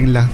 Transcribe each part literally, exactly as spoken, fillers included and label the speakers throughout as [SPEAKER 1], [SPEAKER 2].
[SPEAKER 1] Puebla.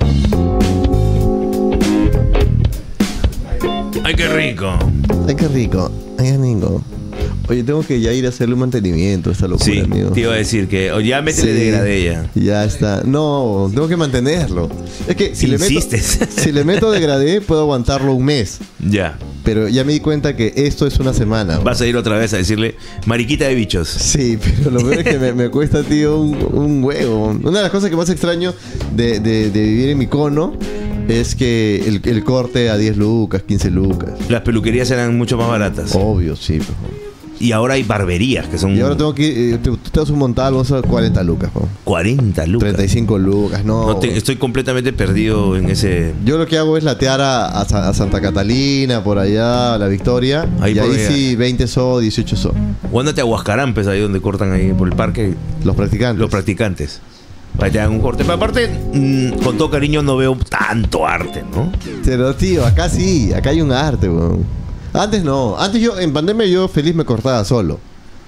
[SPEAKER 2] ¡Ay, qué rico!
[SPEAKER 3] Ay, qué rico. Ay, qué rico. Oye, tengo que ya ir a hacerle un mantenimiento a esta locura,
[SPEAKER 2] Sí,
[SPEAKER 3] amigo.
[SPEAKER 2] te iba a decir que o ya métele
[SPEAKER 3] Sí,
[SPEAKER 2] degradé ya.
[SPEAKER 3] Ya está. No, tengo que mantenerlo. Es que si le meto,
[SPEAKER 2] Insistes.
[SPEAKER 3] si le meto degradé, puedo aguantarlo un mes.
[SPEAKER 2] Ya.
[SPEAKER 3] Pero ya me di cuenta que esto es una semana.
[SPEAKER 2] Vas a ir otra vez a decirle mariquita de bichos.
[SPEAKER 3] Sí, pero lo peor es que me, me cuesta, tío, un, un huevo. Una de las cosas que más extraño de, de, de vivir en mi cono es que el, el corte a diez lucas, quince lucas.
[SPEAKER 2] Las peluquerías eran mucho más baratas.
[SPEAKER 3] Obvio, sí. Pero...
[SPEAKER 2] Y ahora hay barberías que son...
[SPEAKER 3] Y ahora tengo que ir, eh, tú te das un montal, vamos a cuarenta lucas, po.
[SPEAKER 2] cuarenta lucas.
[SPEAKER 3] treinta y cinco lucas, no.
[SPEAKER 2] No te- estoy completamente perdido en ese...
[SPEAKER 3] Yo lo que hago es latear a, a Sa- a Santa Catalina, por allá, a La Victoria.
[SPEAKER 2] Ahí
[SPEAKER 3] y
[SPEAKER 2] por
[SPEAKER 3] ahí
[SPEAKER 2] allá.
[SPEAKER 3] sí, veinte so, dieciocho so.
[SPEAKER 2] O ándate a Huascarán, ahí donde cortan ahí por el parque
[SPEAKER 3] Los practicantes.
[SPEAKER 2] los practicantes. Para que te hagan un corte. Pero aparte, mm, con todo cariño, no veo tanto arte, ¿no?
[SPEAKER 3] Pero tío, acá sí, acá hay un arte, weón. Antes no, antes yo, en pandemia yo feliz me cortaba solo.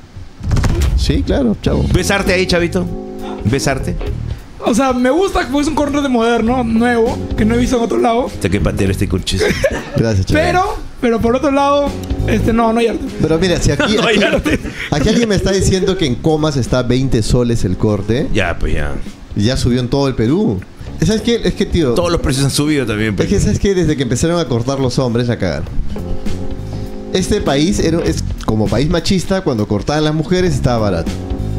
[SPEAKER 3] Sí, claro, chavo.
[SPEAKER 2] ¿Ves arte ahí, chavito? ¿Ves arte?
[SPEAKER 1] O sea, me gusta que es un corte moderno, nuevo, que no he visto en otro lado.
[SPEAKER 2] Hasta que patero este conchis.
[SPEAKER 3] Gracias, chavo.
[SPEAKER 1] Pero, pero por otro lado, este no, no hay arte.
[SPEAKER 3] Pero mira, si aquí,
[SPEAKER 2] No hay
[SPEAKER 3] aquí,
[SPEAKER 2] arte.
[SPEAKER 3] aquí alguien me está diciendo que en Comas está veinte soles el corte,
[SPEAKER 2] Ya, pues ya.
[SPEAKER 3] ya subió en todo el Perú. ¿Sabes qué? Es que, tío,
[SPEAKER 2] Todos los precios han subido también.
[SPEAKER 3] es
[SPEAKER 2] pues.
[SPEAKER 3] que, ¿sabes qué? Desde que empezaron a cortar los hombres, la cagaron. Este país era, es como país machista, cuando cortaban las mujeres estaba barato.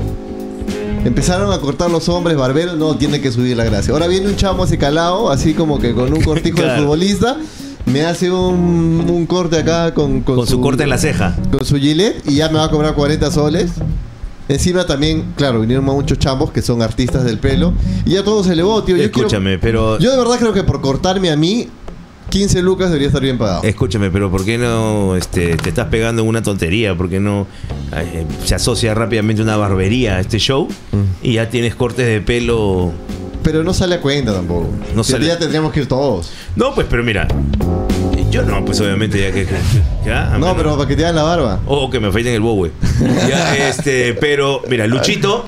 [SPEAKER 3] Empezaron a cortar los hombres, barberos, no, tiene que subir la gracia. Ahora viene un chamo así calado, así como que con un cortijo de
[SPEAKER 2] Claro.
[SPEAKER 3] futbolista, me hace un, un corte acá con,
[SPEAKER 2] Con su corte en la ceja.
[SPEAKER 3] Con su gilet y ya me va a cobrar cuarenta soles. Encima también, claro, vinieron muchos chambos que son artistas del pelo. Y ya todo se elevó, tío. Yo
[SPEAKER 2] Escúchame,
[SPEAKER 3] quiero-
[SPEAKER 2] pero...
[SPEAKER 3] Yo de verdad creo que por cortarme a mí, quince lucas debería estar bien pagado.
[SPEAKER 2] Escúchame, pero ¿por qué no este, te estás pegando en una tontería? ¿Por qué no eh, se asocia rápidamente una barbería a este show?
[SPEAKER 3] Mm.
[SPEAKER 2] Y ya tienes cortes de pelo...
[SPEAKER 3] Pero no sale a cuenta tampoco.
[SPEAKER 2] No
[SPEAKER 3] Si
[SPEAKER 2] sale-
[SPEAKER 3] ya tendríamos que ir todos.
[SPEAKER 2] No, pues, pero mira... Yo no, pues obviamente ya que... que- ya, a
[SPEAKER 3] No,
[SPEAKER 2] menos-
[SPEAKER 3] pero para que te hagan la barba.
[SPEAKER 2] O que me afeiten el bowe. Ya, este, pero, mira, Luchito,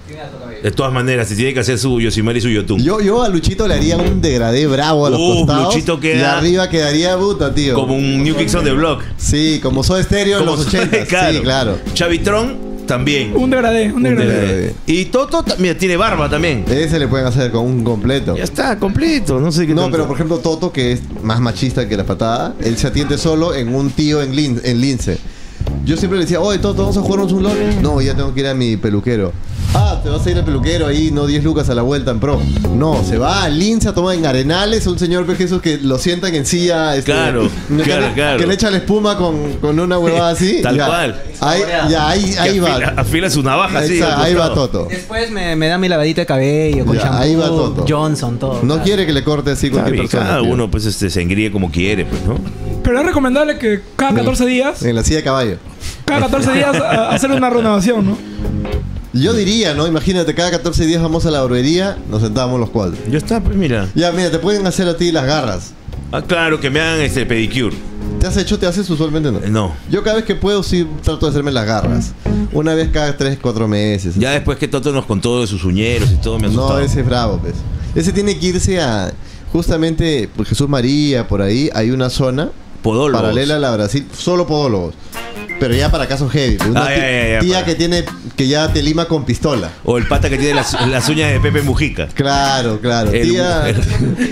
[SPEAKER 2] de todas maneras, se tiene que hacer su Yosimar y su Yotun.
[SPEAKER 3] Yo, yo a Luchito le haría un degradé bravo a los
[SPEAKER 2] Uf,
[SPEAKER 3] costados.
[SPEAKER 2] Luchito queda-
[SPEAKER 3] Y arriba quedaría puta, tío.
[SPEAKER 2] Como un New Kids on the Block.
[SPEAKER 3] Sí, como Soda Stereo en
[SPEAKER 2] Como
[SPEAKER 3] los ochenta. Sí, claro.
[SPEAKER 2] Chavitron también.
[SPEAKER 1] Un degradé, un degradé.
[SPEAKER 3] degradé.
[SPEAKER 2] Y Toto, ta- mira, tiene barba también.
[SPEAKER 3] Ese le pueden hacer con un completo.
[SPEAKER 2] Ya está, completo. No sé qué
[SPEAKER 3] No,
[SPEAKER 2] tanto.
[SPEAKER 3] pero por ejemplo Toto, que es más machista que la patada, él se atiende solo en un tío en, Lin- en Lince. Yo siempre le decía, oye Toto, ¿vamos a jugarnos un LOL? No, ya tengo que ir a mi peluquero. Ah, te vas a ir al peluquero ahí, no diez lucas a la vuelta en pro. No, se va a Lince a tomar en Arenales, un señor pues, Jesús que lo sientan en silla. Este,
[SPEAKER 2] Claro,
[SPEAKER 3] que
[SPEAKER 2] claro,
[SPEAKER 3] le,
[SPEAKER 2] claro.
[SPEAKER 3] Que le echa la espuma con, con una huevada así.
[SPEAKER 2] Tal
[SPEAKER 3] ya.
[SPEAKER 2] cual.
[SPEAKER 3] Ahí, ya, ahí,
[SPEAKER 2] Que
[SPEAKER 3] ahí
[SPEAKER 2] afila,
[SPEAKER 3] va.
[SPEAKER 2] afila su navaja así.
[SPEAKER 3] Esa-
[SPEAKER 2] al
[SPEAKER 3] ahí va
[SPEAKER 2] costado.
[SPEAKER 3] Toto.
[SPEAKER 4] Después me, me da mi lavadito de cabello con
[SPEAKER 3] Ya,
[SPEAKER 4] shampoo,
[SPEAKER 3] ahí va Toto.
[SPEAKER 4] Johnson, todo.
[SPEAKER 3] No
[SPEAKER 4] claro.
[SPEAKER 3] quiere que le corte así
[SPEAKER 2] Está
[SPEAKER 3] cualquier
[SPEAKER 2] bien,
[SPEAKER 3] persona.
[SPEAKER 2] cada
[SPEAKER 3] tío.
[SPEAKER 2] uno pues este, se engríe como quiere, pues, ¿no?
[SPEAKER 1] Pero es recomendable que cada catorce días,
[SPEAKER 3] En la silla de caballo.
[SPEAKER 1] cada catorce días a- hacer una renovación, ¿no?
[SPEAKER 3] Yo diría, ¿no? Imagínate, cada catorce días vamos a la barbería, nos sentamos los cuatro.
[SPEAKER 2] Ya está, pues mira.
[SPEAKER 3] Ya, mira, te pueden hacer a ti las garras.
[SPEAKER 2] Ah, claro, que me hagan este pedicure.
[SPEAKER 3] ¿Te has hecho? ¿Te haces usualmente no?
[SPEAKER 2] Eh, No.
[SPEAKER 3] Yo cada vez que puedo sí trato de hacerme las garras. Una vez cada tres, cuatro meses.
[SPEAKER 2] Ya después que Toto nos contó de sus uñeros y todo, me asustó.
[SPEAKER 3] No, ese es bravo, pues. Ese tiene que irse a... Justamente, por Jesús María, por ahí, hay una zona
[SPEAKER 2] Podólogos.
[SPEAKER 3] paralela a la Brasil, solo podólogos. Pero ya para casos heavy. Una
[SPEAKER 2] Ah,
[SPEAKER 3] ti-
[SPEAKER 2] ya, ya, ya,
[SPEAKER 3] tía
[SPEAKER 2] para.
[SPEAKER 3] que tiene... Que ya te lima con pistola.
[SPEAKER 2] O el pata que tiene las, las uñas de Pepe Mujica.
[SPEAKER 3] Claro, claro.
[SPEAKER 2] El-
[SPEAKER 3] tía,
[SPEAKER 2] el-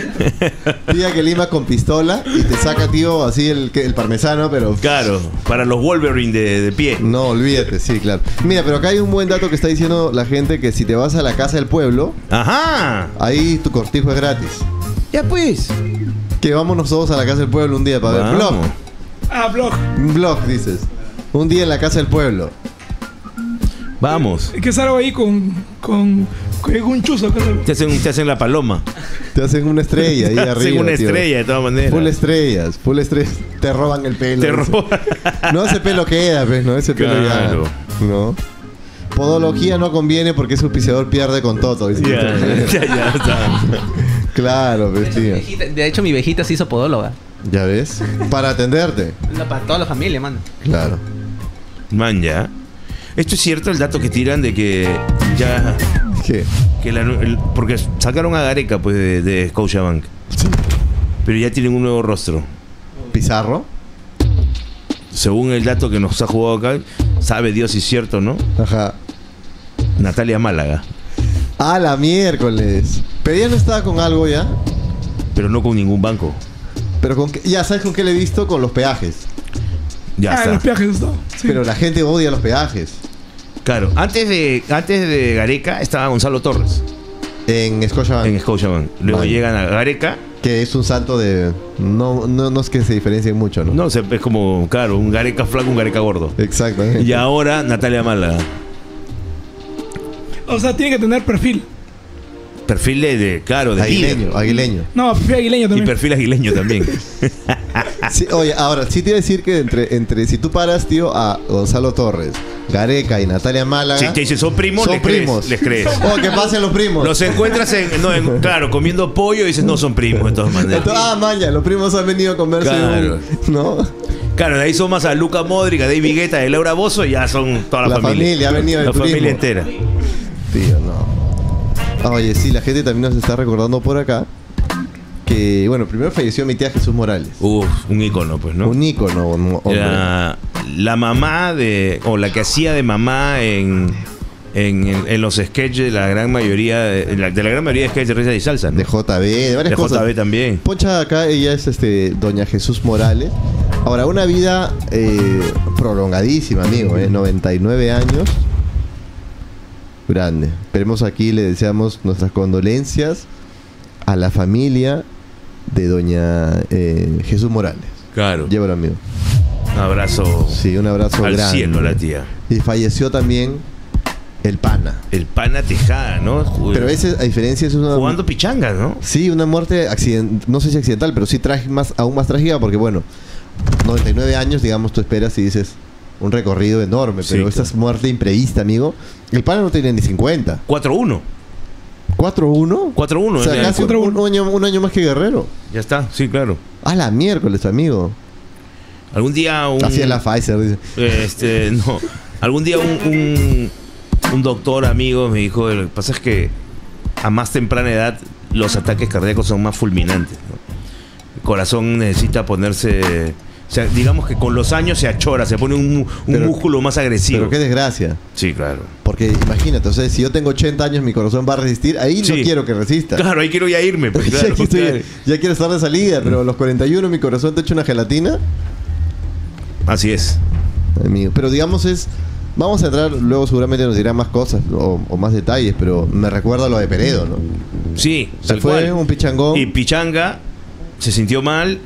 [SPEAKER 3] tía que lima con pistola y te saca, tío, así el, que- el parmesano, pero...
[SPEAKER 2] Claro, para los Wolverine de, de pie.
[SPEAKER 3] No, olvídate, sí, claro. Mira, pero acá hay un buen dato que está diciendo la gente que si te vas a la casa del pueblo,
[SPEAKER 2] Ajá.
[SPEAKER 3] ahí tu cortijo es gratis.
[SPEAKER 2] Ya pues.
[SPEAKER 3] Que vámonos todos a la casa del pueblo un día para ver blog.
[SPEAKER 2] Vamos.
[SPEAKER 1] Ah, blog.
[SPEAKER 3] Un blog, dices. Un día en la casa del pueblo.
[SPEAKER 2] Vamos.
[SPEAKER 1] Que salgo ahí con, con, con un chuzo. que salgo.
[SPEAKER 2] Te hacen, te hacen la paloma.
[SPEAKER 3] Te hacen una estrella ahí
[SPEAKER 2] Te
[SPEAKER 3] arriba.
[SPEAKER 2] hacen una
[SPEAKER 3] tío.
[SPEAKER 2] estrella de todas maneras.
[SPEAKER 3] Full estrellas, full estrellas. Te roban el pelo.
[SPEAKER 2] Te
[SPEAKER 3] dice.
[SPEAKER 2] roban.
[SPEAKER 3] No, ese pelo queda, pues, no, ese pelo
[SPEAKER 2] Claro.
[SPEAKER 3] ya. No. Podología no conviene porque su auspiciador pierde con Toto. dice.
[SPEAKER 2] Ya, ya, ya está.
[SPEAKER 3] Claro, pues,
[SPEAKER 4] Mi
[SPEAKER 3] tío.
[SPEAKER 4] viejita- De hecho, mi viejita se hizo podóloga.
[SPEAKER 3] ¿Ya ves? Para atenderte.
[SPEAKER 4] No, para toda la familia, mano.
[SPEAKER 3] Claro.
[SPEAKER 2] Man, ya. Esto es cierto el dato que tiran de que ya
[SPEAKER 3] ¿Qué?
[SPEAKER 2] Que la- el- porque sacaron a Gareca pues de, de Scotiabank.
[SPEAKER 3] Sí.
[SPEAKER 2] Pero ya tienen un nuevo rostro.
[SPEAKER 3] ¿Pizarro?
[SPEAKER 2] Según el dato que nos ha jugado acá, sabe Dios si es cierto, ¿no?
[SPEAKER 3] Ajá.
[SPEAKER 2] Natalia Málaga.
[SPEAKER 3] Ah, la miércoles. Pero ella no estaba con algo ya.
[SPEAKER 2] Pero no con ningún banco.
[SPEAKER 3] Pero con qué- ya sabes con qué le he visto, con los peajes.
[SPEAKER 2] Ya
[SPEAKER 1] Ah,
[SPEAKER 2] está.
[SPEAKER 1] los peajes está. Sí.
[SPEAKER 3] Pero la gente odia los peajes.
[SPEAKER 2] Claro, antes de, antes de Gareca estaba Gonzalo Torres
[SPEAKER 3] En Scotiabank.
[SPEAKER 2] en Scotiabank. Luego
[SPEAKER 3] Vale.
[SPEAKER 2] llegan a Gareca.
[SPEAKER 3] Que es un santo de... No, no, no es que se diferencien mucho, ¿no?
[SPEAKER 2] No, se- es como, claro, un Gareca flaco, un Gareca gordo.
[SPEAKER 3] Exactamente.
[SPEAKER 2] Y ahora Natalia Málaga.
[SPEAKER 1] O sea, tiene que tener perfil.
[SPEAKER 2] Perfil de, de- claro, de
[SPEAKER 3] Aguileño,
[SPEAKER 2] líder.
[SPEAKER 3] aguileño.
[SPEAKER 1] No, perfil aguileño
[SPEAKER 2] Y
[SPEAKER 1] también.
[SPEAKER 2] perfil aguileño también.
[SPEAKER 3] Sí, oye, ahora, sí te iba a decir que entre, entre... Si tú paras, tío, a Gonzalo Torres, Gareca y Natalia Málaga...
[SPEAKER 2] Si te dicen son primos,
[SPEAKER 3] son
[SPEAKER 2] les
[SPEAKER 3] primos.
[SPEAKER 2] crees. Les crees.
[SPEAKER 3] Oh, que pasen los primos.
[SPEAKER 2] Los encuentras en, no, en- claro, comiendo pollo y dices no son primos de todas maneras.
[SPEAKER 3] Entonces, ah, maña, los primos han venido a comerse
[SPEAKER 2] Claro.
[SPEAKER 3] un... ¿No?
[SPEAKER 2] Claro, de ahí son más a Luca Modric, a David Guetta, a Laura Bozo y ya son toda la,
[SPEAKER 3] La familia, ha venido el
[SPEAKER 2] La familia
[SPEAKER 3] primo.
[SPEAKER 2] entera.
[SPEAKER 3] Tío, no. Oye, sí, la gente también nos está recordando por acá que, bueno, primero falleció mi tía Jesús Morales.
[SPEAKER 2] Uf, un ícono, pues, ¿no?
[SPEAKER 3] Un ícono, un hombre.
[SPEAKER 2] La, la mamá de, o la que hacía de mamá en, en, en- en los sketches de la gran mayoría, de la, de la gran mayoría de sketches de risa y salsa, ¿no?
[SPEAKER 3] De J B, de varias
[SPEAKER 2] De
[SPEAKER 3] cosas.
[SPEAKER 2] J B también.
[SPEAKER 3] Poncha acá, ella es este Doña Jesús Morales. Ahora, una vida eh, prolongadísima, amigo, ¿eh? noventa y nueve años. Grande. Esperemos aquí, le deseamos nuestras condolencias a la familia de Doña eh, Jesús Morales.
[SPEAKER 2] Claro.
[SPEAKER 3] Llévalo, amigo.
[SPEAKER 2] Un abrazo
[SPEAKER 3] Sí, un abrazo
[SPEAKER 2] al
[SPEAKER 3] grande.
[SPEAKER 2] cielo a la tía.
[SPEAKER 3] Y falleció también el pana.
[SPEAKER 2] El pana Tejada, ¿no? Ju-
[SPEAKER 3] Pero ese, a diferencia, es una...
[SPEAKER 2] Jugando pichanga, ¿no?
[SPEAKER 3] Sí, una muerte accident... no sé si accidental, pero sí traje más, aún más trágica porque, bueno, noventa y nueve años, digamos, tú esperas y dices un recorrido enorme,
[SPEAKER 2] Sí,
[SPEAKER 3] pero
[SPEAKER 2] claro.
[SPEAKER 3] esta es muerte imprevista, amigo. El pana no tenía ni cincuenta.
[SPEAKER 2] cuatro uno.
[SPEAKER 3] ¿cuatro uno?
[SPEAKER 2] cuatro uno.
[SPEAKER 3] O sea,
[SPEAKER 2] es la-
[SPEAKER 3] casi un, un año, un año más que Guerrero.
[SPEAKER 2] Ya está, sí, claro.
[SPEAKER 3] A la miércoles, amigo.
[SPEAKER 2] Algún día un...
[SPEAKER 3] Hacía la Pfizer, dice.
[SPEAKER 2] Este, no. Algún día un, un, un doctor amigo me dijo, lo que pasa es que a más temprana edad los ataques cardíacos son más fulminantes, ¿no? El corazón necesita ponerse... O sea, digamos que con los años se achora, se pone un, un
[SPEAKER 3] Pero-
[SPEAKER 2] músculo más agresivo.
[SPEAKER 3] Pero qué desgracia.
[SPEAKER 2] Sí, claro.
[SPEAKER 3] Porque imagínate, o sea, si yo tengo ochenta años, mi corazón va a resistir. Ahí no
[SPEAKER 2] Sí.
[SPEAKER 3] aquí quiero que resista.
[SPEAKER 2] Claro, ahí quiero ya irme. Pues,
[SPEAKER 3] ya,
[SPEAKER 2] claro,
[SPEAKER 3] aquí estoy-
[SPEAKER 2] claro.
[SPEAKER 3] ya quiero estar de salida, pero a los cuarenta y uno mi corazón te echa una gelatina.
[SPEAKER 2] Así es.
[SPEAKER 3] Amigo. Pero digamos es... Vamos a entrar, luego seguramente nos dirán más cosas o, o más detalles, pero me recuerda lo de Peredo, ¿no?
[SPEAKER 2] Sí,
[SPEAKER 3] Se
[SPEAKER 2] tal
[SPEAKER 3] fue
[SPEAKER 2] cual.
[SPEAKER 3] un pichangón.
[SPEAKER 2] Y Pichanga se sintió mal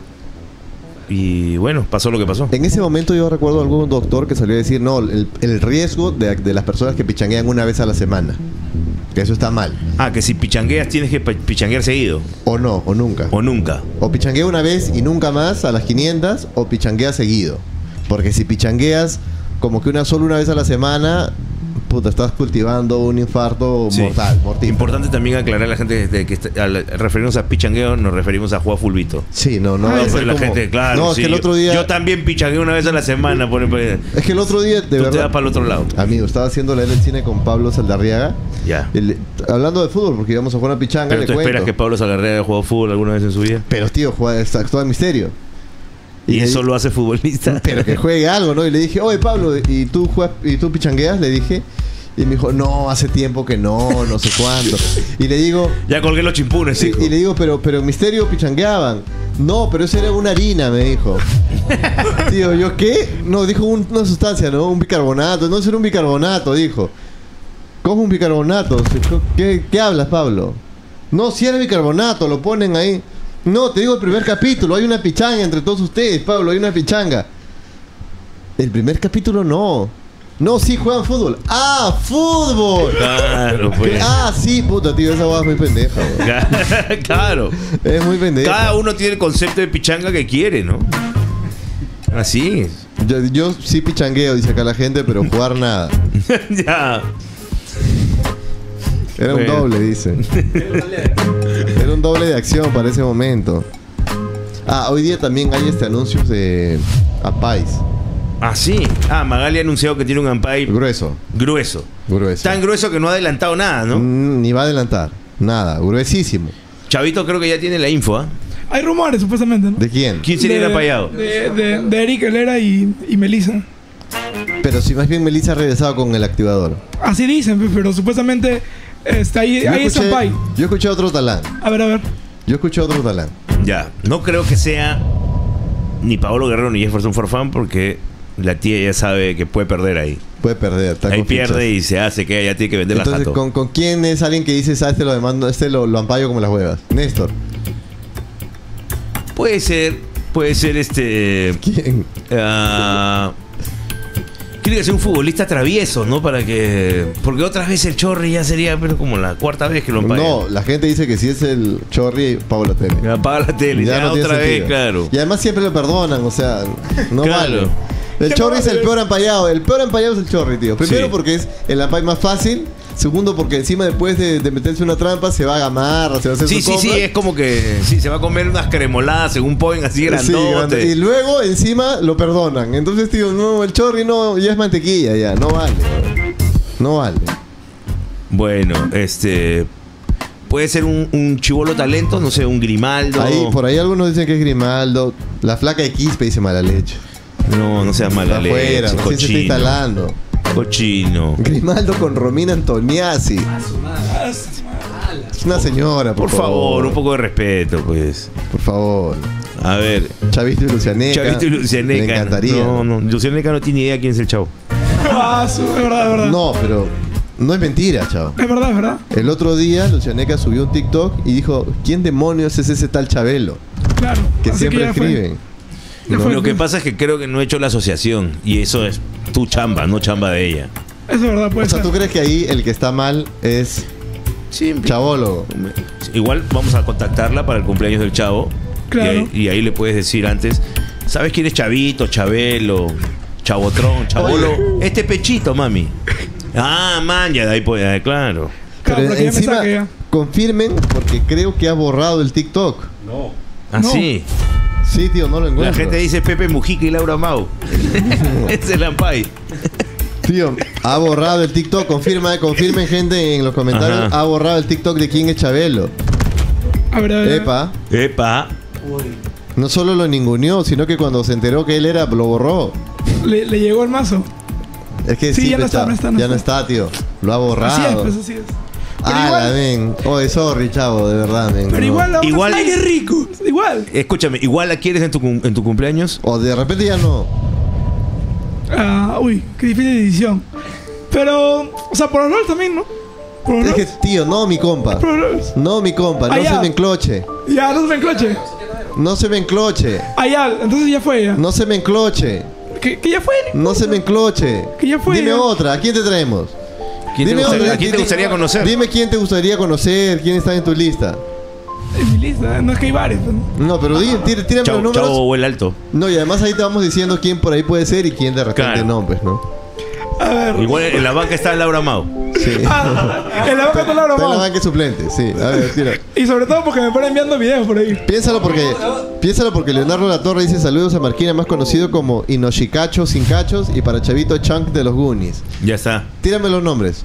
[SPEAKER 2] y bueno, pasó lo que pasó.
[SPEAKER 3] En ese momento yo recuerdo algún doctor que salió a decir, no, el, el riesgo de, de las personas que pichanguean una vez a la semana. Que eso está mal.
[SPEAKER 2] Ah, que si pichangueas tienes que pi- pichanguear seguido
[SPEAKER 3] O no, o nunca.
[SPEAKER 2] o nunca.
[SPEAKER 3] O pichanguea una vez y nunca más a las quinientas, o pichanguea seguido. Porque si pichangueas como que una solo una vez a la semana, puta, estás cultivando un infarto
[SPEAKER 2] Sí.
[SPEAKER 3] mortal, mortífero.
[SPEAKER 2] Importante también aclarar a la gente de que est- al referirnos a pichangueo nos referimos a jugar fulbito.
[SPEAKER 3] Sí, no, no.
[SPEAKER 1] Ah,
[SPEAKER 3] va a
[SPEAKER 2] No,
[SPEAKER 3] ser
[SPEAKER 2] pues la
[SPEAKER 3] como-
[SPEAKER 2] gente, claro.
[SPEAKER 3] No, es
[SPEAKER 2] sí,
[SPEAKER 3] que el
[SPEAKER 2] yo-
[SPEAKER 3] otro día...
[SPEAKER 2] Yo también pichangueo una vez a la semana. Por, por-
[SPEAKER 3] Es que el otro día, de
[SPEAKER 2] tú te
[SPEAKER 3] verdad...
[SPEAKER 2] vas para el otro lado.
[SPEAKER 3] Amigo, estaba haciendo la era del cine con Pablo Saldarriaga.
[SPEAKER 2] Ya.
[SPEAKER 3] El- hablando de fútbol, porque íbamos a jugar una pichanga,
[SPEAKER 2] Pero
[SPEAKER 3] le
[SPEAKER 2] tú
[SPEAKER 3] cuento.
[SPEAKER 2] esperas que Pablo Salarrea haya jugado fútbol alguna vez en su vida.
[SPEAKER 3] Pero tío, juega, está- actúa en misterio.
[SPEAKER 2] Y,
[SPEAKER 3] le
[SPEAKER 2] eso
[SPEAKER 3] di-
[SPEAKER 2] lo hace futbolista.
[SPEAKER 3] Pero que juegue algo, ¿no? Y le dije, oye Pablo, ¿y tú juegas, y tú pichangueas? Le dije. Y me dijo, no, hace tiempo que no, no sé cuánto. Y le digo,
[SPEAKER 2] Ya colgué los chimpunes,
[SPEAKER 3] sí,
[SPEAKER 2] hijo.
[SPEAKER 3] y le digo, pero, pero en misterio pichangueaban. No, pero eso era una harina, me dijo. Tío, ¿yo qué? No, dijo un- una sustancia, ¿no? Un bicarbonato. No, eso era un bicarbonato, dijo. ¿Cómo un bicarbonato? ¿Qué, qué hablas, Pablo? No, si era bicarbonato, lo ponen ahí. No, te digo el primer capítulo, hay una pichanga entre todos ustedes, Pablo, hay una pichanga. El primer capítulo no. No, sí, juegan fútbol. ¡Ah, fútbol!
[SPEAKER 2] Claro, pues.
[SPEAKER 3] Ah, sí, puta, tío, esa hueá es muy pendeja, weón.
[SPEAKER 2] Claro.
[SPEAKER 3] Es muy pendeja.
[SPEAKER 2] Cada uno tiene el concepto de pichanga que quiere, ¿no? Así es.
[SPEAKER 3] Yo, yo sí pichangueo, dice acá la gente, pero jugar nada.
[SPEAKER 2] Ya.
[SPEAKER 3] Era un
[SPEAKER 2] Bueno.
[SPEAKER 3] doble, dice. Era un doble de acción para ese momento. Ah, hoy día también hay este anuncios de Apais.
[SPEAKER 2] Ah, sí. Ah, Magali ha anunciado que tiene un Ampay
[SPEAKER 3] Grueso.
[SPEAKER 2] grueso.
[SPEAKER 3] Grueso.
[SPEAKER 2] Tan grueso que no ha adelantado nada, ¿no?
[SPEAKER 3] Mm, ni va a adelantar. Nada. Gruesísimo.
[SPEAKER 2] Chavito creo que ya tiene la info, ¿ah?
[SPEAKER 1] Hay rumores, supuestamente, ¿no?
[SPEAKER 3] ¿De quién?
[SPEAKER 2] ¿Quién sería
[SPEAKER 1] de,
[SPEAKER 2] el apayado?
[SPEAKER 1] De, de, de Eric Helera y, y Melissa.
[SPEAKER 3] Pero si más bien Melissa ha regresado con el activador.
[SPEAKER 1] Así dicen, pues, pero supuestamente está ahí,
[SPEAKER 3] Yo
[SPEAKER 1] ahí es
[SPEAKER 3] escuché,
[SPEAKER 1] Ampay.
[SPEAKER 3] yo escuché otro talán.
[SPEAKER 1] A ver, a ver.
[SPEAKER 3] Yo escuché otro talán.
[SPEAKER 2] Ya. No creo que sea ni Paolo Guerrero ni Jefferson Farfán porque la tía ya sabe que puede perder ahí.
[SPEAKER 3] Puede perder. Está
[SPEAKER 2] Ahí
[SPEAKER 3] con
[SPEAKER 2] pierde
[SPEAKER 3] fichas.
[SPEAKER 2] y se hace que ya tiene que vender
[SPEAKER 3] Entonces,
[SPEAKER 2] la jato.
[SPEAKER 3] ¿con, ¿con quién es alguien que dices, ah, este lo demando, este lo, lo ampayo como las huevas? Néstor.
[SPEAKER 2] Puede ser, puede ser este...
[SPEAKER 3] ¿Quién?
[SPEAKER 2] ah, tiene que ser un futbolista travieso, ¿no? Para que... Porque otras veces el Chorri ya sería pero como la cuarta vez que lo ampaya.
[SPEAKER 3] No, la gente dice que si es el Chorri, Pablo Tele.
[SPEAKER 2] Me apaga la tele. Ya,
[SPEAKER 3] no tiene
[SPEAKER 2] otra vez,
[SPEAKER 3] sentido.
[SPEAKER 2] claro.
[SPEAKER 3] Y además siempre lo perdonan, o sea, no
[SPEAKER 2] Claro.
[SPEAKER 3] vale. El Chorri es el peor ampallado. El peor ampallado es el Chorri, tío. Primero
[SPEAKER 2] Sí.
[SPEAKER 3] porque es el ampay más fácil. Segundo porque encima después de, de meterse una trampa se va a gamar, se va a hacer
[SPEAKER 2] Sí,
[SPEAKER 3] su
[SPEAKER 2] sí, sí,
[SPEAKER 3] compra.
[SPEAKER 2] es como que sí, se va a comer unas cremoladas según ponen así
[SPEAKER 3] Sí,
[SPEAKER 2] grandote.
[SPEAKER 3] grande. Y luego encima lo perdonan. Entonces, tío, no, el Chorri no, ya es mantequilla, ya, no vale. No vale.
[SPEAKER 2] Bueno, este... Puede ser un, un chivolo talento, no sé, un Grimaldo.
[SPEAKER 3] Ahí, por ahí algunos dicen que es Grimaldo. La flaca de Quispe dice mala leche.
[SPEAKER 2] No, no sea mala
[SPEAKER 3] Está
[SPEAKER 2] leche,
[SPEAKER 3] afuera, recién se está
[SPEAKER 2] cochino.
[SPEAKER 3] instalando.
[SPEAKER 2] Cochino.
[SPEAKER 3] Grimaldo con Romina Antoniazzi. Es una señora, por,
[SPEAKER 2] Por favor, un poco de respeto, pues.
[SPEAKER 3] Por favor.
[SPEAKER 2] A ver,
[SPEAKER 3] Chavito y Lucianeca.
[SPEAKER 2] Chavito y Lucianeca.
[SPEAKER 3] Me encantaría.
[SPEAKER 2] No, no, Lucianeca no tiene idea quién es el chavo.
[SPEAKER 1] Ah, su, es verdad, es verdad.
[SPEAKER 3] No, pero no es mentira, chavo.
[SPEAKER 1] Es verdad, es verdad.
[SPEAKER 3] El otro día Lucianeca subió un TikTok y dijo, ¿quién demonios es ese tal Chabelo?
[SPEAKER 1] Claro.
[SPEAKER 3] Que
[SPEAKER 1] Así
[SPEAKER 3] siempre
[SPEAKER 1] ya fue.
[SPEAKER 3] escriben.
[SPEAKER 1] Ya
[SPEAKER 3] No,
[SPEAKER 1] fue.
[SPEAKER 2] Lo que pasa es que creo que no he hecho la asociación. Y eso es tu chamba, no chamba de ella.
[SPEAKER 1] Eso es verdad, puede
[SPEAKER 3] O sea,
[SPEAKER 1] ser.
[SPEAKER 3] ¿tú crees que ahí el que está mal es
[SPEAKER 2] Sí,
[SPEAKER 3] chabólogo?
[SPEAKER 2] igual vamos a contactarla para el cumpleaños del chavo.
[SPEAKER 1] Claro.
[SPEAKER 2] Y ahí, y ahí le puedes decir antes, ¿sabes quién es Chavito, Chabelo, Chavotrón, Chabolo?
[SPEAKER 3] Oye.
[SPEAKER 2] Este pechito, mami. Ah, man, ya de ahí puede, ah, claro.
[SPEAKER 1] Claro,
[SPEAKER 3] Pero
[SPEAKER 1] porque ya me
[SPEAKER 3] encima,
[SPEAKER 1] saque ya.
[SPEAKER 3] confirmen, porque creo que ha borrado el TikTok.
[SPEAKER 2] Así.
[SPEAKER 3] Sí, tío, no lo
[SPEAKER 2] La
[SPEAKER 3] encuentro.
[SPEAKER 2] gente dice Pepe Mujica y Laura Mau. Es el Ampay.
[SPEAKER 3] Tío, ha borrado el TikTok. Confirma, confirmen, gente, en los comentarios.
[SPEAKER 2] Ajá.
[SPEAKER 3] Ha borrado el TikTok de quién es Chabelo.
[SPEAKER 1] A ver, a ver.
[SPEAKER 3] Epa.
[SPEAKER 2] Epa.
[SPEAKER 3] No solo lo ninguneó, sino que cuando se enteró que él era, lo borró.
[SPEAKER 1] Le, le llegó el mazo.
[SPEAKER 3] Es que
[SPEAKER 1] Sí,
[SPEAKER 3] sí,
[SPEAKER 1] ya no
[SPEAKER 3] pues,
[SPEAKER 1] está, no está, no
[SPEAKER 3] ya no
[SPEAKER 1] está.
[SPEAKER 3] está, tío. Lo ha borrado.
[SPEAKER 1] Así es, pues así es. Pero
[SPEAKER 3] Ah,
[SPEAKER 1] igual,
[SPEAKER 3] men. Oye, sorry, chavo, de verdad, men.
[SPEAKER 1] pero
[SPEAKER 3] no.
[SPEAKER 1] igual, la vamos
[SPEAKER 2] Igual-
[SPEAKER 1] a hacer- ¡ay, qué rico! Igual.
[SPEAKER 2] Escúchame, igual la quieres en tu, cum- en tu cumpleaños.
[SPEAKER 3] O de repente ya no.
[SPEAKER 1] Ah, uy, qué difícil decisión. Pero, o sea, por los LOL también, ¿no? Por los
[SPEAKER 3] Es que,
[SPEAKER 1] LOL.
[SPEAKER 3] tío, no, mi compa.
[SPEAKER 1] Por los LOL.
[SPEAKER 3] No, mi compa, no
[SPEAKER 1] Ah, ya.
[SPEAKER 3] se me encloche.
[SPEAKER 1] Ya, no se me encloche.
[SPEAKER 3] No se me encloche.
[SPEAKER 1] Ah, ya, entonces ya fue ya.
[SPEAKER 3] No se me encloche.
[SPEAKER 1] Que, que ya fue.
[SPEAKER 3] No se me encloche.
[SPEAKER 1] Que ya fue,
[SPEAKER 3] Dime
[SPEAKER 1] ya.
[SPEAKER 3] otra, ¿a quién te traemos?
[SPEAKER 2] ¿Quién te
[SPEAKER 3] Dime
[SPEAKER 2] gustaría,
[SPEAKER 3] otra,
[SPEAKER 2] ¿a quién te
[SPEAKER 3] dime-
[SPEAKER 2] gustaría conocer?
[SPEAKER 3] Dime quién te gustaría conocer, quién está en tu lista.
[SPEAKER 1] En mi lista, no es que hay varios. ¿no?
[SPEAKER 3] No, pero di- tí- tírame los
[SPEAKER 2] Chavo,
[SPEAKER 3] números.
[SPEAKER 2] chavo o el alto.
[SPEAKER 3] No, y además ahí te vamos diciendo quién por ahí puede ser y quién de repente
[SPEAKER 2] Claro.
[SPEAKER 3] no, pues, ¿no?
[SPEAKER 1] A ver.
[SPEAKER 2] Igual en la banca está Laura Mau.
[SPEAKER 3] Sí.
[SPEAKER 1] Ah, en la boca está Laura
[SPEAKER 3] Está en la
[SPEAKER 1] Mau.
[SPEAKER 3] banca suplente, sí. A ver, tira.
[SPEAKER 1] Y sobre todo porque me ponen enviando videos por ahí.
[SPEAKER 3] Piénsalo porque, piénsalo porque Leonardo Latorre dice saludos a Marquina, más conocido como Inoshikacho sin cachos, y para Chavito Chunk de los Goonies.
[SPEAKER 2] Ya está.
[SPEAKER 3] Tírame los nombres.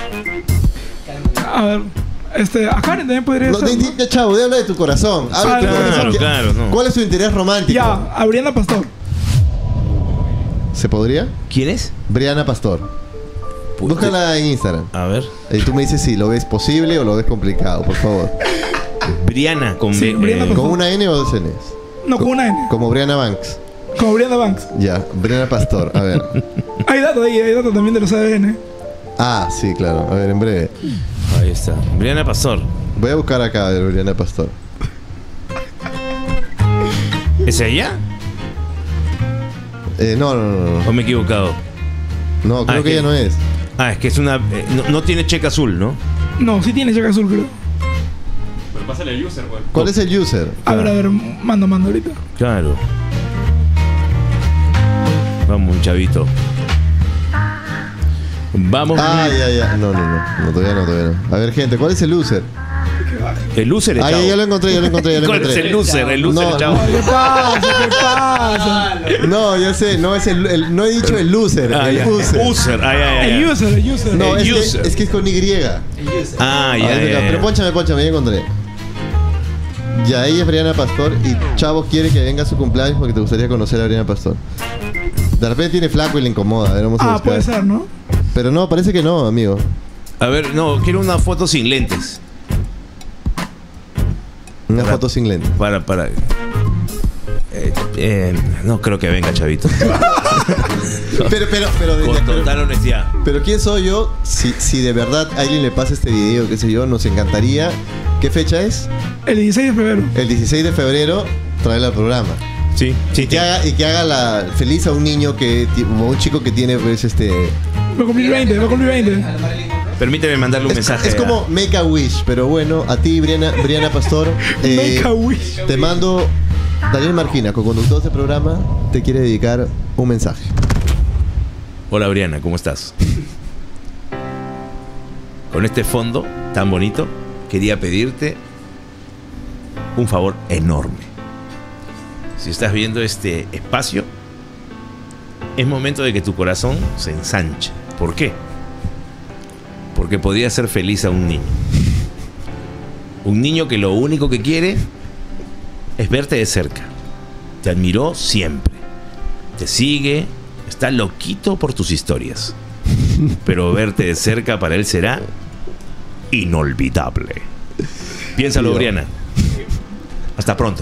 [SPEAKER 1] A ver. Este, a Karen también podría
[SPEAKER 3] No,
[SPEAKER 1] ser.
[SPEAKER 3] di-
[SPEAKER 1] ¿no?
[SPEAKER 3] di- chavo, de habla de tu corazón. Habla de tu
[SPEAKER 1] Claro,
[SPEAKER 3] corazón. ¿Qué-
[SPEAKER 2] claro, no.
[SPEAKER 3] ¿Cuál es tu interés romántico?
[SPEAKER 1] Ya, a Brianna Pastor.
[SPEAKER 3] ¿Se podría?
[SPEAKER 2] ¿Quién es?
[SPEAKER 3] Brianna Pastor.
[SPEAKER 2] Puta.
[SPEAKER 3] Búscala en Instagram.
[SPEAKER 2] A ver.
[SPEAKER 3] Y tú me dices si lo ves posible o lo ves complicado, por favor.
[SPEAKER 2] Briana con
[SPEAKER 1] Sí,
[SPEAKER 2] B-
[SPEAKER 1] Briana
[SPEAKER 2] eh,
[SPEAKER 1] con-
[SPEAKER 3] ¿Con una N o dos Ns?
[SPEAKER 1] No, con una N.
[SPEAKER 3] Como Brianna Banks.
[SPEAKER 1] Como Brianna Banks.
[SPEAKER 3] Ya, Brianna Pastor. A ver.
[SPEAKER 1] Hay datos ahí, hay datos también de los A D N.
[SPEAKER 3] Ah, sí, claro. A ver, en breve.
[SPEAKER 2] Ahí está. Briana Pastor.
[SPEAKER 3] Voy a buscar acá de Brianna Pastor.
[SPEAKER 2] ¿Es ella?
[SPEAKER 3] Eh, no, no, no, no.
[SPEAKER 2] ¿O me he equivocado?
[SPEAKER 3] No, creo
[SPEAKER 2] Ah,
[SPEAKER 3] que
[SPEAKER 2] ¿qué?
[SPEAKER 3] ella no es.
[SPEAKER 2] Ah, es que es una. eh, no, no tiene cheque azul, ¿no?
[SPEAKER 1] No, sí tiene cheque azul, creo.
[SPEAKER 5] Pero pásale el user, güey.
[SPEAKER 3] ¿Cuál es el user?
[SPEAKER 1] A ver, a ver, mando, mando ahorita.
[SPEAKER 2] Claro. Vamos, un chavito. Vamos.
[SPEAKER 3] Ah, ya, ya. No, no, no. No, todavía no, todavía no. A ver, gente, ¿cuál es el user?
[SPEAKER 2] El loser,
[SPEAKER 3] Ah,
[SPEAKER 2] chavo.
[SPEAKER 3] ya, ya lo encontré, ya lo encontré, ya lo
[SPEAKER 2] ¿Cuál es
[SPEAKER 3] encontré.
[SPEAKER 2] el loser? El loser,
[SPEAKER 3] No,
[SPEAKER 2] chavo.
[SPEAKER 1] ¿Qué pasa? ¿Qué pasa?
[SPEAKER 3] No, ya sé, no es el, el- no he dicho el loser,
[SPEAKER 2] Ah,
[SPEAKER 3] el
[SPEAKER 2] ya.
[SPEAKER 3] user.
[SPEAKER 2] User. Ah, ya, ya,
[SPEAKER 1] El
[SPEAKER 2] ya.
[SPEAKER 1] user, el user.
[SPEAKER 3] No,
[SPEAKER 2] El
[SPEAKER 3] es
[SPEAKER 2] user.
[SPEAKER 3] que, es que es con Y.
[SPEAKER 2] Ah,
[SPEAKER 3] A
[SPEAKER 2] ya,
[SPEAKER 3] ver,
[SPEAKER 2] ya,
[SPEAKER 3] Pero
[SPEAKER 2] ya.
[SPEAKER 3] ponchame, ponchame, ya encontré. Ya, ella es Briana Pastor y Chavo quiere que venga a su cumpleaños porque te gustaría conocer a Briana Pastor. De repente tiene flaco y le incomoda. A ver, vamos a
[SPEAKER 1] Ah,
[SPEAKER 3] buscar.
[SPEAKER 1] puede ser, ¿no?
[SPEAKER 3] Pero no, parece que no, amigo.
[SPEAKER 2] A ver, no, quiero una foto sin lentes.
[SPEAKER 3] Una
[SPEAKER 2] Para-
[SPEAKER 3] foto sin lente.
[SPEAKER 2] Para, para. Eh, eh, no creo que venga, chavito.
[SPEAKER 3] Pero, pero, pero,
[SPEAKER 2] Con
[SPEAKER 3] pero,
[SPEAKER 2] total honestidad.
[SPEAKER 3] pero ¿quién soy yo? Si, si de verdad a alguien le pasa este video, qué sé yo, nos encantaría. ¿Qué fecha es?
[SPEAKER 1] El dieciséis de febrero.
[SPEAKER 3] El dieciséis de febrero, traerla al programa.
[SPEAKER 2] Sí, sí.
[SPEAKER 3] Y que haga, y que haga la feliz a un niño que, ti- o un chico que tiene, pues, este.
[SPEAKER 1] Va a cumplir veinte, va a cumplir veinte.
[SPEAKER 2] Permíteme mandarle un
[SPEAKER 3] Es,
[SPEAKER 2] mensaje.
[SPEAKER 3] es
[SPEAKER 2] a-
[SPEAKER 3] como Make a Wish, pero bueno, a ti, Briana, Briana Pastor. eh,
[SPEAKER 1] Make a wish.
[SPEAKER 3] Te mando. Daniel Marquina, co-conductor de este programa, te quiere dedicar un mensaje.
[SPEAKER 2] Hola, Briana, ¿cómo estás? Con este fondo tan bonito, quería pedirte un favor enorme. Si estás viendo este espacio, es momento de que tu corazón se ensanche. ¿Por qué? Porque podría hacer feliz a un niño. Un niño que lo único que quiere es verte de cerca. Te admiró siempre. Te sigue. Está loquito por tus historias. Pero verte de cerca para él será inolvidable. Piénsalo,
[SPEAKER 3] Tío.
[SPEAKER 2] Briana. Hasta pronto.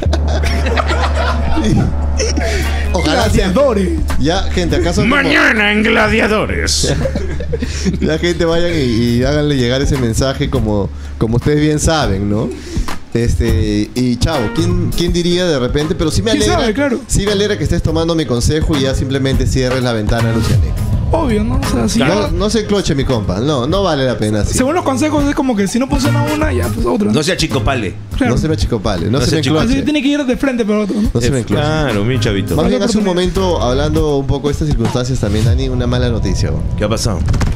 [SPEAKER 3] Ojalá sea.
[SPEAKER 1] Gladiadores.
[SPEAKER 3] Ya, gente, ¿acaso como-
[SPEAKER 2] Mañana en Gladiadores.
[SPEAKER 3] la gente vayan y, y háganle llegar ese mensaje como, como ustedes bien saben, ¿no? Este, y chao, ¿quién, quién diría de repente? Pero sí me
[SPEAKER 1] ¿Quién
[SPEAKER 3] alegra,
[SPEAKER 1] sabe? Claro.
[SPEAKER 3] sí me alegra que estés tomando mi consejo y ya simplemente cierres la ventana, Luciane.
[SPEAKER 1] Obvio, ¿no? O sea, si
[SPEAKER 2] Claro.
[SPEAKER 3] No,
[SPEAKER 1] ya-
[SPEAKER 3] no se cloche, mi compa. No, no vale la pena así.
[SPEAKER 1] según los consejos es como que si no funciona una, ya pues otra.
[SPEAKER 2] No sea chico pale.
[SPEAKER 1] Claro.
[SPEAKER 3] No se me achicopale, no,
[SPEAKER 2] No
[SPEAKER 3] se
[SPEAKER 2] se
[SPEAKER 3] me
[SPEAKER 2] achicopale.
[SPEAKER 1] Así
[SPEAKER 3] encloche.
[SPEAKER 1] tiene que ir de frente para otro, ¿no?
[SPEAKER 3] No se me encloche.
[SPEAKER 2] Claro, mi chavito.
[SPEAKER 3] Más bien hace un
[SPEAKER 1] oportunidad.
[SPEAKER 3] momento, hablando un poco de estas circunstancias también, Dani, una mala noticia. ¿no?
[SPEAKER 2] ¿Qué ha pasado?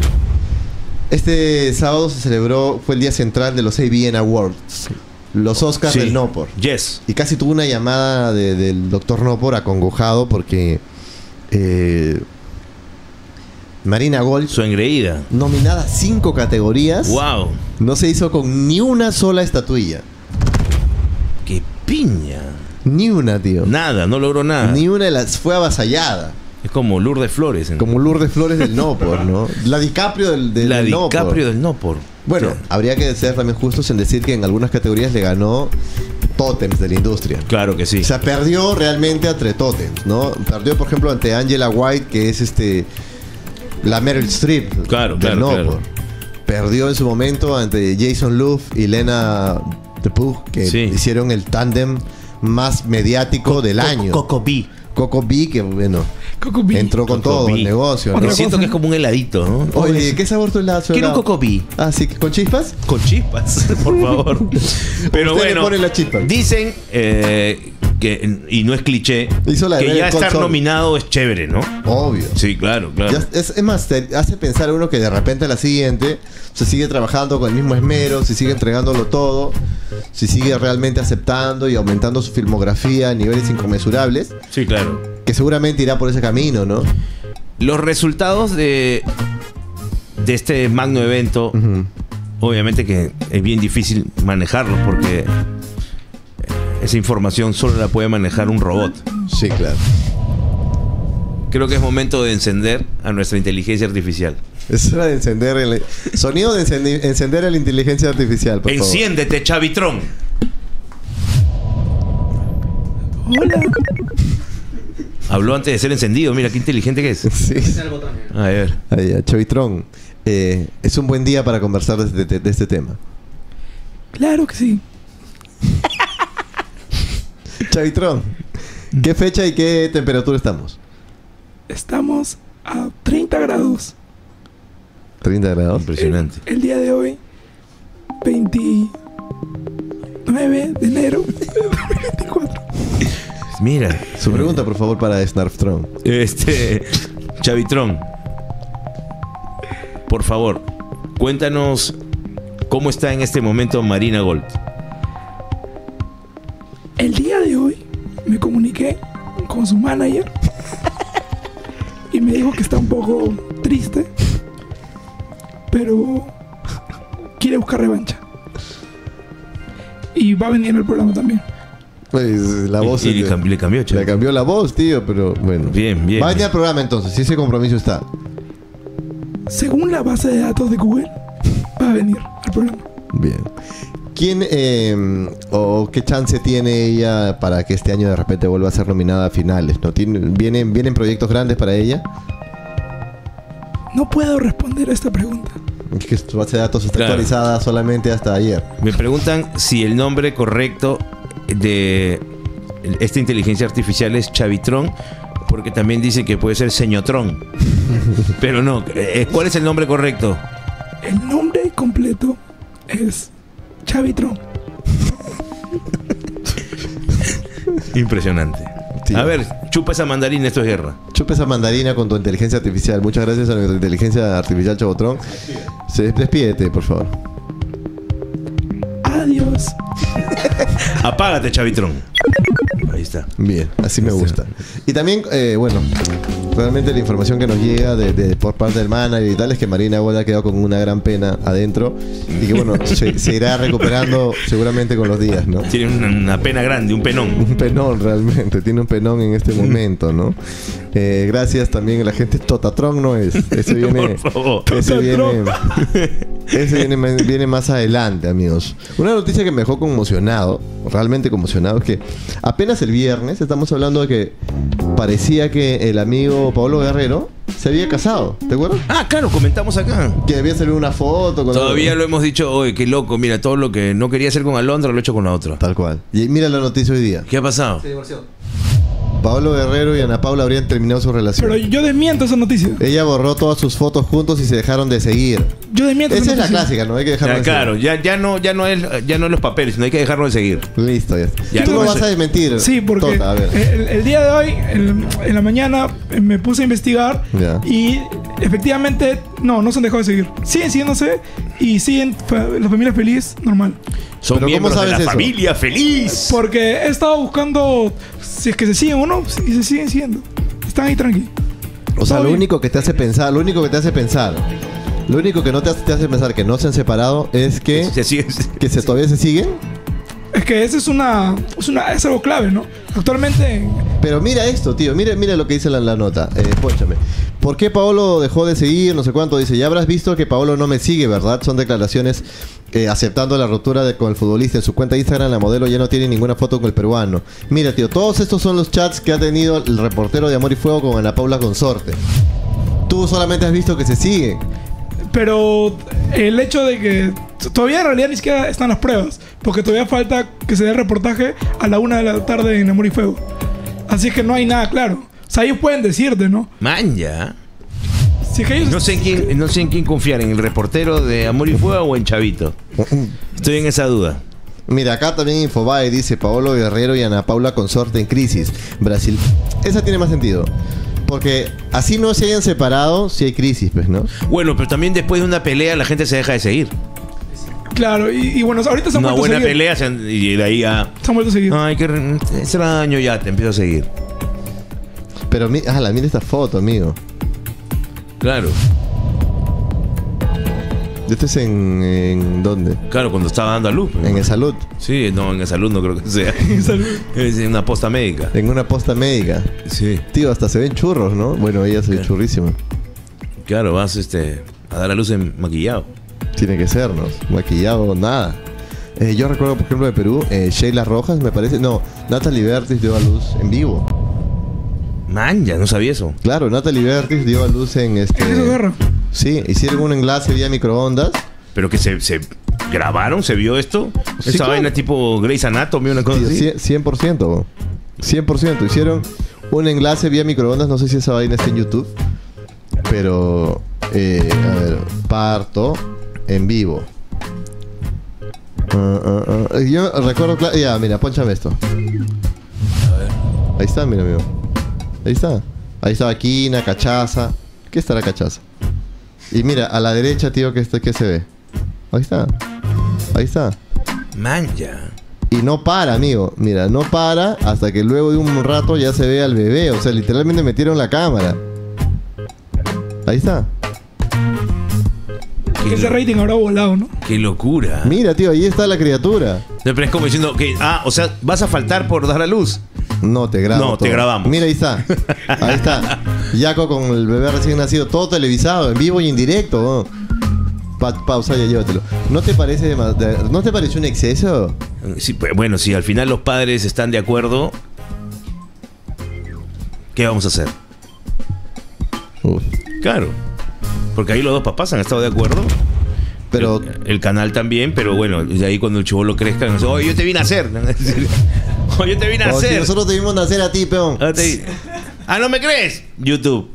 [SPEAKER 3] Este sábado se celebró, fue el día central de los A B N Awards, los Oscars
[SPEAKER 2] Sí.
[SPEAKER 3] del Nopor.
[SPEAKER 2] Yes.
[SPEAKER 3] Y casi tuvo una llamada de- del doctor Nopor acongojado porque eh, Marina Gold,
[SPEAKER 2] Su engreída.
[SPEAKER 3] nominada a cinco categorías,
[SPEAKER 2] Wow.
[SPEAKER 3] no se hizo con ni una sola estatuilla.
[SPEAKER 2] Qué piña.
[SPEAKER 3] Ni una, tío.
[SPEAKER 2] Nada, no logró nada.
[SPEAKER 3] Ni una de las fue avasallada.
[SPEAKER 2] Es como Lourdes Flores. en-
[SPEAKER 3] Como Lourdes Flores del Nopor, ¿no? La DiCaprio del, del
[SPEAKER 2] la
[SPEAKER 3] del Nopor.
[SPEAKER 2] DiCaprio del Nopor.
[SPEAKER 3] Bueno,
[SPEAKER 2] O sea,
[SPEAKER 3] habría que ser también justos en decir que en algunas categorías le ganó tótems de la industria.
[SPEAKER 2] claro que sí.
[SPEAKER 3] O sea, perdió realmente entre tótems, ¿no? Perdió, por ejemplo, ante Angela White, que es este la Meryl Streep
[SPEAKER 2] Claro,
[SPEAKER 3] del
[SPEAKER 2] claro,
[SPEAKER 3] Nopor.
[SPEAKER 2] claro.
[SPEAKER 3] Perdió en su momento ante Jason Luff y Lena DePug, que
[SPEAKER 2] Sí.
[SPEAKER 3] hicieron el tándem más mediático del año.
[SPEAKER 2] Coco B.
[SPEAKER 3] Coco B, que bueno,
[SPEAKER 1] Coco B.
[SPEAKER 3] entró con
[SPEAKER 2] Coco
[SPEAKER 3] todo
[SPEAKER 2] B.
[SPEAKER 3] el negocio, ¿no?
[SPEAKER 1] Otra
[SPEAKER 2] Yo siento
[SPEAKER 1] cosa.
[SPEAKER 2] que es como un heladito, ¿no?
[SPEAKER 3] Oye, ¿qué sabor tu helado? su
[SPEAKER 2] Quiero un
[SPEAKER 3] helado?
[SPEAKER 2] Coco B.
[SPEAKER 3] Ah, sí, ¿con chispas?
[SPEAKER 2] Con chispas, por favor. Pero
[SPEAKER 3] Usted le
[SPEAKER 2] bueno,
[SPEAKER 3] pone la chispa.
[SPEAKER 2] dicen eh, que, y no es cliché,
[SPEAKER 3] Hizo la de
[SPEAKER 2] que
[SPEAKER 3] Better
[SPEAKER 2] ya
[SPEAKER 3] Call
[SPEAKER 2] estar
[SPEAKER 3] Saul.
[SPEAKER 2] nominado es chévere, ¿no?
[SPEAKER 3] Obvio.
[SPEAKER 2] Sí, claro, claro.
[SPEAKER 3] Ya- es, es más, te hace pensar uno que de repente a la siguiente se sigue trabajando con el mismo esmero, se sigue entregándolo todo, se sigue realmente aceptando y aumentando su filmografía a niveles inconmensurables,
[SPEAKER 2] Sí, claro.
[SPEAKER 3] que seguramente irá por ese camino, ¿no?
[SPEAKER 2] Los resultados de, de este magno evento,
[SPEAKER 3] Ujú.
[SPEAKER 2] obviamente que es bien difícil manejarlos porque esa información solo la puede manejar un robot.
[SPEAKER 3] Sí, claro.
[SPEAKER 2] Creo que es momento de encender a nuestra inteligencia artificial.
[SPEAKER 3] Es hora de encender el sonido de encendi- encender a la inteligencia artificial, por favor.
[SPEAKER 2] Enciéndete, Chavitrón.
[SPEAKER 1] Hola.
[SPEAKER 2] Habló antes de ser encendido. Mira qué inteligente que es.
[SPEAKER 3] Sí.
[SPEAKER 2] A ver.
[SPEAKER 3] Ahí, a Chavitrón. Eh, es un buen día para conversar de este, de este tema.
[SPEAKER 1] Claro que sí.
[SPEAKER 3] Chavitrón, ¿qué fecha y qué temperatura estamos?
[SPEAKER 1] Estamos a treinta grados.
[SPEAKER 3] treinta grados.
[SPEAKER 2] Impresionante.
[SPEAKER 1] El día de hoy, veintinueve de enero de dos mil veinticuatro.
[SPEAKER 2] Mira.
[SPEAKER 3] Su pregunta, por favor, para Snarftron.
[SPEAKER 2] Este. Chavitrón. Por favor, cuéntanos ¿Cómo está en este momento Marina Gold?
[SPEAKER 1] El día de hoy me comuniqué con su manager y me dijo que está un poco triste, pero quiere buscar revancha. Y va a venir en el programa también.
[SPEAKER 3] Pues, la voz
[SPEAKER 2] Y, y
[SPEAKER 3] es
[SPEAKER 2] le,
[SPEAKER 3] de-
[SPEAKER 2] cam- le cambió,
[SPEAKER 3] le
[SPEAKER 2] chaval.
[SPEAKER 3] cambió la voz, tío, pero bueno.
[SPEAKER 2] Bien, bien.
[SPEAKER 3] Vaya al programa entonces, si ese compromiso está.
[SPEAKER 1] Según la base de datos de Google, va a venir al programa.
[SPEAKER 3] Bien. ¿Quién eh, o qué chance tiene ella para que este año de repente vuelva a ser nominada a finales? ¿No? ¿Tiene, vienen, ¿Vienen proyectos grandes para ella?
[SPEAKER 1] No puedo responder a esta pregunta.
[SPEAKER 3] Es que su base de datos está
[SPEAKER 2] Claro.
[SPEAKER 3] actualizada solamente hasta ayer.
[SPEAKER 2] Me preguntan si el nombre correcto de esta inteligencia artificial es Chavitron, porque también dicen que puede ser Señotrón. Pero no, eh, ¿cuál es el nombre correcto?
[SPEAKER 1] El nombre completo es Chavitron.
[SPEAKER 2] Impresionante.
[SPEAKER 3] Sí.
[SPEAKER 2] A ver, chupa esa mandarina, esto es guerra.
[SPEAKER 3] Chupa esa mandarina con tu inteligencia artificial. Muchas gracias a nuestra inteligencia artificial Chabotrón. Se despídete, por favor.
[SPEAKER 1] Adiós.
[SPEAKER 2] Apágate, Chavitron. Ahí está.
[SPEAKER 3] Bien, así me gusta. Y también, eh, bueno, realmente la información que nos llega de, de- por parte del manager y tal es que Marina Gold ha quedado con una gran pena adentro y que, bueno, se, se irá recuperando seguramente con los días, ¿no?
[SPEAKER 2] Tiene una, una pena grande, un penón.
[SPEAKER 3] Un penón realmente, tiene un penón en este momento, ¿no? Eh, gracias también a la gente. Totatron no es. Ese viene.
[SPEAKER 2] Por favor.
[SPEAKER 3] Ese viene.
[SPEAKER 1] Totatron.
[SPEAKER 3] Ese viene, ma- viene más adelante, amigos. Una noticia que me dejó conmocionado, realmente conmocionado, es que apenas el viernes estamos hablando de que parecía que el amigo Pablo Guerrero se había casado. ¿Te acuerdas?
[SPEAKER 2] Ah, claro, comentamos acá.
[SPEAKER 3] Que había salido una foto con
[SPEAKER 2] Todavía lo hemos dicho, oye, qué loco, mira, todo lo que no quería hacer con Alondra lo he hecho con la otra.
[SPEAKER 3] Tal cual. Y mira la noticia hoy día.
[SPEAKER 2] ¿Qué ha pasado?
[SPEAKER 4] Se divorció.
[SPEAKER 3] Pablo Guerrero y Ana Paula habrían terminado su relación.
[SPEAKER 1] Pero yo desmiento esa noticia.
[SPEAKER 3] Ella borró todas sus fotos juntos y se dejaron de seguir.
[SPEAKER 1] Yo desmiento
[SPEAKER 3] Esa
[SPEAKER 1] esa
[SPEAKER 3] es la
[SPEAKER 1] noticia.
[SPEAKER 3] clásica, ¿no? Hay que dejarlo
[SPEAKER 2] Ya,
[SPEAKER 3] de
[SPEAKER 2] claro, ya, ya no, ya no es, ya no es los papeles, sino hay que dejarlo de seguir.
[SPEAKER 3] seguir. Listo, ya está.
[SPEAKER 2] Ya,
[SPEAKER 3] Tú
[SPEAKER 2] no
[SPEAKER 3] lo
[SPEAKER 2] me
[SPEAKER 3] vas
[SPEAKER 2] sé.
[SPEAKER 3] a desmentir.
[SPEAKER 1] Sí, porque
[SPEAKER 3] Tota, a ver.
[SPEAKER 1] el, el día de hoy, en, en la mañana, eh, me puse a investigar
[SPEAKER 3] Ya.
[SPEAKER 1] y efectivamente, no, no se han dejado de seguir. Siguen siguiéndose y siguen fa- la familia feliz, normal.
[SPEAKER 2] Son
[SPEAKER 3] Pero ¿cómo
[SPEAKER 2] miembros de
[SPEAKER 3] sabes
[SPEAKER 2] la
[SPEAKER 3] eso?
[SPEAKER 2] familia feliz.
[SPEAKER 1] Porque he estado buscando si es que se siguen o no, y se siguen siguiendo. Están ahí tranquilos.
[SPEAKER 3] O sea,
[SPEAKER 1] todo
[SPEAKER 3] lo
[SPEAKER 1] bien.
[SPEAKER 3] único que te hace pensar, lo único que te hace pensar, lo único que no te hace, te hace pensar que no se han separado es que,
[SPEAKER 2] Se sigue-
[SPEAKER 3] que se, todavía se siguen.
[SPEAKER 1] Es que eso es una, es una es algo clave, ¿no? Actualmente,
[SPEAKER 3] Pero mira esto, tío, mira, mira lo que dice la, la nota. Eh, pónchame. ¿Por qué Paolo dejó de seguir? No sé cuánto. Dice, ya habrás visto que Paolo no me sigue, ¿verdad? Son declaraciones eh, aceptando la ruptura de- con el futbolista. En su cuenta de Instagram la modelo ya no tiene ninguna foto con el peruano. Mira, tío, todos estos son los chats que ha tenido el reportero de Amor y Fuego con Ana Paula Consorte. Tú solamente has visto que se siguen.
[SPEAKER 1] pero el hecho de que t- todavía en realidad ni siquiera están las pruebas, porque todavía falta que se dé el reportaje a la una de la tarde en Amor y Fuego. Así que no hay nada claro. O sea, ellos pueden decirte, ¿no?
[SPEAKER 2] Man, ya.
[SPEAKER 1] Si es que ellos
[SPEAKER 2] No sé en quién, no sé en quién confiar, en el reportero de Amor y Fuego o en Chavito. Estoy en esa duda.
[SPEAKER 3] Mira, acá también Infobae dice Paolo Guerrero y Ana Paula Consorte en crisis. Brasil. Esa tiene más sentido. Porque así no se hayan separado, si hay crisis, pues, ¿no?
[SPEAKER 2] Bueno, pero también después de una pelea la gente se deja de seguir.
[SPEAKER 1] Claro, y, y bueno, ahorita se han
[SPEAKER 2] Una
[SPEAKER 1] vuelto
[SPEAKER 2] buena
[SPEAKER 1] a seguir.
[SPEAKER 2] pelea se han- y de ahí a...
[SPEAKER 1] Se han vuelto a seguir.
[SPEAKER 2] Ay, qué re- extraño, ya te empiezo a seguir.
[SPEAKER 3] Pero mi- ah, mira esta foto, amigo.
[SPEAKER 2] Claro,
[SPEAKER 3] Esto es en, en ¿dónde?
[SPEAKER 2] claro, cuando estaba dando a luz.
[SPEAKER 3] En el salud,
[SPEAKER 2] Sí, no, en el salud no creo que sea.
[SPEAKER 1] Salud.
[SPEAKER 2] Es en una posta médica.
[SPEAKER 3] en una posta médica.
[SPEAKER 2] Sí.
[SPEAKER 3] Tío, hasta se ven churros, ¿no? Bueno, ella se ve churrísima.
[SPEAKER 2] Claro, vas este, a dar a luz en maquillado.
[SPEAKER 3] Tiene que ser, ¿no? Maquillado, nada. Eh, yo recuerdo, por ejemplo, de Perú, eh, Sheila Rojas, me parece. No, Natalie Bertis dio a luz en vivo.
[SPEAKER 2] Man, ya no sabía eso.
[SPEAKER 3] Claro, Natalie Bertis dio a luz en este.
[SPEAKER 1] ¿En esa guerra?
[SPEAKER 3] Sí, hicieron un enlace vía microondas.
[SPEAKER 2] Pero que se, se grabaron, se vio esto.
[SPEAKER 3] Sí,
[SPEAKER 2] Esa
[SPEAKER 3] claro.
[SPEAKER 2] vaina tipo Grey's Anatomy, una cosa
[SPEAKER 3] Tío,
[SPEAKER 2] así.
[SPEAKER 3] cien- cien por ciento, bo. cien por ciento. Hicieron un enlace vía microondas. No sé si esa vaina está en YouTube. Pero, eh, a ver, parto en vivo. Ah, ah, ah. Yo recuerdo, cla- ya, mira, ponchame esto.
[SPEAKER 2] A ver.
[SPEAKER 3] Ahí está, mira, amigo. Ahí está. Ahí estaba Quina, Cachaza. ¿Qué estará Cachaza? Y mira, a la derecha, tío, ¿qué, está- qué se ve? Ahí está. Ahí está.
[SPEAKER 2] Manja.
[SPEAKER 3] Y no para, amigo. Mira, no para hasta que luego de un rato ya se ve al bebé. O sea, literalmente metieron la cámara. Ahí está.
[SPEAKER 1] Que ese rating habrá volado, ¿no?
[SPEAKER 2] Qué locura.
[SPEAKER 3] Mira, tío, ahí está la criatura.
[SPEAKER 2] Pero es como diciendo que, ah, o sea, vas a faltar por dar a luz.
[SPEAKER 3] No, te grabo.
[SPEAKER 2] No, te
[SPEAKER 3] todo.
[SPEAKER 2] grabamos.
[SPEAKER 3] Mira, ahí está. Ahí está. Yaco con el bebé recién nacido, todo televisado, en vivo y en directo. ¿No? Pa pausa, ya llévatelo. ¿No te parece ¿No te parece un exceso?
[SPEAKER 2] Sí, pues, bueno, si al final los padres están de acuerdo, ¿qué vamos a hacer?
[SPEAKER 3] Uf.
[SPEAKER 2] Claro. Porque ahí los dos papás han estado de acuerdo.
[SPEAKER 3] Pero
[SPEAKER 2] El, el canal también, pero bueno, de ahí cuando el chibolo crezca, no sé, oye, yo te vine a hacer. Oye, yo te vine a
[SPEAKER 3] o
[SPEAKER 2] hacer.
[SPEAKER 3] si nosotros te vimos nacer a ti, peón.
[SPEAKER 2] Ah, te- ah, ¿no me crees? YouTube.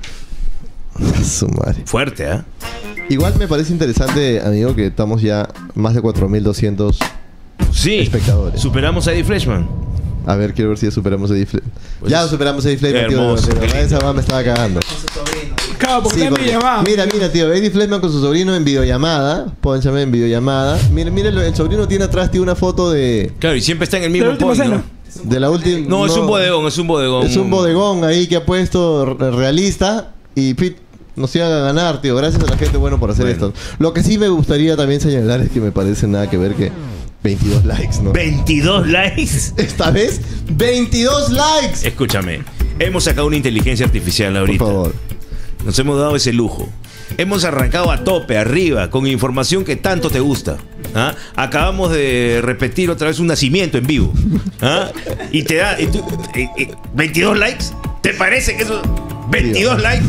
[SPEAKER 3] Su madre.
[SPEAKER 2] Fuerte, ¿ah?
[SPEAKER 3] Igual me parece interesante, amigo, que estamos ya más de cuatro mil doscientos.
[SPEAKER 2] Sí.
[SPEAKER 3] Espectadores.
[SPEAKER 2] Superamos a Eddie Freshman.
[SPEAKER 3] A ver, quiero ver si ya superamos a Eddie Fle-
[SPEAKER 2] Pues
[SPEAKER 3] Ya superamos a Eddie Fleischmann,
[SPEAKER 2] qué
[SPEAKER 3] tío.
[SPEAKER 2] hermoso,
[SPEAKER 3] Pero
[SPEAKER 2] qué
[SPEAKER 3] esa
[SPEAKER 2] lindo.
[SPEAKER 3] mamá me estaba cagando.
[SPEAKER 1] Claro, porque
[SPEAKER 3] Sí,
[SPEAKER 1] está en
[SPEAKER 3] porque-
[SPEAKER 1] videollamada.
[SPEAKER 3] mira, mira, tío, Eddie Fleischmann con su sobrino en videollamada. Pónchame en videollamada. Mira, mira, el sobrino tiene atrás, tío, una foto de,
[SPEAKER 2] Claro, y siempre está en el
[SPEAKER 1] La
[SPEAKER 2] mismo
[SPEAKER 1] última
[SPEAKER 2] point,
[SPEAKER 1] cena.
[SPEAKER 2] ¿no?
[SPEAKER 3] de la última.
[SPEAKER 2] No, es un bodegón, es un bodegón.
[SPEAKER 3] Es un bodegón ahí que ha puesto re- realista y pit, nos iban a ganar, tío. Gracias a la gente bueno por hacer
[SPEAKER 2] Bueno.
[SPEAKER 3] esto. Lo que sí me gustaría también señalar es que me parece nada que ver que veintidós likes, ¿no?
[SPEAKER 2] veintidós likes.
[SPEAKER 3] Esta vez, veintidós likes.
[SPEAKER 2] Escúchame, hemos sacado una inteligencia artificial
[SPEAKER 3] Por
[SPEAKER 2] ahorita.
[SPEAKER 3] favor.
[SPEAKER 2] Nos hemos dado ese lujo. Hemos arrancado a tope, arriba, con información que tanto te gusta. ¿Ah? Acabamos de repetir otra vez un nacimiento en vivo. ¿Ah? Y te da... y tú- eh, eh, ¿veintidós likes? ¿Te parece que eso... veintidós likes?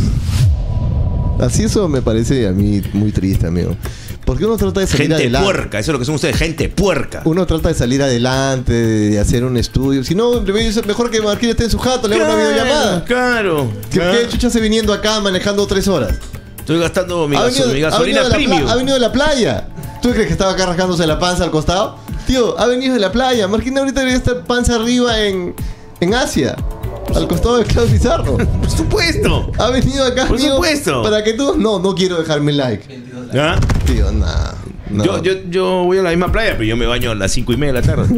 [SPEAKER 3] Así eso me parece a mí muy triste, amigo. Porque uno trata de salir
[SPEAKER 2] Gente
[SPEAKER 3] adelante.
[SPEAKER 2] puerca, eso es lo que son ustedes, gente puerca.
[SPEAKER 3] Uno trata de salir adelante, de hacer un estudio. Si no, mejor que Marquín esté en su jato, le haga una videollamada.
[SPEAKER 2] Claro.
[SPEAKER 3] ¿Qué,
[SPEAKER 2] Ah,
[SPEAKER 3] qué chucha hace viniendo acá manejando tres horas?
[SPEAKER 2] Estoy gastando mi,
[SPEAKER 3] Ha
[SPEAKER 2] gaso-
[SPEAKER 3] venido,
[SPEAKER 2] mi
[SPEAKER 3] ha venido
[SPEAKER 2] gasolina
[SPEAKER 3] de la
[SPEAKER 2] premium.
[SPEAKER 3] pla- ha venido de la playa. ¿Tú crees que estaba acá rascándose la panza al costado? Tío, ha venido de la playa. Marquín ahorita debería estar panza arriba en, en Asia. Al costado de Claudio Pizarro.
[SPEAKER 2] Por supuesto.
[SPEAKER 3] Ha venido acá,
[SPEAKER 2] Por
[SPEAKER 3] amigo,
[SPEAKER 2] supuesto.
[SPEAKER 3] para que tú... No, no quiero dejarme like.
[SPEAKER 2] ¿Ah?
[SPEAKER 3] Tío, nah, no.
[SPEAKER 2] Yo, yo, yo voy a la misma playa, pero yo me baño a las cinco y media de la tarde.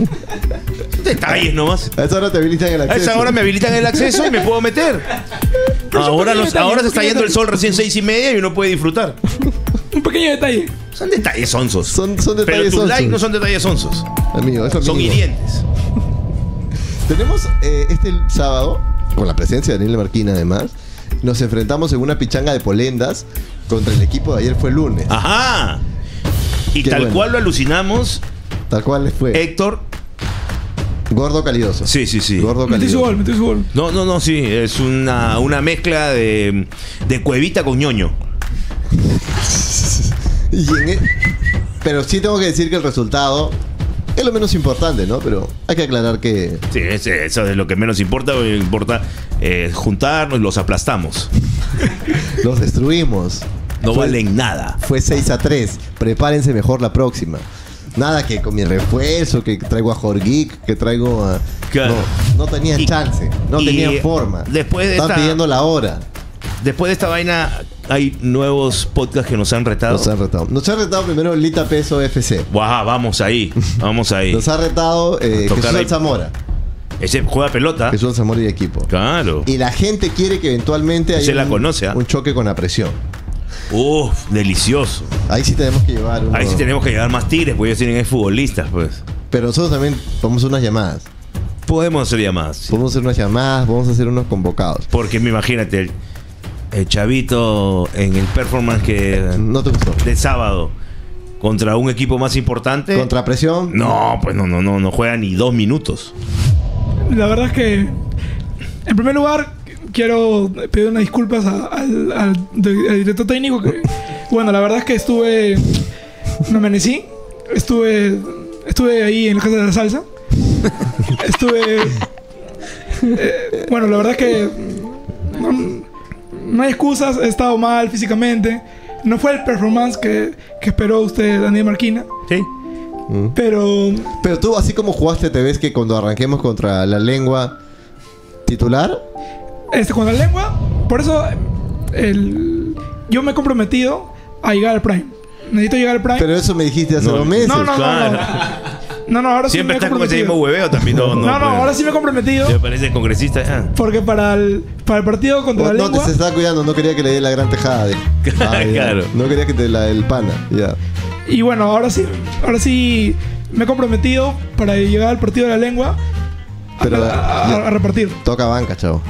[SPEAKER 2] Detalles nomás.
[SPEAKER 3] A esa hora te habilitan el
[SPEAKER 2] A
[SPEAKER 3] acceso.
[SPEAKER 2] esa hora me habilitan el acceso y me puedo meter. Ahora, los-
[SPEAKER 1] detalle,
[SPEAKER 2] ahora se
[SPEAKER 1] un
[SPEAKER 2] está
[SPEAKER 1] pequeño
[SPEAKER 2] yendo el
[SPEAKER 1] detalle.
[SPEAKER 2] sol recién seis y media y uno puede disfrutar.
[SPEAKER 1] Un pequeño detalle.
[SPEAKER 2] Son detalles sonsos.
[SPEAKER 3] Son, son
[SPEAKER 2] Pero
[SPEAKER 3] detalles
[SPEAKER 2] tus
[SPEAKER 3] sonsos.
[SPEAKER 2] likes no son detalles sonsos.
[SPEAKER 3] Amigo, eso
[SPEAKER 2] Son
[SPEAKER 3] mínimo.
[SPEAKER 2] hirientes.
[SPEAKER 3] Tenemos eh, este sábado, con la presencia de Daniel Marquín además, nos enfrentamos en una pichanga de polendas contra el equipo de ayer fue el lunes.
[SPEAKER 2] Ajá. Y
[SPEAKER 3] Qué
[SPEAKER 2] tal
[SPEAKER 3] bueno.
[SPEAKER 2] cual lo alucinamos,
[SPEAKER 3] Tal cual les fue.
[SPEAKER 2] Héctor.
[SPEAKER 3] Gordo calidoso.
[SPEAKER 2] Sí, sí, sí.
[SPEAKER 3] Gordo
[SPEAKER 1] Metí su
[SPEAKER 3] calidoso.
[SPEAKER 1] gol, metí su gol.
[SPEAKER 2] No, no, no, sí. Es una, una mezcla de, de cuevita con ñoño.
[SPEAKER 3] Y en e- Pero sí tengo que decir que el resultado es lo menos importante, ¿no? Pero hay que aclarar que
[SPEAKER 2] Sí, es- eso es lo que menos importa. Lo que importa eh, juntarnos y los aplastamos.
[SPEAKER 3] los destruimos.
[SPEAKER 2] No
[SPEAKER 3] Fue-
[SPEAKER 2] valen nada.
[SPEAKER 3] Fue seis a tres. Prepárense mejor la próxima. Nada que con mi refuerzo, que traigo a Jorgeek, que traigo a...
[SPEAKER 2] Claro.
[SPEAKER 3] No, no tenían
[SPEAKER 2] Y-
[SPEAKER 3] chance. No
[SPEAKER 2] y
[SPEAKER 3] tenían forma.
[SPEAKER 2] después de
[SPEAKER 3] Están
[SPEAKER 2] esta-
[SPEAKER 3] pidiendo la hora.
[SPEAKER 2] Después de esta vaina, hay nuevos podcasts que nos han retado.
[SPEAKER 3] Nos han retado. Nos ha retado primero Lita Peso F C.
[SPEAKER 2] Guau, vamos ahí. Vamos ahí.
[SPEAKER 3] Nos ha retado eh,
[SPEAKER 2] A tocar
[SPEAKER 3] Jesús
[SPEAKER 2] ahí.
[SPEAKER 3] Alzamora.
[SPEAKER 2] Ese juega pelota.
[SPEAKER 3] Jesús Alzamora y equipo.
[SPEAKER 2] Claro.
[SPEAKER 3] Y la gente quiere que eventualmente haya
[SPEAKER 2] Se la
[SPEAKER 3] un,
[SPEAKER 2] conoce, ¿ah?
[SPEAKER 3] un choque con la presión.
[SPEAKER 2] Uf, delicioso.
[SPEAKER 3] Ahí sí tenemos que llevar uno-
[SPEAKER 2] Ahí sí tenemos que llevar más tigres, porque ellos tienen futbolistas, pues.
[SPEAKER 3] Pero nosotros también vamos a hacer unas llamadas.
[SPEAKER 2] Podemos hacer llamadas. sí.
[SPEAKER 3] Podemos hacer unas llamadas, vamos a hacer unos convocados.
[SPEAKER 2] Porque me imagínate, el, el chavito en el performance que
[SPEAKER 3] ¿No te gustó?
[SPEAKER 2] de sábado contra un equipo más importante.
[SPEAKER 3] ¿Contra presión?
[SPEAKER 2] No, pues no, no, no, no juega ni dos minutos.
[SPEAKER 1] La verdad es que, en primer lugar, quiero pedir unas disculpas a- al, al de- al director técnico. Que, bueno, la verdad es que estuve. Me amanecí. Estuve. Estuve ahí en la casa de la salsa. Estuve. eh, bueno, la verdad es que. No, no hay excusas. He estado mal físicamente. No fue el performance que, que esperó usted, Daniel Marquina.
[SPEAKER 2] Sí.
[SPEAKER 3] Mm.
[SPEAKER 1] Pero.
[SPEAKER 3] Pero tú, así como jugaste, ¿te ves que cuando arranquemos contra la lengua titular?
[SPEAKER 1] Este, con la lengua, por eso el, yo me he comprometido a llegar al Prime. Necesito llegar al Prime.
[SPEAKER 3] Pero eso me dijiste hace
[SPEAKER 2] No,
[SPEAKER 3] dos meses.
[SPEAKER 1] no, no, no,
[SPEAKER 2] Claro.
[SPEAKER 1] no. No, no, ahora sí
[SPEAKER 2] Siempre
[SPEAKER 1] me he
[SPEAKER 2] estás con ese
[SPEAKER 1] comprometido.
[SPEAKER 2] mismo hueveo también. No, no,
[SPEAKER 1] No, no,
[SPEAKER 2] pues.
[SPEAKER 1] ahora sí me he comprometido.
[SPEAKER 2] Me parece congresista. Ah.
[SPEAKER 1] Porque para el, para el partido contra
[SPEAKER 3] No,
[SPEAKER 1] la
[SPEAKER 3] no, te
[SPEAKER 1] lengua.
[SPEAKER 3] se estaba cuidando, no quería que le dé la gran tejada. De... Ah, ya.
[SPEAKER 2] Claro.
[SPEAKER 3] No quería que te la el pana. Ya.
[SPEAKER 1] Y bueno, ahora sí, ahora sí me he comprometido para llegar al partido de la lengua
[SPEAKER 3] Pero
[SPEAKER 1] a, a-
[SPEAKER 3] ya-
[SPEAKER 1] a repartir.
[SPEAKER 3] toca banca, chavo.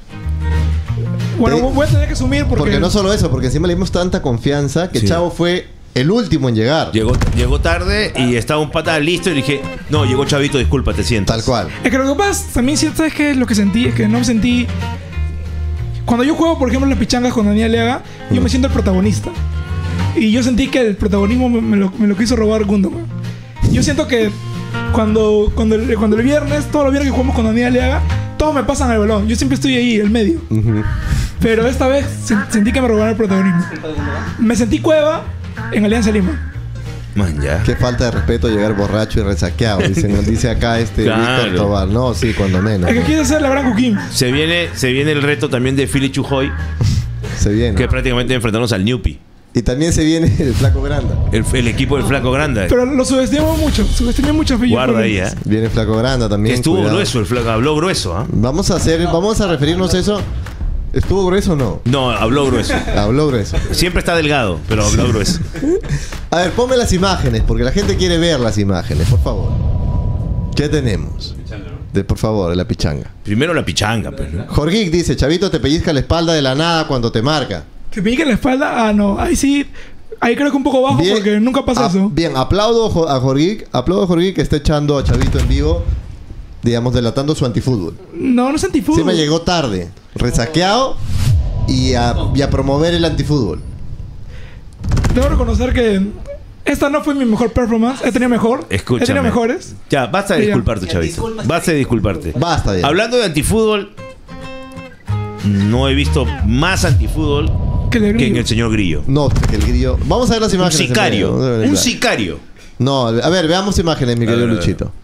[SPEAKER 1] Bueno,
[SPEAKER 3] Te-
[SPEAKER 1] voy a tener que asumir porque,
[SPEAKER 3] Porque no solo eso, porque encima le dimos tanta confianza que
[SPEAKER 2] Sí.
[SPEAKER 3] Chavo fue el último en llegar.
[SPEAKER 2] Llegó, llegó tarde y estaba un pata listo y dije, no, llegó Chavito, disculpa, te sientas.
[SPEAKER 3] Tal cual.
[SPEAKER 1] Es que lo que pasa, también si sabes que lo que sentí es que no me sentí. Cuando yo juego, por ejemplo, las pichangas con Daniel Leaga, yo me siento el protagonista. Y yo sentí que el protagonismo me, me lo, me lo quiso robar Gundogan. Yo siento que cuando, cuando, el, cuando el viernes, todos los viernes que jugamos con Daniel Leaga, todos me pasan el balón. Yo siempre estoy ahí, el medio.
[SPEAKER 3] Ujú.
[SPEAKER 1] Pero esta vez sen- sentí que me robaron el protagonismo. Me sentí Cueva en Alianza Lima.
[SPEAKER 2] Man, ya.
[SPEAKER 3] Qué falta de respeto llegar borracho y resaqueado. Dicen, dice acá este
[SPEAKER 2] Claro.
[SPEAKER 3] Víctor Tobar. No, sí, cuando menos.
[SPEAKER 1] El que quiere ser la Gran Cuquín.
[SPEAKER 2] Se viene, se viene el reto también de Philly Chujoy,
[SPEAKER 3] Se viene.
[SPEAKER 2] que es prácticamente enfrentarnos al Newpi.
[SPEAKER 3] Y también se viene el flaco Granda.
[SPEAKER 2] El, el equipo del Flaco Granda.
[SPEAKER 1] Pero lo subestimamos mucho. Subestimé mucho a Filipe
[SPEAKER 2] Guarda ahí,
[SPEAKER 1] Collins.
[SPEAKER 2] ¿eh?
[SPEAKER 3] Viene el flaco Granda
[SPEAKER 2] Que
[SPEAKER 3] también.
[SPEAKER 2] estuvo
[SPEAKER 3] cuidado.
[SPEAKER 2] grueso el Flaco, habló grueso, ¿ah?
[SPEAKER 3] Vamos a hacer, vamos a referirnos a eso. ¿Estuvo grueso o no?
[SPEAKER 2] No, habló grueso.
[SPEAKER 3] Habló grueso.
[SPEAKER 2] Siempre está delgado, pero habló grueso.
[SPEAKER 3] A ver, ponme las imágenes, porque la gente quiere ver las imágenes, por favor. ¿Qué tenemos? De, por favor, de la pichanga.
[SPEAKER 2] Primero la pichanga, pues, ¿no?
[SPEAKER 3] Jorgik dice, Chavito te pellizca la espalda de la nada cuando te marca.
[SPEAKER 1] Que me pique en la espalda. Ah, no. Ahí sí. Ahí creo que un poco bajo porque nunca pasa
[SPEAKER 3] a-
[SPEAKER 1] eso.
[SPEAKER 3] Bien, aplaudo jo- a Jorgik, aplaudo a Jorgik que está echando a Chavito en vivo, digamos, delatando su antifútbol.
[SPEAKER 1] No, no es antifútbol.
[SPEAKER 3] Sí me llegó tarde, resaqueado y a, y a promover el antifútbol.
[SPEAKER 1] Debo reconocer que esta no fue mi mejor performance. He tenido mejor.
[SPEAKER 2] Escúchame.
[SPEAKER 1] He tenido mejores.
[SPEAKER 2] Ya, basta de
[SPEAKER 1] Sí, ya.
[SPEAKER 2] disculparte, Chavito. Basta de disculparte.
[SPEAKER 3] Basta ya.
[SPEAKER 2] Hablando de antifútbol, no he visto más antifútbol
[SPEAKER 1] Que le
[SPEAKER 2] que en el señor Grillo.
[SPEAKER 3] No, que el grillo. Vamos a ver las
[SPEAKER 2] Un
[SPEAKER 3] imágenes.
[SPEAKER 2] sicario.
[SPEAKER 3] en medio.
[SPEAKER 2] Un
[SPEAKER 3] Claro.
[SPEAKER 2] sicario.
[SPEAKER 3] No, a ver, veamos imágenes, mi
[SPEAKER 2] A
[SPEAKER 3] querido
[SPEAKER 2] ver, a ver.
[SPEAKER 3] Luchito.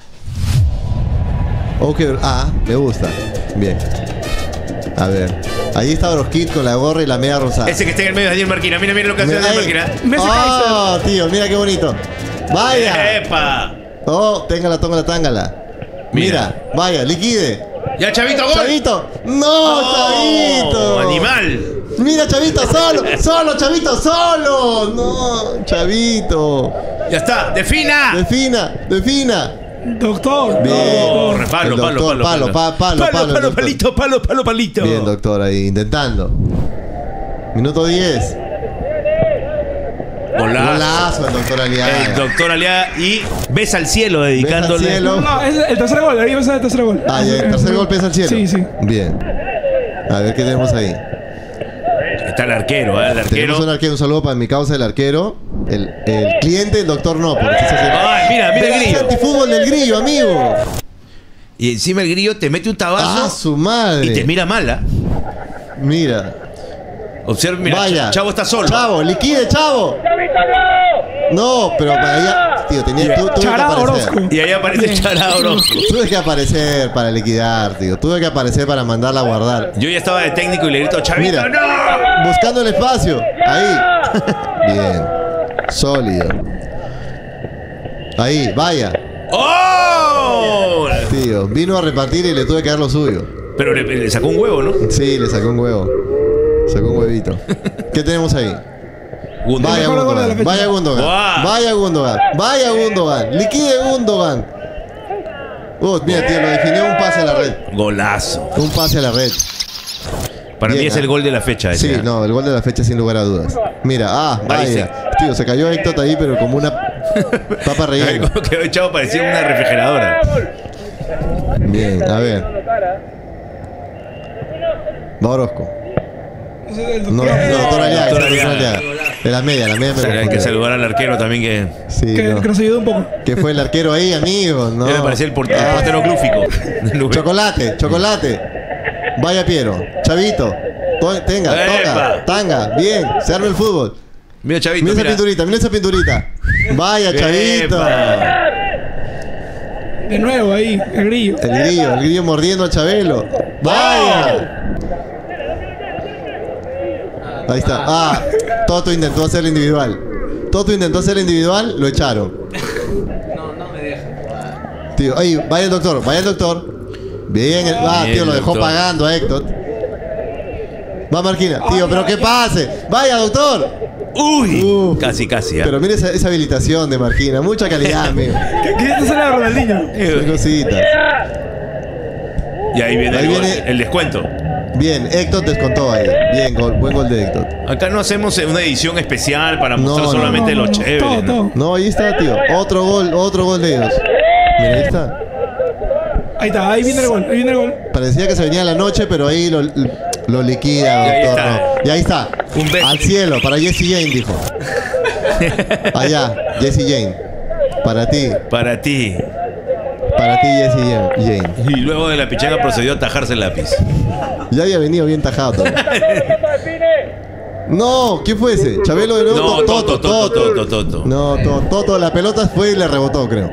[SPEAKER 3] Ok, ah, me gusta. Bien. A ver. Ahí está Broskit con la gorra y la media rosada.
[SPEAKER 2] Ese que está en el medio de Daniel Marquina. Mira, mira lo que hace
[SPEAKER 3] Mira
[SPEAKER 2] Daniel
[SPEAKER 3] ahí.
[SPEAKER 2] Marquina.
[SPEAKER 1] Messi
[SPEAKER 3] Oh, tío, mira qué bonito. Vaya.
[SPEAKER 2] ¡Epa!
[SPEAKER 3] Oh, téngala, tóngala, tángala. Mira, vaya, liquide.
[SPEAKER 2] ¡Ya, Chavito, gol!
[SPEAKER 3] Chavito. No,
[SPEAKER 2] ¡Oh,
[SPEAKER 3] Chavito.
[SPEAKER 2] ¡Animal!
[SPEAKER 3] Mira, Chavito, solo. Solo, Chavito, solo. No, Chavito.
[SPEAKER 2] ¡Ya está! ¡Defina!
[SPEAKER 3] Defina, defina.
[SPEAKER 1] Doctor.
[SPEAKER 3] Bien.
[SPEAKER 2] Oh,
[SPEAKER 1] doctor.
[SPEAKER 2] repalo,
[SPEAKER 3] El
[SPEAKER 2] palo,
[SPEAKER 3] doctor,
[SPEAKER 2] palo,
[SPEAKER 3] palo, pa- palo, palo,
[SPEAKER 2] palo,
[SPEAKER 3] el doctor.
[SPEAKER 2] palito, palo, palo, palito.
[SPEAKER 3] Bien, doctor, ahí, intentando. Minuto diez.
[SPEAKER 2] Golazo.
[SPEAKER 3] Golazo el doctor Aliaga.
[SPEAKER 2] El doctor Aliaga y besa al cielo dedicándole.
[SPEAKER 3] Besa al cielo.
[SPEAKER 1] No, no, es el tercer gol. Ahí va a ser el tercer gol.
[SPEAKER 3] Ah, ya, el tercer golpe es al cielo.
[SPEAKER 1] Sí, sí.
[SPEAKER 3] Bien. A ver qué tenemos ahí.
[SPEAKER 2] Está el arquero, ¿eh? El
[SPEAKER 3] Tenemos
[SPEAKER 2] arquero.
[SPEAKER 3] un arquero, un saludo para mi causa, el arquero. El, el cliente, el doctor no, porque sí se hace.
[SPEAKER 2] Ay, mira, mira el
[SPEAKER 3] Ve ese
[SPEAKER 2] grillo.
[SPEAKER 3] antifútbol del grillo, amigo.
[SPEAKER 2] Y encima el grillo te mete un
[SPEAKER 3] Ah,
[SPEAKER 2] tabazo
[SPEAKER 3] su madre.
[SPEAKER 2] y te mira mala.
[SPEAKER 3] Mira.
[SPEAKER 2] Observa, mira,
[SPEAKER 3] Vaya.
[SPEAKER 2] Chavo está solo.
[SPEAKER 3] Chavo, liquide, chavo. No, pero para allá. Tío, tenía, tu- tuve que
[SPEAKER 1] Chará
[SPEAKER 3] aparecer.
[SPEAKER 1] Orozco.
[SPEAKER 2] Y ahí aparece
[SPEAKER 1] Bien.
[SPEAKER 2] Chará Orozco.
[SPEAKER 3] Tuve que aparecer para liquidar, tío. Tuve que aparecer para mandarla a guardar.
[SPEAKER 2] Yo ya estaba de técnico y le grito, Chavito,
[SPEAKER 3] Mira.
[SPEAKER 2] ¡no!
[SPEAKER 3] Buscando el espacio. Ahí. Bien. Sólido. Ahí, vaya.
[SPEAKER 2] ¡Oh!
[SPEAKER 3] Tío, vino a repartir y le tuve que dar lo suyo.
[SPEAKER 2] Pero le, le sacó un huevo, ¿no?
[SPEAKER 3] Sí, le sacó un huevo. Sacó un huevito. ¿Qué tenemos ahí?
[SPEAKER 2] Gundogan.
[SPEAKER 3] Vaya
[SPEAKER 1] mejor gol de la
[SPEAKER 3] Gundogan.
[SPEAKER 1] fecha.
[SPEAKER 3] Vaya Gundogan.
[SPEAKER 2] Guau.
[SPEAKER 3] Vaya Gundogan. Vaya Gundogan. Liquide Gundogan. Oh, mira, tío, lo definió un pase a la red.
[SPEAKER 2] Golazo.
[SPEAKER 3] Un pase a la red.
[SPEAKER 2] Para
[SPEAKER 3] Bien,
[SPEAKER 2] mí es
[SPEAKER 3] ¿eh?
[SPEAKER 2] el gol de la fecha ese.
[SPEAKER 3] Sí,
[SPEAKER 2] ¿eh?
[SPEAKER 3] no, el gol de la fecha sin lugar a dudas. Mira, ah,
[SPEAKER 2] Ahí
[SPEAKER 3] vaya. Tío, se cayó Héctor ahí, pero como una papa
[SPEAKER 2] Ay,
[SPEAKER 3] rellena.
[SPEAKER 2] como quedó echado parecía una refrigeradora.
[SPEAKER 3] Bien, a ver. Va Orozco.
[SPEAKER 1] Ese es el
[SPEAKER 3] No,
[SPEAKER 1] doctor.
[SPEAKER 3] no, doctor Aliaga.
[SPEAKER 2] Doctor
[SPEAKER 3] ese es doctor
[SPEAKER 2] Aliaga.
[SPEAKER 3] Aliaga. De la media, la media
[SPEAKER 2] O
[SPEAKER 3] me
[SPEAKER 2] sea, hay que
[SPEAKER 3] confunde.
[SPEAKER 2] saludar al arquero también que,
[SPEAKER 3] Sí,
[SPEAKER 1] Que,
[SPEAKER 3] no.
[SPEAKER 1] que nos ayudó un poco.
[SPEAKER 3] Que fue el arquero ahí, amigo. No.
[SPEAKER 2] ya me parecía el, por- el
[SPEAKER 3] Ah,
[SPEAKER 2] portero glúfico.
[SPEAKER 3] Chocolate, chocolate. Vaya Piero. Chavito. To- Tenga,
[SPEAKER 2] Epa.
[SPEAKER 3] toca, tanga. Bien, se arma el fútbol.
[SPEAKER 2] Mira, Chavito,
[SPEAKER 3] Mira esa
[SPEAKER 2] mira.
[SPEAKER 3] pinturita, mira esa pinturita. Vaya, Chavito.
[SPEAKER 2] Epa.
[SPEAKER 1] De nuevo ahí, el grillo.
[SPEAKER 3] El grillo, el grillo mordiendo a Chabelo. Vaya. Ahí está. Ah, Toto intentó hacerlo individual. Toto intentó hacer individual, lo echaron.
[SPEAKER 4] No, no me deja.
[SPEAKER 3] Tío, ahí, vaya el doctor, vaya el doctor. Bien, el, ah,
[SPEAKER 2] Bien,
[SPEAKER 3] tío, lo dejó
[SPEAKER 2] doctor.
[SPEAKER 3] pagando a Héctor. Va Marquina, tío, pero que pase. Vaya, doctor.
[SPEAKER 2] Uy,
[SPEAKER 3] Uh,
[SPEAKER 2] casi, casi. ¿eh?
[SPEAKER 3] Pero mire esa, esa habilitación de Marquina, mucha calidad, amigo.
[SPEAKER 1] ¿Qué, qué te sale a Ronaldinho?
[SPEAKER 3] Qué cositas.
[SPEAKER 2] Y ahí viene,
[SPEAKER 3] Ahí
[SPEAKER 2] el, gol,
[SPEAKER 3] viene-
[SPEAKER 2] el descuento.
[SPEAKER 3] Bien, Héctor descontó ahí. Bien, gol, buen gol de Héctor.
[SPEAKER 2] Acá no hacemos una edición especial para
[SPEAKER 3] No,
[SPEAKER 2] mostrar
[SPEAKER 3] no,
[SPEAKER 2] solamente
[SPEAKER 1] No,
[SPEAKER 2] lo
[SPEAKER 1] no,
[SPEAKER 2] chévere.
[SPEAKER 1] todo,
[SPEAKER 2] ¿no?
[SPEAKER 1] todo.
[SPEAKER 3] No, ahí está, tío. Otro gol, otro gol de ellos. Mira, ahí está.
[SPEAKER 1] Ahí está, ahí viene el gol, ahí viene el gol.
[SPEAKER 3] Parecía que se venía la noche, pero ahí lo, lo liquida,
[SPEAKER 2] Y ahí
[SPEAKER 3] doctor.
[SPEAKER 2] está.
[SPEAKER 3] No. Y ahí está.
[SPEAKER 2] Un beso.
[SPEAKER 3] Al cielo, para Jesse Jane, dijo. Allá, Jesse Jane. Para ti,
[SPEAKER 2] Para ti.
[SPEAKER 3] para ti, Jesse Jane.
[SPEAKER 2] Y luego de la pichanga procedió a tajarse el lápiz.
[SPEAKER 3] Ya había venido bien tajado todo. No, ¿qué fue ese? ¿Chabelo de nuevo?
[SPEAKER 2] No, Toto, Toto, Toto, Toto.
[SPEAKER 3] No, Toto, Toto, la pelota fue y le rebotó, creo.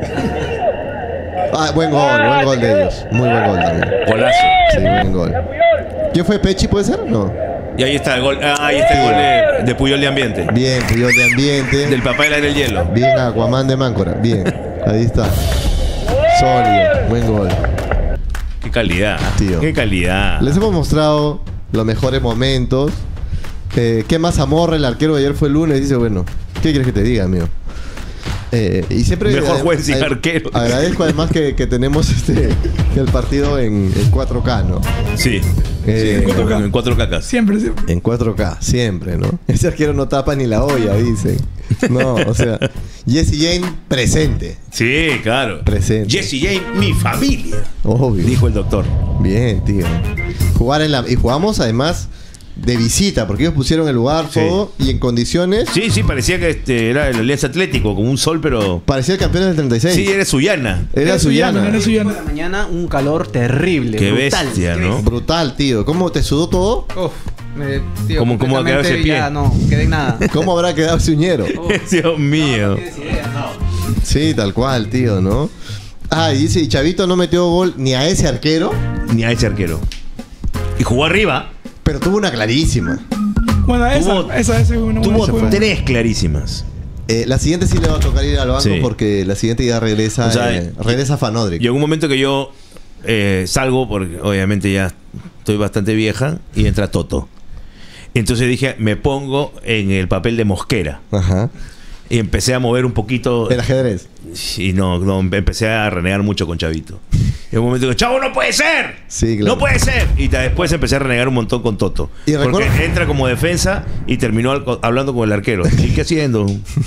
[SPEAKER 3] Ah, buen gol, buen gol de ellos. Muy buen gol también.
[SPEAKER 2] Golazo.
[SPEAKER 3] Sí, buen gol. ¿Quién fue Pechi, puede ser? No.
[SPEAKER 2] Y ahí está el gol. Ah, ahí está el gol de, de Puyol de Ambiente.
[SPEAKER 3] Bien, Puyol de ambiente.
[SPEAKER 2] Del papá del aire del hielo.
[SPEAKER 3] Bien, Aquaman de Máncora. Bien, ahí está. Sólido, buen gol.
[SPEAKER 2] Qué calidad.
[SPEAKER 3] Tío.
[SPEAKER 2] Qué calidad.
[SPEAKER 3] Les hemos mostrado los mejores momentos. Eh, ¿Qué más amor? El arquero de ayer fue el lunes. Dice, bueno, ¿qué quieres que te diga, amigo? Eh, y siempre
[SPEAKER 2] Mejor
[SPEAKER 3] eh,
[SPEAKER 2] juez y
[SPEAKER 3] eh,
[SPEAKER 2] arquero.
[SPEAKER 3] Agradezco además que, que tenemos este el partido en, en cuatro K, ¿no?
[SPEAKER 2] Sí.
[SPEAKER 3] Eh,
[SPEAKER 2] sí,
[SPEAKER 1] cuatro K.
[SPEAKER 2] en cuatro cacas.
[SPEAKER 1] Siempre, siempre.
[SPEAKER 3] En cuatro K, siempre, ¿no? Ese arquero no tapa ni la olla, dicen. No, o sea, Jesse Jane presente.
[SPEAKER 2] Sí, claro.
[SPEAKER 3] Presente.
[SPEAKER 2] Jesse Jane, mi familia.
[SPEAKER 3] Obvio.
[SPEAKER 2] Dijo el doctor.
[SPEAKER 3] Bien, tío. Jugar en la y jugamos además de visita, porque ellos pusieron el lugar
[SPEAKER 2] Sí.
[SPEAKER 3] todo y en condiciones.
[SPEAKER 2] Sí, sí, parecía que este era el Alianza Atlético, como un sol, pero.
[SPEAKER 3] Parecía el campeón del treinta y seis.
[SPEAKER 2] Sí, era Suyana.
[SPEAKER 3] Era Suyana.
[SPEAKER 1] Era
[SPEAKER 4] Por
[SPEAKER 1] Suyana.
[SPEAKER 4] la mañana un calor terrible.
[SPEAKER 2] Qué
[SPEAKER 4] brutal.
[SPEAKER 2] bestia,
[SPEAKER 4] Qué
[SPEAKER 2] ¿no?
[SPEAKER 4] bestia.
[SPEAKER 3] Brutal, tío. ¿Cómo te sudó todo?
[SPEAKER 4] Uf, me, tío,
[SPEAKER 2] ¿Cómo- cómo va a quedar ese
[SPEAKER 4] completamente
[SPEAKER 2] pie?
[SPEAKER 4] Ya no, quedé en nada.
[SPEAKER 3] ¿Cómo habrá quedado ese uñero?
[SPEAKER 2] Dios mío.
[SPEAKER 4] No tienes idea, no.
[SPEAKER 3] Sí, tal cual, tío, ¿no? Ah, y dice, y Chavito no metió gol ni a ese arquero,
[SPEAKER 2] Ni a ese arquero. Y jugó arriba.
[SPEAKER 3] pero tuvo una clarísima.
[SPEAKER 1] Bueno, esa,
[SPEAKER 2] Tuvo-
[SPEAKER 1] esa, esa es una buena
[SPEAKER 2] Tuvo
[SPEAKER 1] jugada.
[SPEAKER 2] tres clarísimas.
[SPEAKER 3] Eh, la siguiente sí le va a tocar ir al banco
[SPEAKER 2] Sí.
[SPEAKER 3] porque la siguiente ya regresa,
[SPEAKER 2] O sea,
[SPEAKER 3] eh, regresa Fanodric.
[SPEAKER 2] Llegó un momento que yo eh, salgo, porque obviamente ya estoy bastante vieja, y entra Toto. Entonces dije, me pongo en el papel de Mosquera.
[SPEAKER 3] Ajá.
[SPEAKER 2] Y empecé a mover un poquito.
[SPEAKER 3] El ajedrez.
[SPEAKER 2] Y no, no, empecé a renegar mucho con Chavito. Y en un momento digo, ¡Chavo, no puede ser!
[SPEAKER 3] Sí, claro.
[SPEAKER 2] ¡No puede ser! Y ta- después empecé a renegar un montón con Toto.
[SPEAKER 3] Y
[SPEAKER 2] porque
[SPEAKER 3] recuerdo-
[SPEAKER 2] entra como defensa y terminó al- hablando con el arquero. ¿Y qué haciendo?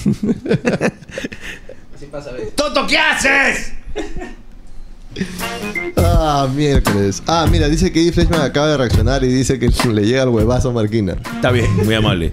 [SPEAKER 4] Así pasa a veces.
[SPEAKER 2] ¡Toto, qué haces!
[SPEAKER 3] Ah, miércoles. Ah, mira, dice que Eddie Fleshman acaba de reaccionar y dice que le llega el huevazo a Marquina.
[SPEAKER 2] Está bien, muy amable.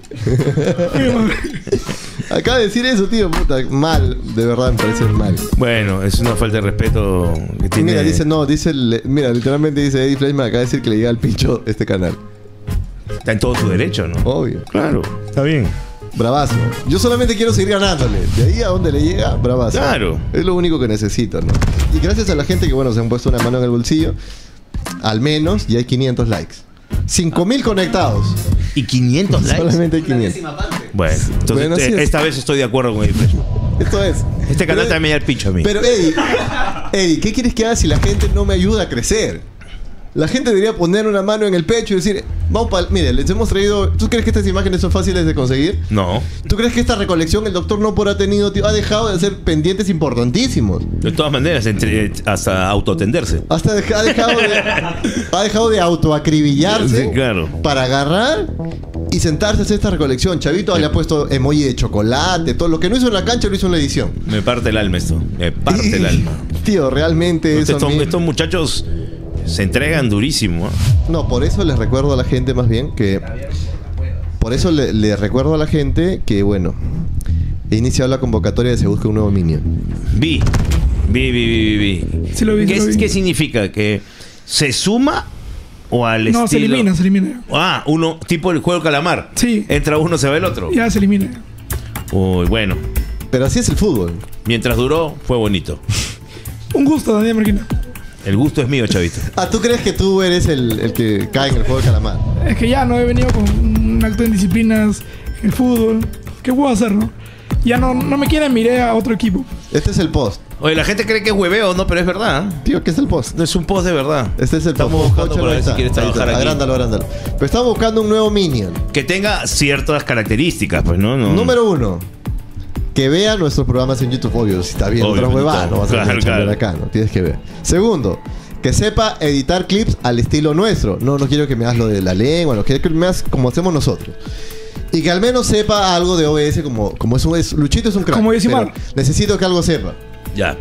[SPEAKER 3] Acaba de decir eso, tío. Puta, mal. De verdad me parece mal.
[SPEAKER 2] Bueno, es una falta de respeto que tiene.
[SPEAKER 3] Mira, dice, no, dice, le- mira, literalmente dice Eddie Fleshman acaba de decir que le llega al pincho este canal.
[SPEAKER 2] Está en todo su derecho, ¿no?
[SPEAKER 3] Obvio.
[SPEAKER 2] Claro, está bien.
[SPEAKER 3] Bravazo. Yo solamente quiero seguir ganándole. De ahí a donde le llega, bravazo.
[SPEAKER 2] Claro.
[SPEAKER 3] Es lo único que necesito, ¿no? Y gracias a la gente que, bueno, se han puesto una mano en el bolsillo, al menos ya hay quinientos likes. cinco mil conectados.
[SPEAKER 2] ¿Y quinientos likes?
[SPEAKER 3] Solamente hay
[SPEAKER 4] Una
[SPEAKER 3] quinientos.
[SPEAKER 4] décima parte.
[SPEAKER 2] Bueno, entonces
[SPEAKER 3] Bueno, así
[SPEAKER 2] eh,
[SPEAKER 3] es.
[SPEAKER 2] esta vez estoy de acuerdo con Eddie Fleshman.
[SPEAKER 3] Esto es.
[SPEAKER 2] Este canal
[SPEAKER 3] Pero-
[SPEAKER 2] también me da el picho a mí.
[SPEAKER 3] Pero, Eddie, Eddie, ¿qué quieres que haga si la gente no me ayuda a crecer? La gente debería poner una mano en el pecho y decir, vamos para... Mire, les hemos traído... ¿Tú crees que estas imágenes son fáciles de conseguir?
[SPEAKER 2] No.
[SPEAKER 3] ¿Tú crees que esta recolección el doctor Nopor ha tenido, tío, ha dejado de hacer pendientes importantísimos?
[SPEAKER 2] De todas maneras, entre, hasta autoatenderse.
[SPEAKER 3] Hasta deja- ha dejado de, ha dejado de autoacribillarse
[SPEAKER 2] Sí, claro.
[SPEAKER 3] para agarrar y sentarse a hacer esta recolección. Chavito le ha puesto emoji de chocolate, todo lo que no hizo en la cancha lo hizo en la edición.
[SPEAKER 2] Me parte el alma esto. Me parte el alma.
[SPEAKER 3] Tío, realmente eso a
[SPEAKER 2] Estos,
[SPEAKER 3] mí-
[SPEAKER 2] estos muchachos se entregan durísimo. ¿eh?
[SPEAKER 3] No, por eso les recuerdo a la gente más bien que... Por eso le, le recuerdo a la gente que, bueno, he iniciado la convocatoria de Se Busca un Nuevo Minion.
[SPEAKER 2] Vi. Vi, vi, vi, vi, vi.
[SPEAKER 1] Sí lo vi, sí
[SPEAKER 2] ¿Qué,
[SPEAKER 1] lo vi.
[SPEAKER 2] ¿Qué significa? ¿Que se suma o al
[SPEAKER 1] No, se
[SPEAKER 2] estilo?
[SPEAKER 1] elimina, se elimina.
[SPEAKER 2] Ah, uno, tipo el juego calamar.
[SPEAKER 1] Sí.
[SPEAKER 2] Entra uno, se va el otro.
[SPEAKER 1] Ya se elimina.
[SPEAKER 2] Uy, bueno.
[SPEAKER 3] Pero así es el fútbol.
[SPEAKER 2] Mientras duró, fue bonito.
[SPEAKER 1] Un gusto, Daniel Marquina.
[SPEAKER 2] El gusto es mío, chavito.
[SPEAKER 3] Ah, ¿tú crees que tú eres el, el que cae en el juego de calamar?
[SPEAKER 1] Es que ya no he venido con un acto de disciplinas en el fútbol. ¿Qué puedo hacer, no? ya no, no me quieren, miré a otro equipo.
[SPEAKER 3] Este es el post.
[SPEAKER 2] Oye, la gente cree que es hueveo, no, pero es verdad. ¿eh?
[SPEAKER 3] Tío, ¿qué es el post?
[SPEAKER 2] No es un post de verdad.
[SPEAKER 3] Este es el
[SPEAKER 2] Estamos
[SPEAKER 3] post.
[SPEAKER 2] buscando
[SPEAKER 3] Pónchalo,
[SPEAKER 2] para
[SPEAKER 3] ahí
[SPEAKER 2] ver si
[SPEAKER 3] está.
[SPEAKER 2] quieres
[SPEAKER 3] Ahí está.
[SPEAKER 2] trabajar aquí.
[SPEAKER 3] Agrándalo, agrándalo. Pero estamos buscando un nuevo minion.
[SPEAKER 2] Que tenga ciertas características, pues, ¿no? no.
[SPEAKER 3] Número uno. Que vea nuestros programas en YouTube. Obvio, si está viendo otra
[SPEAKER 2] Obviamente,
[SPEAKER 3] huevada, no vas a
[SPEAKER 2] claro,
[SPEAKER 3] ver
[SPEAKER 2] claro.
[SPEAKER 3] acá, no tienes que ver. Segundo, que sepa editar clips al estilo nuestro. No, no quiero que me hagas lo de la lengua, no quiero que me hagas como hacemos nosotros. Y que al menos sepa algo de O B S, como, como es un. Es, Luchito es un crack.
[SPEAKER 1] Como Yosimar.
[SPEAKER 3] pero necesito que algo sepa.
[SPEAKER 2] Ya.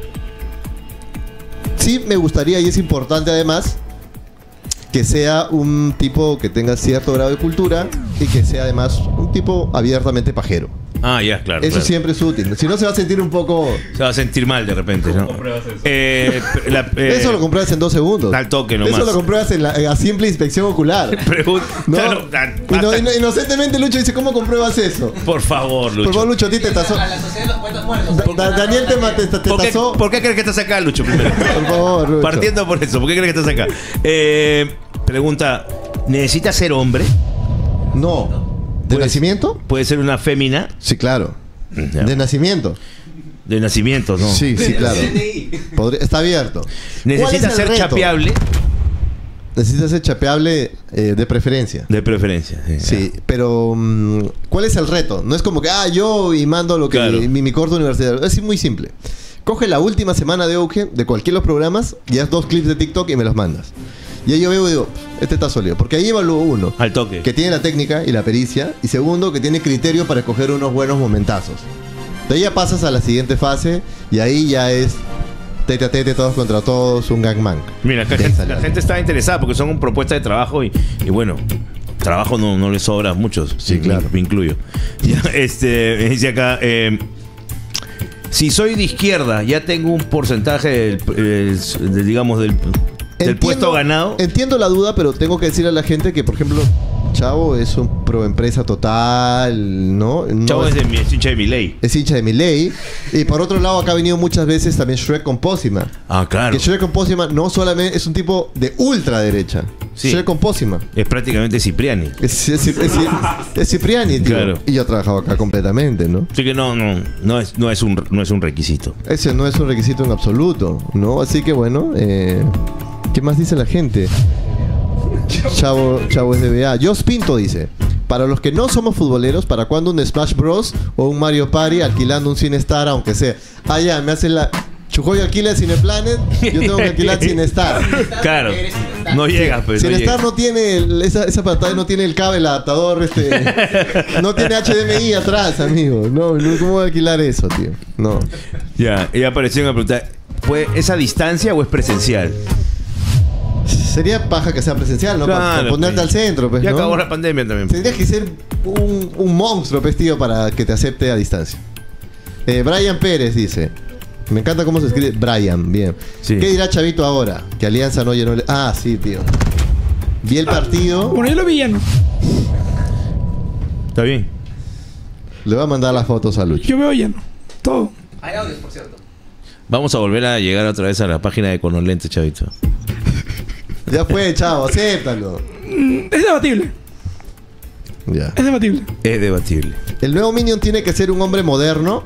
[SPEAKER 3] Sí, me gustaría, y es importante además, que sea un tipo que tenga cierto grado de cultura y que sea además un tipo abiertamente pajero.
[SPEAKER 2] Ah, ya, claro.
[SPEAKER 3] Eso
[SPEAKER 2] claro.
[SPEAKER 3] siempre es útil. Si no, se va a sentir un poco.
[SPEAKER 2] Se va a sentir mal de repente, ¿no?
[SPEAKER 5] compruebas eso?
[SPEAKER 2] Eh, la, eh,
[SPEAKER 3] Eso lo compruebas en dos segundos.
[SPEAKER 2] al toque nomás.
[SPEAKER 3] Eso lo compruebas en la, en la simple inspección ocular.
[SPEAKER 2] Pregunta.
[SPEAKER 3] No.
[SPEAKER 2] Claro, da-
[SPEAKER 3] Ino-
[SPEAKER 2] basta.
[SPEAKER 3] ino- inocentemente Lucho dice, ¿cómo compruebas eso?
[SPEAKER 2] Por favor, Lucho.
[SPEAKER 3] Por favor, Lucho, a ti te tasó.
[SPEAKER 4] A la sociedad de los poetas muertos.
[SPEAKER 3] Da- Da- Daniel te, ma- te, te
[SPEAKER 2] ¿Por qué,
[SPEAKER 3] tasó.
[SPEAKER 2] por qué crees que estás acá, Lucho, primero?
[SPEAKER 3] Por favor, Lucho.
[SPEAKER 2] Partiendo por eso, ¿por qué crees que estás acá? Eh, pregunta, ¿necesitas ser hombre?
[SPEAKER 3] No. ¿De
[SPEAKER 2] Pues-
[SPEAKER 3] nacimiento?
[SPEAKER 2] ¿Puede ser una fémina?
[SPEAKER 3] Sí, claro.
[SPEAKER 2] Ya.
[SPEAKER 3] De nacimiento.
[SPEAKER 2] De nacimiento, ¿no?
[SPEAKER 3] Sí, sí, claro. Podría- está abierto. ¿Cuál es
[SPEAKER 2] ¿Necesitas
[SPEAKER 3] el
[SPEAKER 2] ser
[SPEAKER 3] reto?
[SPEAKER 2] chapeable?
[SPEAKER 3] Necesita ser chapeable eh, de preferencia.
[SPEAKER 2] De preferencia.
[SPEAKER 3] Sí, pero mm, ¿cuál es el reto? No es como que, ah, yo y mando lo que
[SPEAKER 2] Claro.
[SPEAKER 3] mi, mi corto universitario. Es muy simple. Coge la última semana de auge de cualquier de los programas y haz dos clips de TikTok y me los mandas. Y ahí yo veo y digo, este está sólido. Porque ahí evalúo uno,
[SPEAKER 2] Al toque.
[SPEAKER 3] que tiene la técnica y la pericia. Y segundo, que tiene criterio para escoger unos buenos momentazos. De ahí ya pasas a la siguiente fase y ahí ya es tete a tete, todos contra todos, un gangman.
[SPEAKER 2] Mira, la
[SPEAKER 3] De
[SPEAKER 2] gente,
[SPEAKER 3] esa
[SPEAKER 2] la
[SPEAKER 3] lana.
[SPEAKER 2] gente está interesada porque son propuestas de trabajo y, y bueno, trabajo no, no les sobra a muchos.
[SPEAKER 3] Sí, claro.
[SPEAKER 2] Me incluyo. Ya, este, me dice acá, eh, si soy de izquierda, ya tengo un porcentaje del, el- del, digamos, del, del puesto ganado.
[SPEAKER 3] Entiendo la duda, pero tengo que decir a la gente que, por ejemplo, Chavo es un pro empresa total, ¿no? No
[SPEAKER 2] Chavo
[SPEAKER 3] es,
[SPEAKER 2] es de mi, es hincha de mi ley.
[SPEAKER 3] es hincha de mi ley. Y por otro lado, acá ha venido muchas veces también Shrek con Pósima.
[SPEAKER 2] Ah, claro.
[SPEAKER 3] Que Shrek con Pósima no solamente es un tipo de ultraderecha.
[SPEAKER 2] Sí.
[SPEAKER 3] Shrek con Pósima.
[SPEAKER 2] Es prácticamente Cipriani.
[SPEAKER 3] Es, es, es- es- es Cipriani, tío.
[SPEAKER 2] Claro.
[SPEAKER 3] Y yo trabajo acá completamente, ¿no?
[SPEAKER 2] Así que no, no, no es, no es un, no es un requisito.
[SPEAKER 3] Ese no es un requisito en absoluto, ¿no? Así que bueno, eh, ¿qué más dice la gente? Chavo, Chavo es de B A. Jos Pinto dice: para los que no somos futboleros, ¿para cuándo un Smash Bros o un Mario Party alquilando un Cinestar, aunque sea? Ah, ya, me hacen la. Chujoy alquila Cineplanet, yo tengo que alquilar Cinestar.
[SPEAKER 2] Claro. No llegas, pues. no
[SPEAKER 3] Cinestar
[SPEAKER 2] llegas.
[SPEAKER 3] no tiene, el- esa, esa pantalla no tiene el cable, el adaptador, este, no tiene H D M I atrás, amigo. No, no, ¿cómo voy a alquilar eso, tío? No.
[SPEAKER 2] Ya, ella apareció una pregunta. ¿Fue esa distancia o es presencial?
[SPEAKER 3] Sería paja que sea presencial, ¿no? Para,
[SPEAKER 2] Claro,
[SPEAKER 3] para ponerte
[SPEAKER 2] pues.
[SPEAKER 3] al centro, pues,
[SPEAKER 2] Ya
[SPEAKER 3] ¿no?
[SPEAKER 2] acabó la pandemia también.
[SPEAKER 3] Tendrías que ser un, un monstruo, pues, tío, para que te acepte a distancia. Eh, Brian Pérez dice: me encanta cómo se escribe Brian, bien.
[SPEAKER 2] Sí.
[SPEAKER 3] ¿Qué dirá Chavito ahora? Que Alianza no llenó el... Ah, sí, tío. Vi el partido.
[SPEAKER 1] Bueno, yo lo vi lleno.
[SPEAKER 2] Está bien.
[SPEAKER 3] Le voy a mandar las fotos a Lucho.
[SPEAKER 1] Yo veo lleno. Todo.
[SPEAKER 4] Hay audios, por cierto.
[SPEAKER 2] Vamos a volver a llegar otra vez a la página de Conolente, chavito.
[SPEAKER 3] Ya fue, chavo, acéptalo.
[SPEAKER 1] Mm, Es debatible.
[SPEAKER 3] Ya.
[SPEAKER 1] Es debatible.
[SPEAKER 2] Es debatible.
[SPEAKER 3] El nuevo Minion tiene que ser un hombre moderno.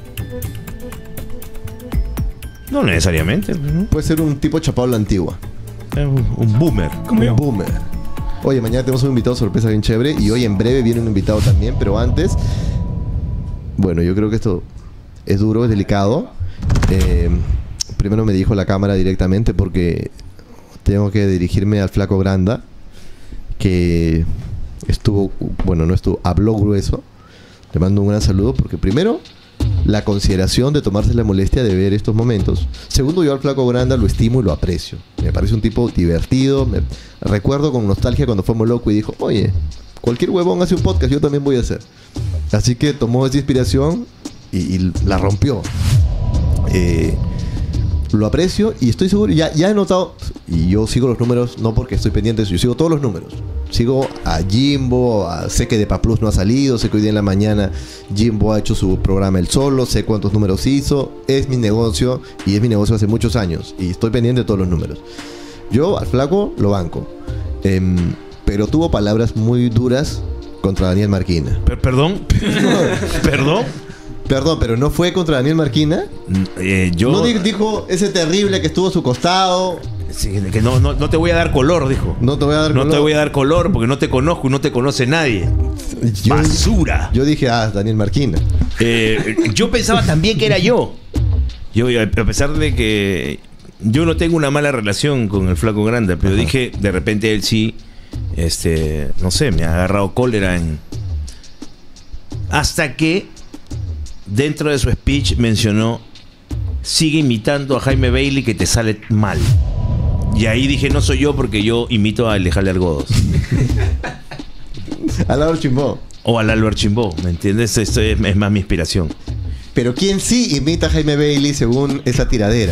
[SPEAKER 2] No necesariamente, ¿no?
[SPEAKER 3] Puede ser un tipo chapado a la antigua.
[SPEAKER 2] Es un, un boomer.
[SPEAKER 1] Como
[SPEAKER 3] Un
[SPEAKER 1] yo.
[SPEAKER 3] boomer. Oye, mañana tenemos un invitado sorpresa bien chévere. Y hoy en breve viene un invitado también. Pero antes, bueno, yo creo que esto es duro, es delicado. Eh, primero me dijo la cámara directamente porque tengo que dirigirme al flaco Granda, que estuvo, bueno, no estuvo, habló grueso. Le mando un gran saludo porque primero, la consideración de tomarse la molestia de ver estos momentos. Segundo, yo al flaco Granda lo estimo y lo aprecio. Me parece un tipo divertido. Me recuerdo con nostalgia cuando fuimos locos y dijo: oye, cualquier huevón hace un podcast, yo también voy a hacer. Así que tomó esa inspiración y, y la rompió. Eh, lo aprecio y estoy seguro, ya, ya he notado, y yo sigo los números, no porque estoy pendiente de eso, yo sigo todos los números. Sigo a Jimbo, a- sé que de Paplus no ha salido, sé que hoy día en la mañana Jimbo ha hecho su programa él solo, sé cuántos números hizo, es mi negocio y es mi negocio hace muchos años y estoy pendiente de todos los números. Yo al flaco lo banco, Em, pero tuvo palabras muy duras contra Daniel Marquina.
[SPEAKER 2] Per- ¿Perdón? ¿Perdón?
[SPEAKER 3] Perdón, pero ¿no fue contra Daniel Marquina?
[SPEAKER 2] Eh, yo...
[SPEAKER 3] ¿No di- dijo ese terrible que estuvo a su costado?
[SPEAKER 2] Sí, que no, no, no te voy a dar color, dijo.
[SPEAKER 3] No te voy a dar
[SPEAKER 2] No
[SPEAKER 3] color.
[SPEAKER 2] te voy a dar color porque no te conozco y no te conoce nadie.
[SPEAKER 3] Yo-
[SPEAKER 2] Basura.
[SPEAKER 3] Yo dije, ah, Daniel Marquina.
[SPEAKER 2] Eh, yo pensaba también que era yo. Yo, a pesar de que yo no tengo una mala relación con el Flaco Granda, pero
[SPEAKER 3] Ajá.
[SPEAKER 2] dije, de repente él sí, este, no sé, me ha agarrado cólera en... Hasta que dentro de su speech mencionó, sigue imitando a Jaime Bailey que te sale mal. Y ahí dije, no soy yo porque yo imito a Alejandro Argodos.
[SPEAKER 3] Al lado Chimbó.
[SPEAKER 2] O al Álvaro Chimbó, ¿me entiendes? Esto es, es más mi inspiración.
[SPEAKER 3] Pero ¿quién sí imita a Jaime Bailey según esa tiradera?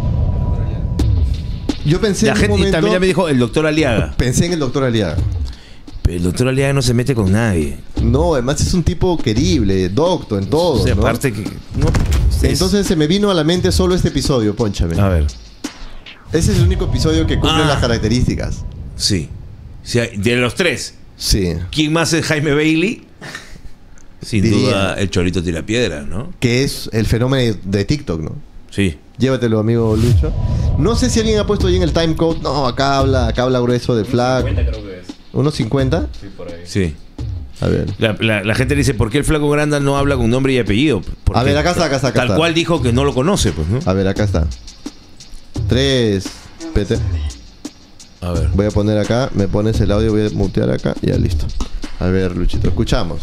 [SPEAKER 3] Yo pensé
[SPEAKER 2] La
[SPEAKER 3] en un
[SPEAKER 2] gente
[SPEAKER 3] momento,
[SPEAKER 2] también ya me dijo el doctor Aliaga.
[SPEAKER 3] pensé en el doctor Aliaga.
[SPEAKER 2] Pero el doctor Aliaga no se mete con nadie.
[SPEAKER 3] No, además es un tipo querible, docto en todo,
[SPEAKER 2] O sea,
[SPEAKER 3] ¿no?
[SPEAKER 2] aparte que... No, es-
[SPEAKER 3] Entonces se me vino a la mente solo este episodio, pónchame.
[SPEAKER 2] A ver,
[SPEAKER 3] Ese es el único episodio que cumple
[SPEAKER 2] Ah.
[SPEAKER 3] las características.
[SPEAKER 2] sí. Sí, hay- de los tres,
[SPEAKER 3] Sí.
[SPEAKER 2] ¿quién más es Jaime Bailey? Sin
[SPEAKER 3] Diría.
[SPEAKER 2] duda el Chorito Tirapiedra, ¿no?
[SPEAKER 3] Que es el fenómeno de TikTok, ¿no?
[SPEAKER 2] Sí.
[SPEAKER 3] Llévatelo, amigo Lucho. No sé si alguien ha puesto ahí en el timecode. No, acá habla, acá habla grueso del flag.
[SPEAKER 5] cincuenta creo que es.
[SPEAKER 3] ¿Unos cincuenta?
[SPEAKER 5] Sí, por ahí.
[SPEAKER 2] Sí.
[SPEAKER 3] A ver.
[SPEAKER 2] La, la- la gente dice, ¿por qué el Flaco Granda no habla con nombre y apellido? Porque
[SPEAKER 3] A ver, acá está, acá está, acá
[SPEAKER 2] Tal
[SPEAKER 3] está.
[SPEAKER 2] cual dijo que no lo conoce, pues, ¿no?
[SPEAKER 3] A ver, acá está. Tres. Espérate.
[SPEAKER 2] A ver.
[SPEAKER 3] Voy a poner acá. Me pones el audio, voy a mutear acá. Ya, listo. A ver, Luchito, escuchamos.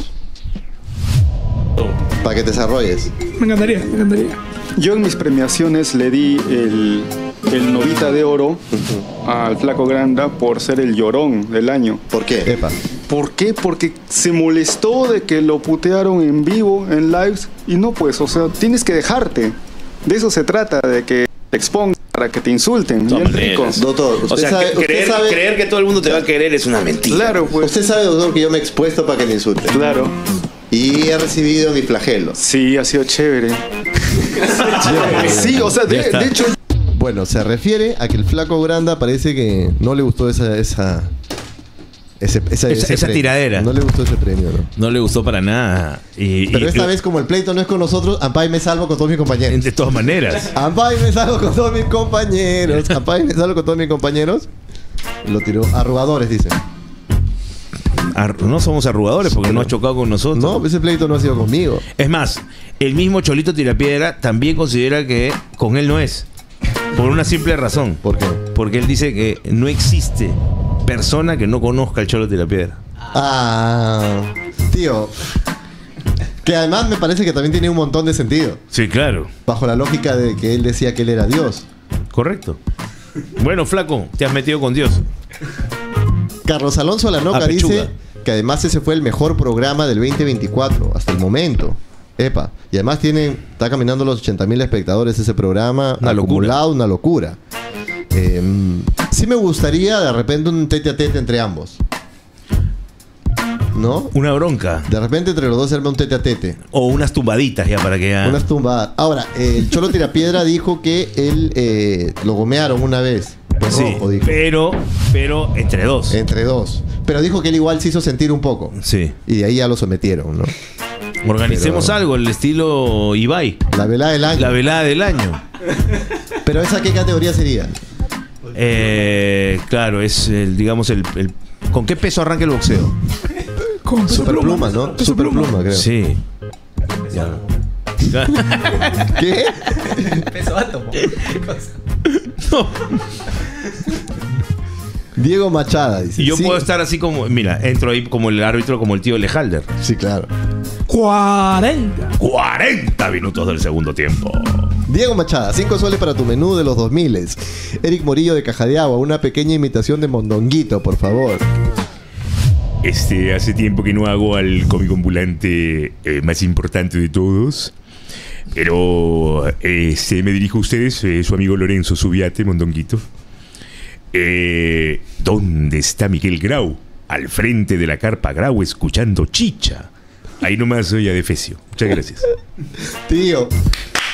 [SPEAKER 3] Para que te desarrolles.
[SPEAKER 1] Me encantaría, me encantaría.
[SPEAKER 6] Yo en mis premiaciones le di el, el Novita de Oro al Flaco Granda por ser el llorón del año.
[SPEAKER 3] ¿Por qué? Epa.
[SPEAKER 6] ¿Por qué? Porque se molestó de que lo putearon en vivo, en lives, y no pues, o sea, tienes que dejarte. De eso se trata, de que te expongas para que te insulten.
[SPEAKER 2] todas
[SPEAKER 6] Bien rico.
[SPEAKER 2] maneras.
[SPEAKER 3] Doctor, usted
[SPEAKER 2] O sea,
[SPEAKER 3] sabe-
[SPEAKER 2] que-
[SPEAKER 3] usted
[SPEAKER 2] creer,
[SPEAKER 3] sabe-
[SPEAKER 2] creer que todo el mundo te va a querer es una mentira.
[SPEAKER 6] Claro, pues.
[SPEAKER 3] Usted sabe, doctor, que yo me he expuesto para que le insulte.
[SPEAKER 6] Claro.
[SPEAKER 3] Y he recibido mi flagelo.
[SPEAKER 6] Sí, ha sido chévere. Sí, o sea,
[SPEAKER 2] Ya
[SPEAKER 6] de,
[SPEAKER 2] está.
[SPEAKER 6] de hecho,
[SPEAKER 3] Bueno, se refiere a que el Flaco Granda parece que no le gustó esa... esa ese- esa,
[SPEAKER 2] Esa-
[SPEAKER 3] ese
[SPEAKER 2] esa
[SPEAKER 3] premio.
[SPEAKER 2] tiradera.
[SPEAKER 3] No le gustó ese premio, ¿no?
[SPEAKER 2] No le gustó para nada. Y,
[SPEAKER 3] Pero
[SPEAKER 2] y-
[SPEAKER 3] esta vez, como el pleito no es con nosotros, Ampay me salvo con todos mis compañeros.
[SPEAKER 2] de todas maneras.
[SPEAKER 3] Ampay me salvo con todos mis compañeros. Ampay me salvo con todos mis compañeros. Lo tiró. Arrugadores, dice.
[SPEAKER 2] Ar- no somos arrugadores porque no ha chocado con nosotros.
[SPEAKER 3] No, ese pleito no ha sido conmigo.
[SPEAKER 2] Es más, el mismo Cholito Tirapiedra también considera que con él no es. Por una simple razón.
[SPEAKER 3] ¿Por qué?
[SPEAKER 2] Porque él dice que no existe persona que no conozca al Cholo Tirapiedra.
[SPEAKER 3] Ah, tío. Que además me parece que también tiene un montón de sentido.
[SPEAKER 2] Sí, claro.
[SPEAKER 3] Bajo la lógica de que él decía que él era Dios.
[SPEAKER 2] Correcto. Bueno, flaco, te has metido con Dios.
[SPEAKER 3] Carlos Alonso Alanoca
[SPEAKER 2] A pechuga.
[SPEAKER 3] dice que además ese fue el mejor programa del veinte veinticuatro hasta el momento. Epa. Y además tiene, está caminando los ochenta mil espectadores ese programa.
[SPEAKER 2] Una
[SPEAKER 3] acumulado, una locura. Eh, sí me gustaría de repente un tete a tete entre ambos. ¿No?
[SPEAKER 2] Una bronca.
[SPEAKER 3] De repente entre los dos se arma un tete a tete.
[SPEAKER 2] O unas tumbaditas ya para que ya...
[SPEAKER 3] Unas tumbadas. Ahora, eh, el Cholo Tirapiedra dijo que él eh, lo gomearon una vez. Por
[SPEAKER 2] Sí,
[SPEAKER 3] rojo, dijo.
[SPEAKER 2] pero, pero entre dos.
[SPEAKER 3] Entre dos. Pero dijo que él igual se hizo sentir un poco.
[SPEAKER 2] Sí.
[SPEAKER 3] Y de ahí ya lo sometieron, ¿no?
[SPEAKER 2] Organicemos
[SPEAKER 3] Pero-
[SPEAKER 2] algo, el estilo Ibai.
[SPEAKER 3] La velada del año.
[SPEAKER 2] La velada del año.
[SPEAKER 3] Pero esa qué categoría sería?
[SPEAKER 2] Eh, claro, es el, digamos, el, el- ¿con qué peso arranca el boxeo?
[SPEAKER 1] Con peso
[SPEAKER 3] Superpluma, ¿no?
[SPEAKER 1] Peso
[SPEAKER 3] Superpluma, creo.
[SPEAKER 2] Sí. Ya.
[SPEAKER 3] ¿Qué?
[SPEAKER 4] Peso átomo. ¿Qué cosa?
[SPEAKER 2] No.
[SPEAKER 3] Diego Machada dice.
[SPEAKER 2] Y yo
[SPEAKER 3] Sí.
[SPEAKER 2] puedo estar así como, mira, entro ahí como el árbitro, como el tío Lejalder.
[SPEAKER 3] Sí, claro.
[SPEAKER 1] cuarenta.
[SPEAKER 2] cuarenta minutos del segundo tiempo.
[SPEAKER 3] Diego Machada, cinco soles para tu menú de los dos miles. Eric Morillo de Caja de Agua, una pequeña imitación de Mondonguito, por favor.
[SPEAKER 2] Este, hace tiempo que no hago al cómico ambulante eh, más importante de todos. Pero eh, se me dirijo a ustedes, eh, su amigo Lorenzo Subiate, Mondonguito. Eh, ¿Dónde está Miguel Grau? Al frente de la carpa Grau, escuchando chicha. Ahí nomás soy adefesio. Muchas gracias.
[SPEAKER 3] Tío.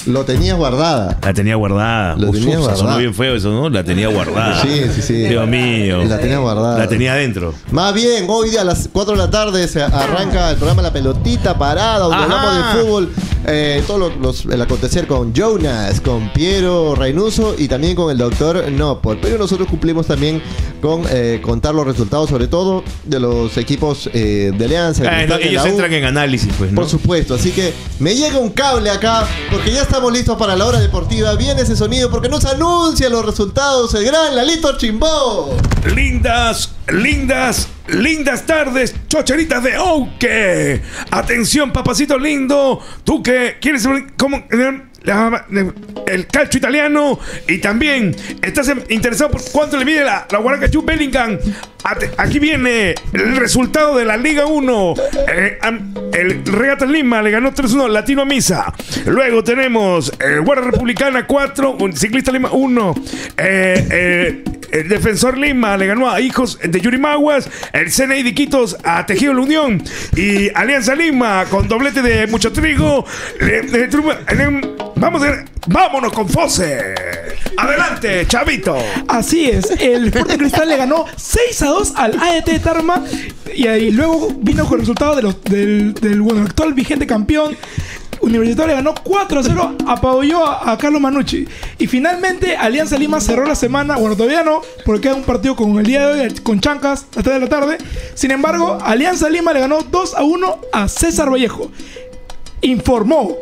[SPEAKER 3] Lo tenías guardada.
[SPEAKER 2] La tenía guardada.
[SPEAKER 3] Lo
[SPEAKER 2] Uf,
[SPEAKER 3] tenía
[SPEAKER 2] uf,
[SPEAKER 3] guardada.
[SPEAKER 2] sonó bien feo eso, ¿no? La tenía guardada.
[SPEAKER 3] Sí, sí, sí.
[SPEAKER 2] Dios mío.
[SPEAKER 3] La tenía guardada.
[SPEAKER 2] La tenía adentro.
[SPEAKER 3] Más bien, hoy día a las cuatro de la tarde se arranca el programa La Pelotita Parada, donde
[SPEAKER 2] Ajá.
[SPEAKER 3] hablamos de fútbol, eh, todo lo- los, el acontecer con Jonas, con Piero Reynoso y también con el doctor Nopol. Pero nosotros cumplimos también con eh, contar los resultados, sobre todo de los equipos eh, de Alianza. de
[SPEAKER 2] Ah, no,
[SPEAKER 3] Cristal, de
[SPEAKER 2] ellos
[SPEAKER 3] la U.
[SPEAKER 2] entran en análisis, pues, ¿no?
[SPEAKER 3] Por supuesto, así que me llega un cable acá porque ya estamos listos para la hora deportiva. Viene ese sonido porque nos anuncia los resultados el gran Lalito Chimbó.
[SPEAKER 2] Lindas, lindas, lindas tardes, chocheritas de Ouque. Atención, papacito lindo. Tú que quieres saber cómo eh, la- el calcio italiano y también estás em- interesado por cuánto le mide la, la Guaraca Jude Bellingham. Ate- Aquí viene el resultado de la Liga uno. Eh, am- el Regatas Lima le ganó tres uno Latino Misa. Luego tenemos eh, Guardia Republicana cuatro, un Ciclista Lima uno. Eh, eh, el Defensor Lima le ganó a Hijos de Yurimaguas. El C N I de Iquitos a Tejido La Unión. Y Alianza Lima con doblete de Mucho Trigo. Eh, eh, tru- eh, Vamos a ver, vámonos con Fose. Adelante, chavito.
[SPEAKER 1] Así es, el Sporting Cristal le ganó seis a dos al A E T Tarma y ahí luego vino con el resultado de los, del, del bueno, actual vigente campeón. Universitario le ganó cuatro a cero, apabulló a, a Carlos Manucci. Y finalmente Alianza Lima cerró la semana, bueno, todavía no, porque queda un partido con el día de hoy, con Chancas, a las tres de la tarde. Sin embargo, Alianza Lima le ganó dos a uno a César Vallejo. Informó.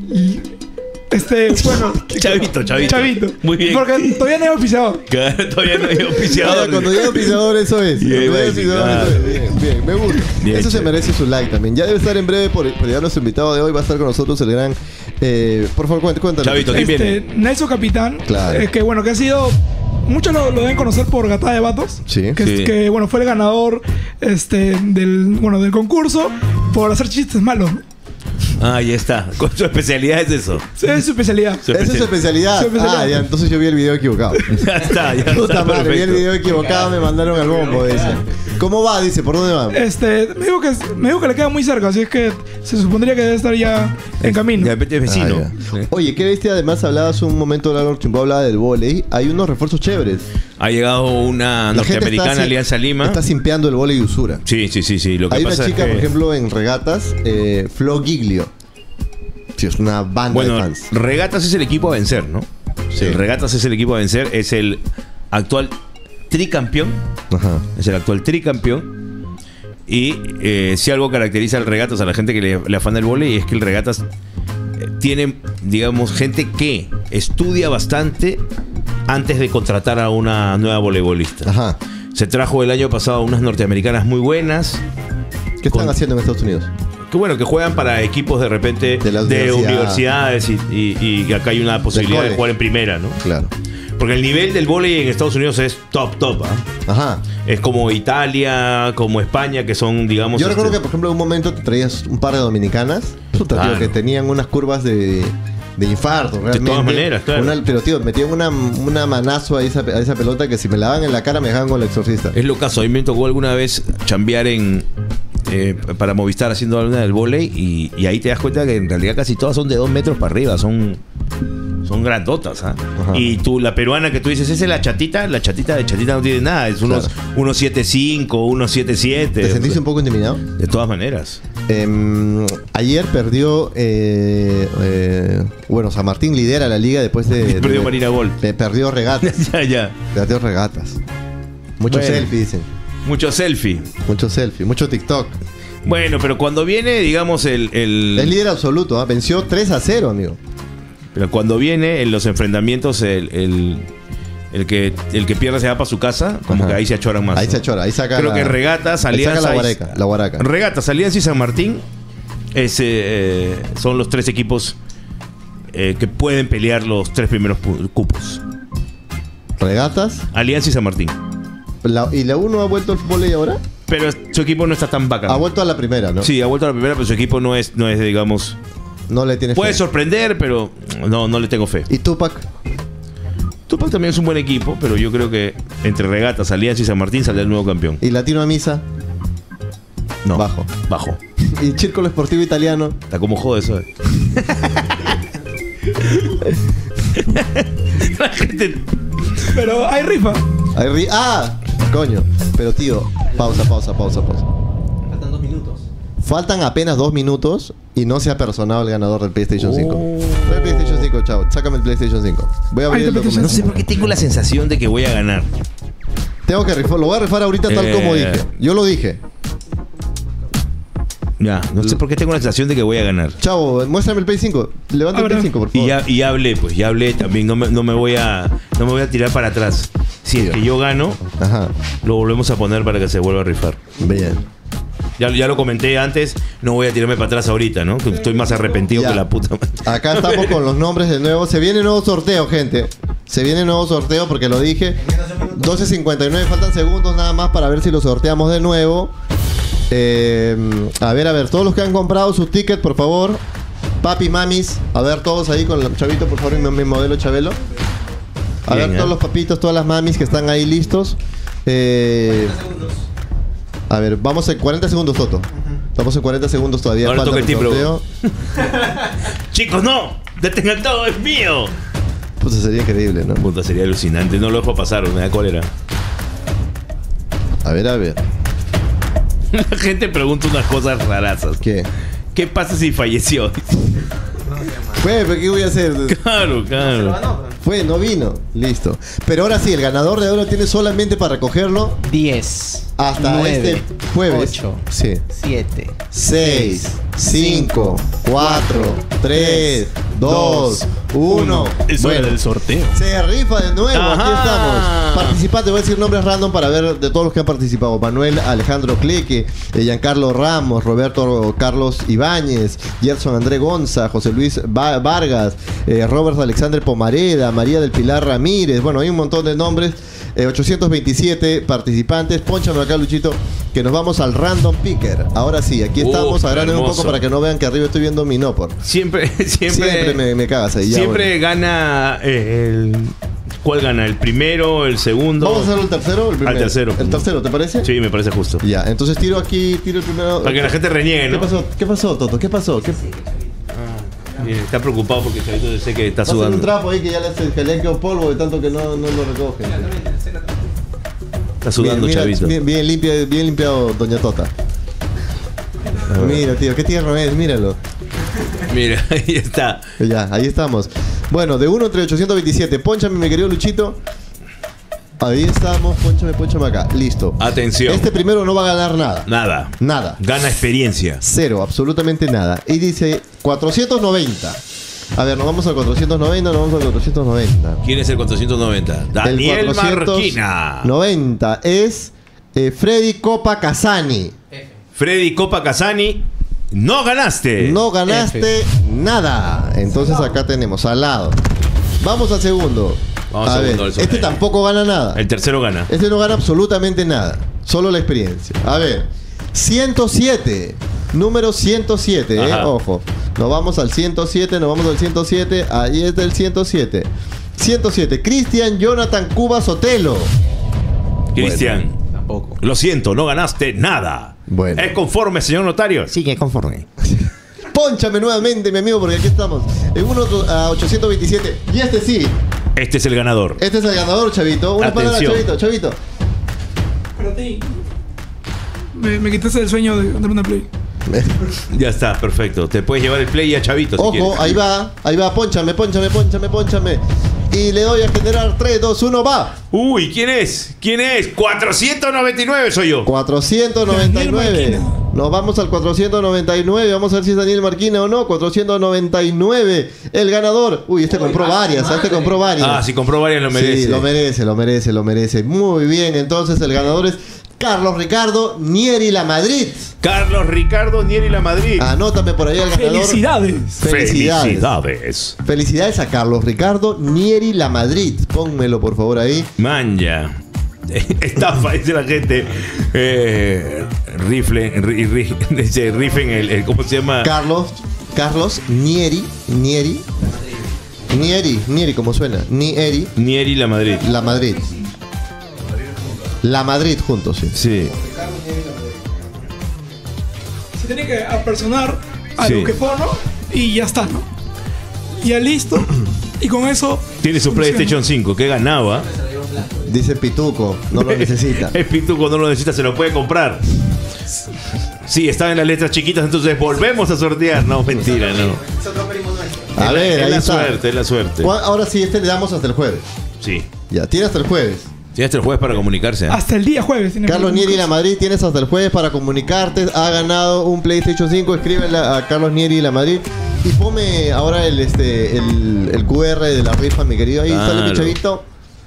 [SPEAKER 1] Este, bueno.
[SPEAKER 2] Chavito, chavito.
[SPEAKER 1] Chavito.
[SPEAKER 2] Muy bien.
[SPEAKER 1] Porque todavía no hay oficiador.
[SPEAKER 2] Claro, todavía no hay
[SPEAKER 3] Ahora,
[SPEAKER 2] oficiador.
[SPEAKER 3] cuando llega pisador, eso es.
[SPEAKER 2] Bien,
[SPEAKER 3] Cuando llega
[SPEAKER 2] bien,
[SPEAKER 3] pisador,
[SPEAKER 2] claro.
[SPEAKER 3] eso es. Bien, bien, me gusta.
[SPEAKER 2] Bien,
[SPEAKER 3] eso se
[SPEAKER 2] chévere.
[SPEAKER 3] merece su like también. Ya debe estar en breve por, por llegar nuestro invitado de hoy. Va a estar con nosotros el gran. Eh, por favor, cuéntame. cuéntame.
[SPEAKER 2] Chavito, ¿quién
[SPEAKER 1] Este,
[SPEAKER 2] viene?
[SPEAKER 1] Nelson Capitán.
[SPEAKER 3] Claro.
[SPEAKER 1] eh, que bueno, que ha sido. Muchos lo, lo deben conocer por Gatada de Vatos.
[SPEAKER 3] Sí.
[SPEAKER 1] Que,
[SPEAKER 2] Sí.
[SPEAKER 1] que, bueno, fue el ganador este, del, bueno, del concurso por hacer chistes malos.
[SPEAKER 2] Ah, ya está. Con su especialidad es eso.
[SPEAKER 1] Esa es su especialidad.
[SPEAKER 2] Su
[SPEAKER 3] Esa es su especialidad.
[SPEAKER 1] Su especialidad.
[SPEAKER 3] Ah, ya, entonces yo vi el video equivocado.
[SPEAKER 2] Ya está, ya
[SPEAKER 3] Puta
[SPEAKER 2] está.
[SPEAKER 3] madre, vi el
[SPEAKER 2] Perfecto.
[SPEAKER 3] video equivocado, me mandaron al bombo, dice. ¿Cómo va? Dice, ¿por dónde va?
[SPEAKER 1] Este, me dijo que, me dijo que le queda muy cerca, así es que se supondría que debe estar ya en camino.
[SPEAKER 2] De repente es vecino.
[SPEAKER 3] Ah, ya. Oye, ¿qué viste? Además, hablabas un momento, Lalo Chimbó hablaba del vóley. Hay unos refuerzos chéveres.
[SPEAKER 2] Ha llegado una
[SPEAKER 3] La gente
[SPEAKER 2] norteamericana
[SPEAKER 3] está,
[SPEAKER 2] Alianza Lima.
[SPEAKER 3] Está simpeando el vóley de usura.
[SPEAKER 2] Sí, sí, sí, sí. Lo que
[SPEAKER 3] Hay una
[SPEAKER 2] pasa
[SPEAKER 3] chica,
[SPEAKER 2] es que,
[SPEAKER 3] por ejemplo, en regatas, eh, Flo Giglio. Sí, es una banda
[SPEAKER 2] bueno,
[SPEAKER 3] de fans.
[SPEAKER 2] Regatas es el equipo a vencer, ¿no?
[SPEAKER 3] Sí.
[SPEAKER 2] El Regatas es el equipo a vencer. Es el actual tricampeón.
[SPEAKER 3] Ajá.
[SPEAKER 2] Es el actual tricampeón. Y eh, si algo caracteriza al Regatas, a la gente que le, le afana el vóley, es que el Regatas eh, tiene, digamos, gente que estudia bastante antes de contratar a una nueva voleibolista.
[SPEAKER 3] Ajá.
[SPEAKER 2] Se trajo el año pasado unas norteamericanas muy buenas.
[SPEAKER 3] ¿Qué están
[SPEAKER 2] Con-
[SPEAKER 3] haciendo en Estados Unidos?
[SPEAKER 2] Que bueno, que juegan para equipos de repente
[SPEAKER 3] De la
[SPEAKER 2] de
[SPEAKER 3] universidad.
[SPEAKER 2] universidades y, y- y acá hay una posibilidad de
[SPEAKER 3] college.
[SPEAKER 2] jugar en primera, ¿no?
[SPEAKER 3] Claro.
[SPEAKER 2] Porque el nivel del vóley en Estados Unidos es top, top, ¿ah?
[SPEAKER 3] Ajá.
[SPEAKER 2] Es como Italia, como España, que son, digamos...
[SPEAKER 3] Yo recuerdo que,
[SPEAKER 2] este,
[SPEAKER 3] por ejemplo, en un momento te traías un par de dominicanas. Puta, tío,
[SPEAKER 2] Claro.
[SPEAKER 3] que tenían unas curvas de, de infarto, realmente.
[SPEAKER 2] todas maneras, claro.
[SPEAKER 3] Una- pero, tío, metían una, una manazo a esa, a esa pelota que si me la daban en la cara me dejaban con el exorcista.
[SPEAKER 2] Es lo caso. A mí me tocó alguna vez chambear en... eh, para Movistar haciendo alguna del vóley y, y ahí te das cuenta que en realidad casi todas son de dos metros para arriba. Son... Son grandotas, ¿ah?
[SPEAKER 3] Ajá.
[SPEAKER 2] Y tú, la peruana que tú dices, ¿esa es la chatita? La chatita de chatita no tiene nada. Es unos
[SPEAKER 3] Claro.
[SPEAKER 2] uno siete cinco, uno siete siete.
[SPEAKER 3] ¿Te sentiste un poco intimidado?
[SPEAKER 2] De todas maneras.
[SPEAKER 3] Em, ayer perdió, eh, eh, bueno, San Martín lidera la liga después de...
[SPEAKER 2] Perdió
[SPEAKER 3] de-
[SPEAKER 2] Marina Gol.
[SPEAKER 3] pe- perdió regatas.
[SPEAKER 2] Ya, ya.
[SPEAKER 3] Perdió regatas. Mucho
[SPEAKER 2] Bueno.
[SPEAKER 3] selfie, dicen.
[SPEAKER 2] Mucho selfie.
[SPEAKER 3] Mucho selfie, mucho TikTok.
[SPEAKER 2] Bueno, pero cuando viene, digamos, el... el-
[SPEAKER 3] Es líder absoluto, ¿ah? Venció tres a cero, amigo.
[SPEAKER 2] pero cuando viene en los enfrentamientos, el, el, el que, el que pierde se va para su casa, como
[SPEAKER 3] Ajá.
[SPEAKER 2] que ahí se achoran más.
[SPEAKER 3] Ahí
[SPEAKER 2] ¿no?
[SPEAKER 3] se achora, ahí saca
[SPEAKER 2] Creo
[SPEAKER 3] la-
[SPEAKER 2] que Regatas,
[SPEAKER 3] ahí saca
[SPEAKER 2] Alianza...
[SPEAKER 3] la
[SPEAKER 2] y-
[SPEAKER 3] guaraca, la guaraca.
[SPEAKER 2] Regatas, Alianza y San Martín es, eh, eh, son los tres equipos eh, que pueden pelear los tres primeros pu- cupos.
[SPEAKER 3] Regatas.
[SPEAKER 2] Alianza y San Martín.
[SPEAKER 3] La- ¿Y la uno ha vuelto al fútbol y ahora?
[SPEAKER 2] Pero su equipo no está tan bacán.
[SPEAKER 3] Ha vuelto a la primera, ¿no?
[SPEAKER 2] Sí, ha vuelto a la primera, pero su equipo no es, no es digamos...
[SPEAKER 3] No le tiene
[SPEAKER 2] Puede
[SPEAKER 3] fe.
[SPEAKER 2] sorprender, pero no, no le tengo fe.
[SPEAKER 3] ¿Y Tupac?
[SPEAKER 2] Tupac también es un buen equipo, pero yo creo que entre Regatas, Alianza y San Martín saldrá el nuevo campeón.
[SPEAKER 3] ¿Y Latino a Misa?
[SPEAKER 2] No.
[SPEAKER 3] Bajo.
[SPEAKER 2] Bajo.
[SPEAKER 3] ¿Y Círculo Esportivo Italiano?
[SPEAKER 2] Está como jode eso. eh. La gente...
[SPEAKER 1] Pero hay rifa.
[SPEAKER 3] Hay ri- ¡Ah! Coño. Pero tío, pausa, pausa, pausa, pausa.
[SPEAKER 4] Faltan dos minutos.
[SPEAKER 3] Faltan apenas dos minutos y no se ha personado el ganador del PlayStation cinco.
[SPEAKER 2] Oh.
[SPEAKER 3] Trae el PlayStation cinco, chao. Sácame el PlayStation cinco. Voy a abrir
[SPEAKER 1] Ahí
[SPEAKER 3] el
[SPEAKER 1] está el
[SPEAKER 2] No
[SPEAKER 3] documento.
[SPEAKER 2] sé por qué tengo la sensación de que voy a ganar.
[SPEAKER 3] Tengo que rifar. Lo voy a rifar ahorita tal
[SPEAKER 2] Eh.
[SPEAKER 3] como dije. Yo lo dije.
[SPEAKER 2] Ya, no sé por qué tengo la sensación de que voy a ganar.
[SPEAKER 3] Chavo, muéstrame el Play cinco. Levanta el
[SPEAKER 1] Ahora.
[SPEAKER 3] Play cinco, por favor.
[SPEAKER 2] Y ya, y ya hablé, pues ya hablé también. No me, no me voy a no me voy a tirar para atrás. Si es que yo gano,
[SPEAKER 3] Ajá.
[SPEAKER 2] lo volvemos a poner para que se vuelva a rifar.
[SPEAKER 3] Bien.
[SPEAKER 2] Ya, ya lo comenté antes, no voy a tirarme para atrás ahorita, ¿no? Que estoy más arrepentido
[SPEAKER 3] Ya.
[SPEAKER 2] que la puta madre.
[SPEAKER 3] Acá estamos con los nombres de nuevo. Se viene nuevo sorteo, gente. Se viene nuevo sorteo porque lo dije. doce cincuenta y nueve, faltan segundos nada más para ver si lo sorteamos de nuevo. Eh, a ver, a ver, todos los que han comprado sus tickets, por favor. Papi, mamis, a ver todos ahí con el chavito, por favor, mi, mi modelo Chabelo. A
[SPEAKER 2] Bien,
[SPEAKER 3] ver todos
[SPEAKER 2] ¿eh?
[SPEAKER 3] los papitos, todas las mamis que están ahí listos. Eh, a ver, vamos en cuarenta segundos, Toto. Estamos en cuarenta segundos todavía.
[SPEAKER 2] Ahora
[SPEAKER 3] falta
[SPEAKER 2] toca el timbre,
[SPEAKER 3] sorteo.
[SPEAKER 2] Chicos, no, detengan todo, es mío.
[SPEAKER 3] Pues sería increíble, ¿no?
[SPEAKER 2] Puta, sería alucinante, no lo dejo pasar, me da cólera.
[SPEAKER 3] A ver, a ver.
[SPEAKER 2] La gente pregunta unas cosas rarazas.
[SPEAKER 3] ¿Qué?
[SPEAKER 2] ¿Qué pasa si falleció?
[SPEAKER 3] Fue, pero ¿qué voy a hacer?
[SPEAKER 2] Claro, claro.
[SPEAKER 3] Fue, no vino. Listo. Pero ahora sí, el ganador de oro tiene solamente para recogerlo
[SPEAKER 4] diez.
[SPEAKER 3] hasta
[SPEAKER 4] nueve,
[SPEAKER 3] este jueves.
[SPEAKER 4] ocho.
[SPEAKER 3] Sí.
[SPEAKER 4] siete.
[SPEAKER 3] seis, cinco, cuatro, tres, dos, uno.
[SPEAKER 2] Es hora del
[SPEAKER 4] sorteo.
[SPEAKER 3] Se rifa de nuevo, aquí
[SPEAKER 2] Ajá.
[SPEAKER 3] estamos. Participantes, voy a decir nombres random para ver de todos los que han participado. Manuel Alejandro Cleque, eh, Giancarlo Ramos, Roberto Carlos Ibáñez, Gerson André Gonza, José Luis Va- Vargas, eh, Robert Alexandre Pomareda, María del Pilar Ramírez. Bueno, hay un montón de nombres. Eh, ochocientos veintisiete participantes. Pónchame acá, Luchito, que nos vamos al Random Picker. Ahora sí, aquí
[SPEAKER 2] Uf,
[SPEAKER 3] estamos. Agranden un
[SPEAKER 2] hermoso.
[SPEAKER 3] poco para que no vean que arriba estoy viendo mi Nopor.
[SPEAKER 2] Siempre, siempre,
[SPEAKER 3] Siempre me, me cagas ahí. Ya,
[SPEAKER 2] siempre
[SPEAKER 3] bueno.
[SPEAKER 2] gana eh, el. ¿Cuál gana? ¿El primero? ¿El segundo?
[SPEAKER 3] ¿Vamos a hacer el tercero o el primero?
[SPEAKER 2] Al tercero.
[SPEAKER 3] ¿El tercero, te parece?
[SPEAKER 2] Sí, me parece justo.
[SPEAKER 3] Ya, entonces tiro aquí, tiro el primero.
[SPEAKER 2] Para que la gente reniegue,
[SPEAKER 3] ¿Qué
[SPEAKER 2] ¿no?
[SPEAKER 3] pasó? ¿Qué pasó, Toto? ¿Qué pasó? ¿Qué...
[SPEAKER 2] Eh, Está preocupado porque Chavito sé que está
[SPEAKER 3] Pásale un
[SPEAKER 2] sudando.
[SPEAKER 3] trapo ahí que ya le, que le quedó polvo de tanto que no, no lo recoge.
[SPEAKER 2] Está sudando,
[SPEAKER 3] Mira, mira,
[SPEAKER 2] Chavito.
[SPEAKER 3] Bien, bien, limpia, bien limpiado, Doña Tota. Mira, tío, qué tierno es, míralo.
[SPEAKER 2] Mira, ahí está.
[SPEAKER 3] Ya, ahí estamos. Bueno, de uno entre ochocientos veintisiete. Pónchame, mi querido Luchito. Ahí estamos, pónchame, pónchame acá. Listo.
[SPEAKER 2] Atención.
[SPEAKER 3] Este primero no va a ganar nada.
[SPEAKER 2] Nada.
[SPEAKER 3] Nada.
[SPEAKER 2] Gana experiencia.
[SPEAKER 3] Cero, absolutamente nada. Y dice cuatrocientos noventa. A ver, nos vamos al cuatrocientos noventa, nos vamos al cuatrocientos noventa.
[SPEAKER 2] ¿Quién es el cuatrocientos noventa? Daniel
[SPEAKER 3] El
[SPEAKER 2] Marquina.
[SPEAKER 3] noventa es eh, Freddy Copa Casani.
[SPEAKER 2] Freddy Copa Casani. No ganaste.
[SPEAKER 3] No ganaste nada. Entonces acá tenemos al lado. Vamos al segundo.
[SPEAKER 2] Vamos
[SPEAKER 3] a
[SPEAKER 2] al
[SPEAKER 3] ver,
[SPEAKER 2] segundo del sorteo.
[SPEAKER 3] este tampoco gana nada.
[SPEAKER 2] El tercero gana.
[SPEAKER 3] Este no gana absolutamente nada. Solo la experiencia. A ver, ciento siete. Número ciento siete, eh.
[SPEAKER 2] Ajá.
[SPEAKER 3] Ojo. Nos vamos al ciento siete, nos vamos al ciento siete. Ahí está el ciento siete. ciento siete. Cristian Jonathan Cuba Sotelo.
[SPEAKER 2] Cristian.
[SPEAKER 4] Tampoco.
[SPEAKER 2] Lo siento, no ganaste nada.
[SPEAKER 3] Bueno.
[SPEAKER 2] ¿Es conforme, señor notario?
[SPEAKER 4] Sigue conforme.
[SPEAKER 3] Pónchame nuevamente, mi amigo, porque aquí estamos. En uno a ochocientos veintisiete. Y este sí.
[SPEAKER 2] Este es el ganador.
[SPEAKER 3] Este es el ganador, Chavito. Una palabra,
[SPEAKER 2] Atención.
[SPEAKER 3] Chavito, Chavito.
[SPEAKER 1] Para ti. Me, me quitaste el sueño de andar una play.
[SPEAKER 2] Ya está, perfecto. Te puedes llevar el play a Chavito si
[SPEAKER 3] Ojo,
[SPEAKER 2] quieres.
[SPEAKER 3] ahí va, ahí va, pónchame, pónchame, pónchame, pónchame. Y le doy a generar tres, dos, uno, va.
[SPEAKER 2] Uy, ¿quién es? ¿Quién es? cuatrocientos noventa y nueve soy yo.
[SPEAKER 3] cuatrocientos noventa y nueve.
[SPEAKER 1] Daniel Marquina.
[SPEAKER 3] Nos vamos al cuatrocientos noventa y nueve. Vamos a ver si es Daniel Marquina o no. cuatrocientos noventa y nueve. El ganador. Uy, este compró varias. Este compró varias.
[SPEAKER 2] Ah, si compró varias lo merece.
[SPEAKER 3] Sí, lo merece, lo merece, lo merece. Muy bien, entonces el ganador es Carlos Ricardo Nieri La Madrid.
[SPEAKER 2] Carlos Ricardo Nieri La Madrid.
[SPEAKER 3] Anótame por ahí al ganador.
[SPEAKER 1] ¡Felicidades!
[SPEAKER 3] Felicidades.
[SPEAKER 2] Felicidades.
[SPEAKER 3] Felicidades a Carlos Ricardo Nieri La Madrid. Pónmelo por favor ahí.
[SPEAKER 2] Manja. Estafa, dice la gente. Eh, rifle, ri, ri, dice, rifen el, el- ¿cómo se llama?
[SPEAKER 3] Carlos, Carlos Nieri, Nieri, Nieri, Nieri, como suena, Nieri,
[SPEAKER 2] Nieri La Madrid.
[SPEAKER 3] La Madrid. La Madrid juntos, sí.
[SPEAKER 2] Sí.
[SPEAKER 1] Se tiene que apersonar a
[SPEAKER 2] Sí.
[SPEAKER 1] lo que fue, ¿no? Y ya está, ¿no? ya listo. Y con eso...
[SPEAKER 2] Tiene su
[SPEAKER 1] funciona.
[SPEAKER 2] PlayStation cinco, que ganaba.
[SPEAKER 3] Dice Pituco, no lo necesita.
[SPEAKER 2] El Pituco no lo necesita, se lo puede comprar. Sí, estaba en las letras chiquitas, entonces volvemos a sortear. No, mentira, no.
[SPEAKER 3] A ver,
[SPEAKER 2] es
[SPEAKER 3] ahí
[SPEAKER 2] la
[SPEAKER 3] está.
[SPEAKER 2] suerte, es la suerte.
[SPEAKER 3] ¿Cuál- Ahora sí, este le damos hasta el jueves.
[SPEAKER 2] Sí.
[SPEAKER 3] Ya, tiene hasta el jueves.
[SPEAKER 2] Tienes hasta el jueves para comunicarse. ¿eh?
[SPEAKER 1] Hasta el día jueves. tiene
[SPEAKER 3] Carlos
[SPEAKER 1] que-
[SPEAKER 3] Nieri La Madrid, tienes hasta el jueves para comunicarte. Ha ganado un PlayStation cinco. Escríbele a Carlos Nieri La Madrid. Y ponme ahora el, este, el, el Q R de la rifa, mi querido. Ahí sale mi
[SPEAKER 2] Claro.
[SPEAKER 3] chavito.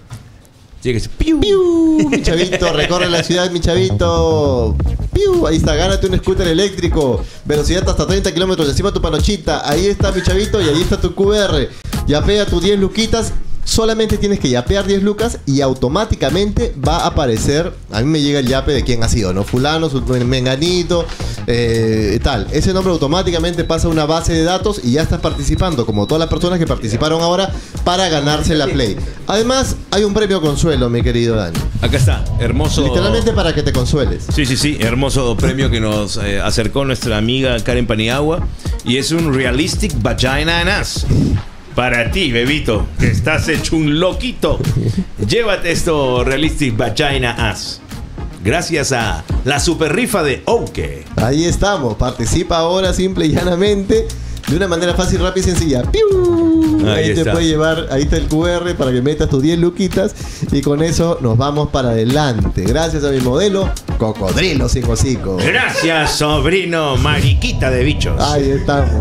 [SPEAKER 2] Tiene que ser piu.
[SPEAKER 3] ¡Piu! Mi chavito, recorre la ciudad, mi chavito. ¡Piu! Ahí está, gánate un scooter eléctrico. Velocidad hasta treinta kilómetros encima de tu panochita. Ahí está, mi chavito, y ahí está tu Q R. Yapea tus diez luquitas. Solamente tienes que yapear diez lucas y automáticamente va a aparecer. A mí me llega el yape de quién ha sido, ¿no? Fulano, su- menganito, eh, tal. Ese nombre automáticamente pasa a una base de datos y ya estás participando, como todas las personas que participaron ahora, para ganarse la Play. Además, hay un premio consuelo, mi querido Dani.
[SPEAKER 2] Acá está, hermoso.
[SPEAKER 3] Literalmente para que te consueles.
[SPEAKER 2] Sí, sí, sí, hermoso premio que nos eh, acercó nuestra amiga Karen Paniagua. Y es un Realistic Vagina and Ass. Para ti, bebito, que estás hecho un loquito. Llévate esto, Realistic Vagina Ass. Gracias a la super rifa de Ouke.
[SPEAKER 3] Ahí estamos. Participa ahora simple y llanamente. De una manera fácil, rápida y sencilla. ¡Piu!
[SPEAKER 2] Ahí
[SPEAKER 3] Ahí, te
[SPEAKER 2] está.
[SPEAKER 3] puede llevar, ahí está el Q R para que metas tus diez luquitas. Y con eso nos vamos para adelante. Gracias a mi modelo, Cocodrilo Sin Hocico.
[SPEAKER 2] Gracias, sobrino mariquita de bichos.
[SPEAKER 3] Ahí estamos.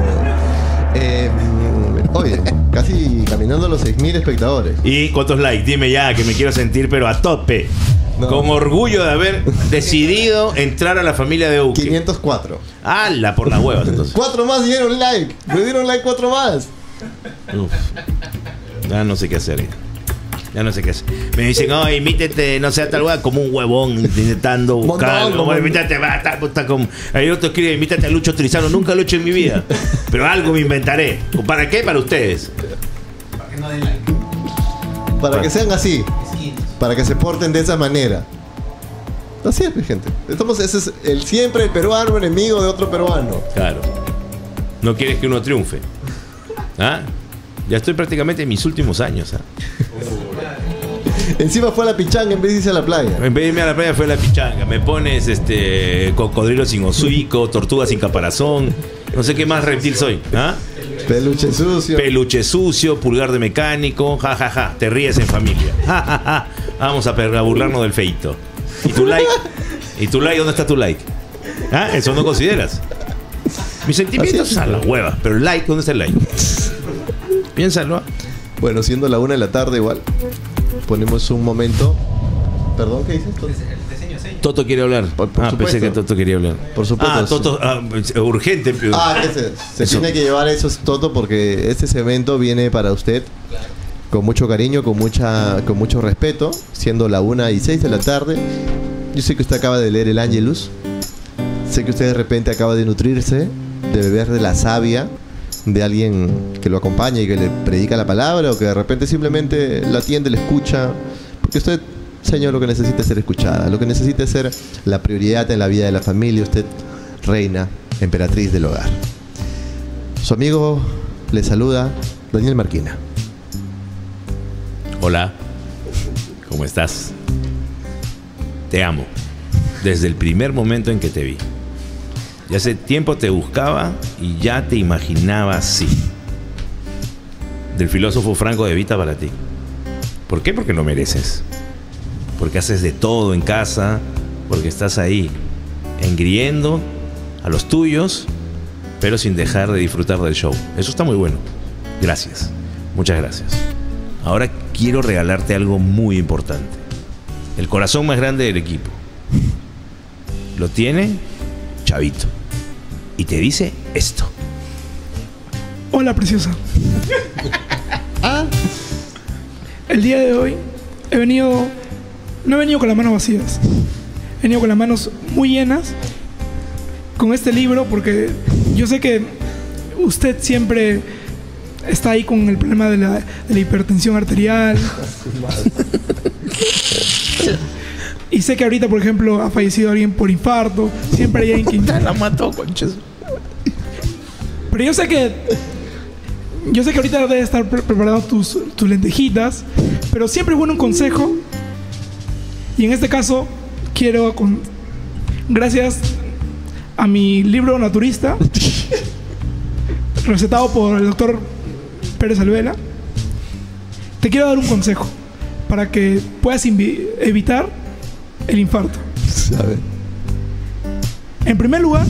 [SPEAKER 3] Eh, oye, casi caminando los seis mil espectadores.
[SPEAKER 2] ¿Y cuántos likes? Dime ya, que me quiero sentir pero a tope.
[SPEAKER 3] No.
[SPEAKER 2] Con orgullo de haber decidido entrar a la familia de Ouke.
[SPEAKER 3] quinientos cuatro.
[SPEAKER 2] ¡Hala! Por las huevas, entonces.
[SPEAKER 3] Cuatro más dieron like. Me dieron like cuatro más.
[SPEAKER 2] Uf. Ya no sé qué hacer. Ya, ya no sé qué hacer. Me dicen, oh, imítete, no sea tal hueá, como un huevón intentando buscar.
[SPEAKER 3] Mondongo,
[SPEAKER 2] Como, imítate, va, está, está como. Hay otro escribe, imítate a Lucho Trizano. Nunca lo he hecho en mi vida. Pero algo me inventaré. ¿Para qué? Para ustedes.
[SPEAKER 4] Para que no den like.
[SPEAKER 3] Para que sean así.
[SPEAKER 4] Sí.
[SPEAKER 3] Para que se porten de esa manera. Así es, mi gente. Estamos, ese es el siempre el peruano enemigo de otro peruano.
[SPEAKER 2] Claro. No quieres que uno triunfe. ¿Ah? Ya estoy prácticamente en mis últimos años. ¿ah?
[SPEAKER 3] Encima fue a la pichanga en vez de irse a la playa.
[SPEAKER 2] En vez de irme a la playa fue la pichanga. Me pones este cocodrilo sin hocico, tortuga sin caparazón. No sé qué más reptil soy. ¿Ah?
[SPEAKER 3] Peluche sucio.
[SPEAKER 2] Peluche sucio, pulgar de mecánico, ja, ja, ja. Te ríes en familia. Ja, ja, ja. Vamos a, per- a burlarnos del feito. ¿Y tu like? ¿Y tu like? ¿Dónde está tu like? ¿Ah? Eso no consideras. Mis sentimientos
[SPEAKER 3] Así es.
[SPEAKER 2] a la hueva. Pero el like, ¿dónde está el like? Piénsalo. ¿ah?
[SPEAKER 3] Bueno, siendo la una de la tarde igual. Ponemos un momento. Perdón, ¿qué dices?
[SPEAKER 4] El diseño es
[SPEAKER 2] Toto quiere hablar.
[SPEAKER 3] Por- por
[SPEAKER 2] ah, pensé
[SPEAKER 3] supuesto.
[SPEAKER 2] que Toto quería hablar.
[SPEAKER 3] Por supuesto,
[SPEAKER 2] Ah,
[SPEAKER 3] sí.
[SPEAKER 2] Toto, ah, urgente. pero-
[SPEAKER 3] Ah, que se, se
[SPEAKER 2] Eso.
[SPEAKER 3] tiene que llevar eso todo porque este evento viene para usted con mucho cariño, con mucha, con mucho respeto, siendo la una y seis de la tarde. Yo sé que usted acaba de leer el Ángelus. Sé que usted de repente acaba de nutrirse, de beber de la savia de alguien que lo acompaña y que le predica la palabra, o que de repente simplemente la atiende, le escucha. Porque usted, señor, lo que necesita es ser escuchada, lo que necesita es ser la prioridad en la vida de la familia. Usted, reina, emperatriz del hogar. Su amigo le saluda, Daniel Marquina.
[SPEAKER 2] Hola. ¿Cómo estás? Te amo. Desde el primer momento en que te vi. Ya hace tiempo te buscaba y ya te imaginaba así. Del filósofo Franco de Vita para ti. ¿Por qué? Porque lo mereces. Porque haces de todo en casa. Porque estás ahí, engriendo a los tuyos, pero sin dejar de disfrutar del show. Eso está muy bueno. Gracias. Muchas gracias. Ahora quiero regalarte algo muy importante. El corazón más grande del equipo. Lo tiene Chavito. Y te dice esto.
[SPEAKER 1] Hola, preciosa.
[SPEAKER 3] Ah,
[SPEAKER 1] El día de hoy he venido... No he venido con las manos vacías. He venido con las manos muy llenas con este libro porque yo sé que usted siempre está ahí con el problema de la, de la hipertensión arterial. Y sé que ahorita, por ejemplo, ha fallecido alguien por infarto. Siempre hay alguien que...
[SPEAKER 2] La mató, conches.
[SPEAKER 1] Pero yo sé que yo sé que ahorita debes estar pre preparando tus, tus lentejitas, pero siempre es bueno un consejo. Y en este caso, quiero, con, gracias a mi libro naturista, recetado por el doctor Pérez Alvela, te quiero dar un consejo para que puedas evitar el infarto.
[SPEAKER 3] A ver.
[SPEAKER 1] En primer lugar,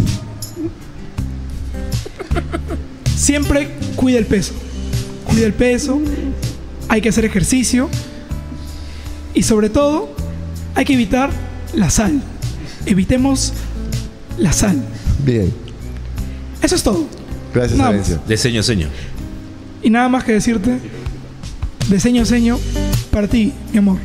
[SPEAKER 1] siempre cuida el peso. Cuida el peso, hay que hacer ejercicio y sobre todo hay que evitar la sal. Evitemos la sal.
[SPEAKER 3] Bien.
[SPEAKER 1] Eso es todo.
[SPEAKER 3] Gracias,
[SPEAKER 1] Nada
[SPEAKER 3] Florencio.
[SPEAKER 1] más.
[SPEAKER 2] De seño, seño.
[SPEAKER 1] Y nada más que decirte, de seño a seño, para ti, mi amor.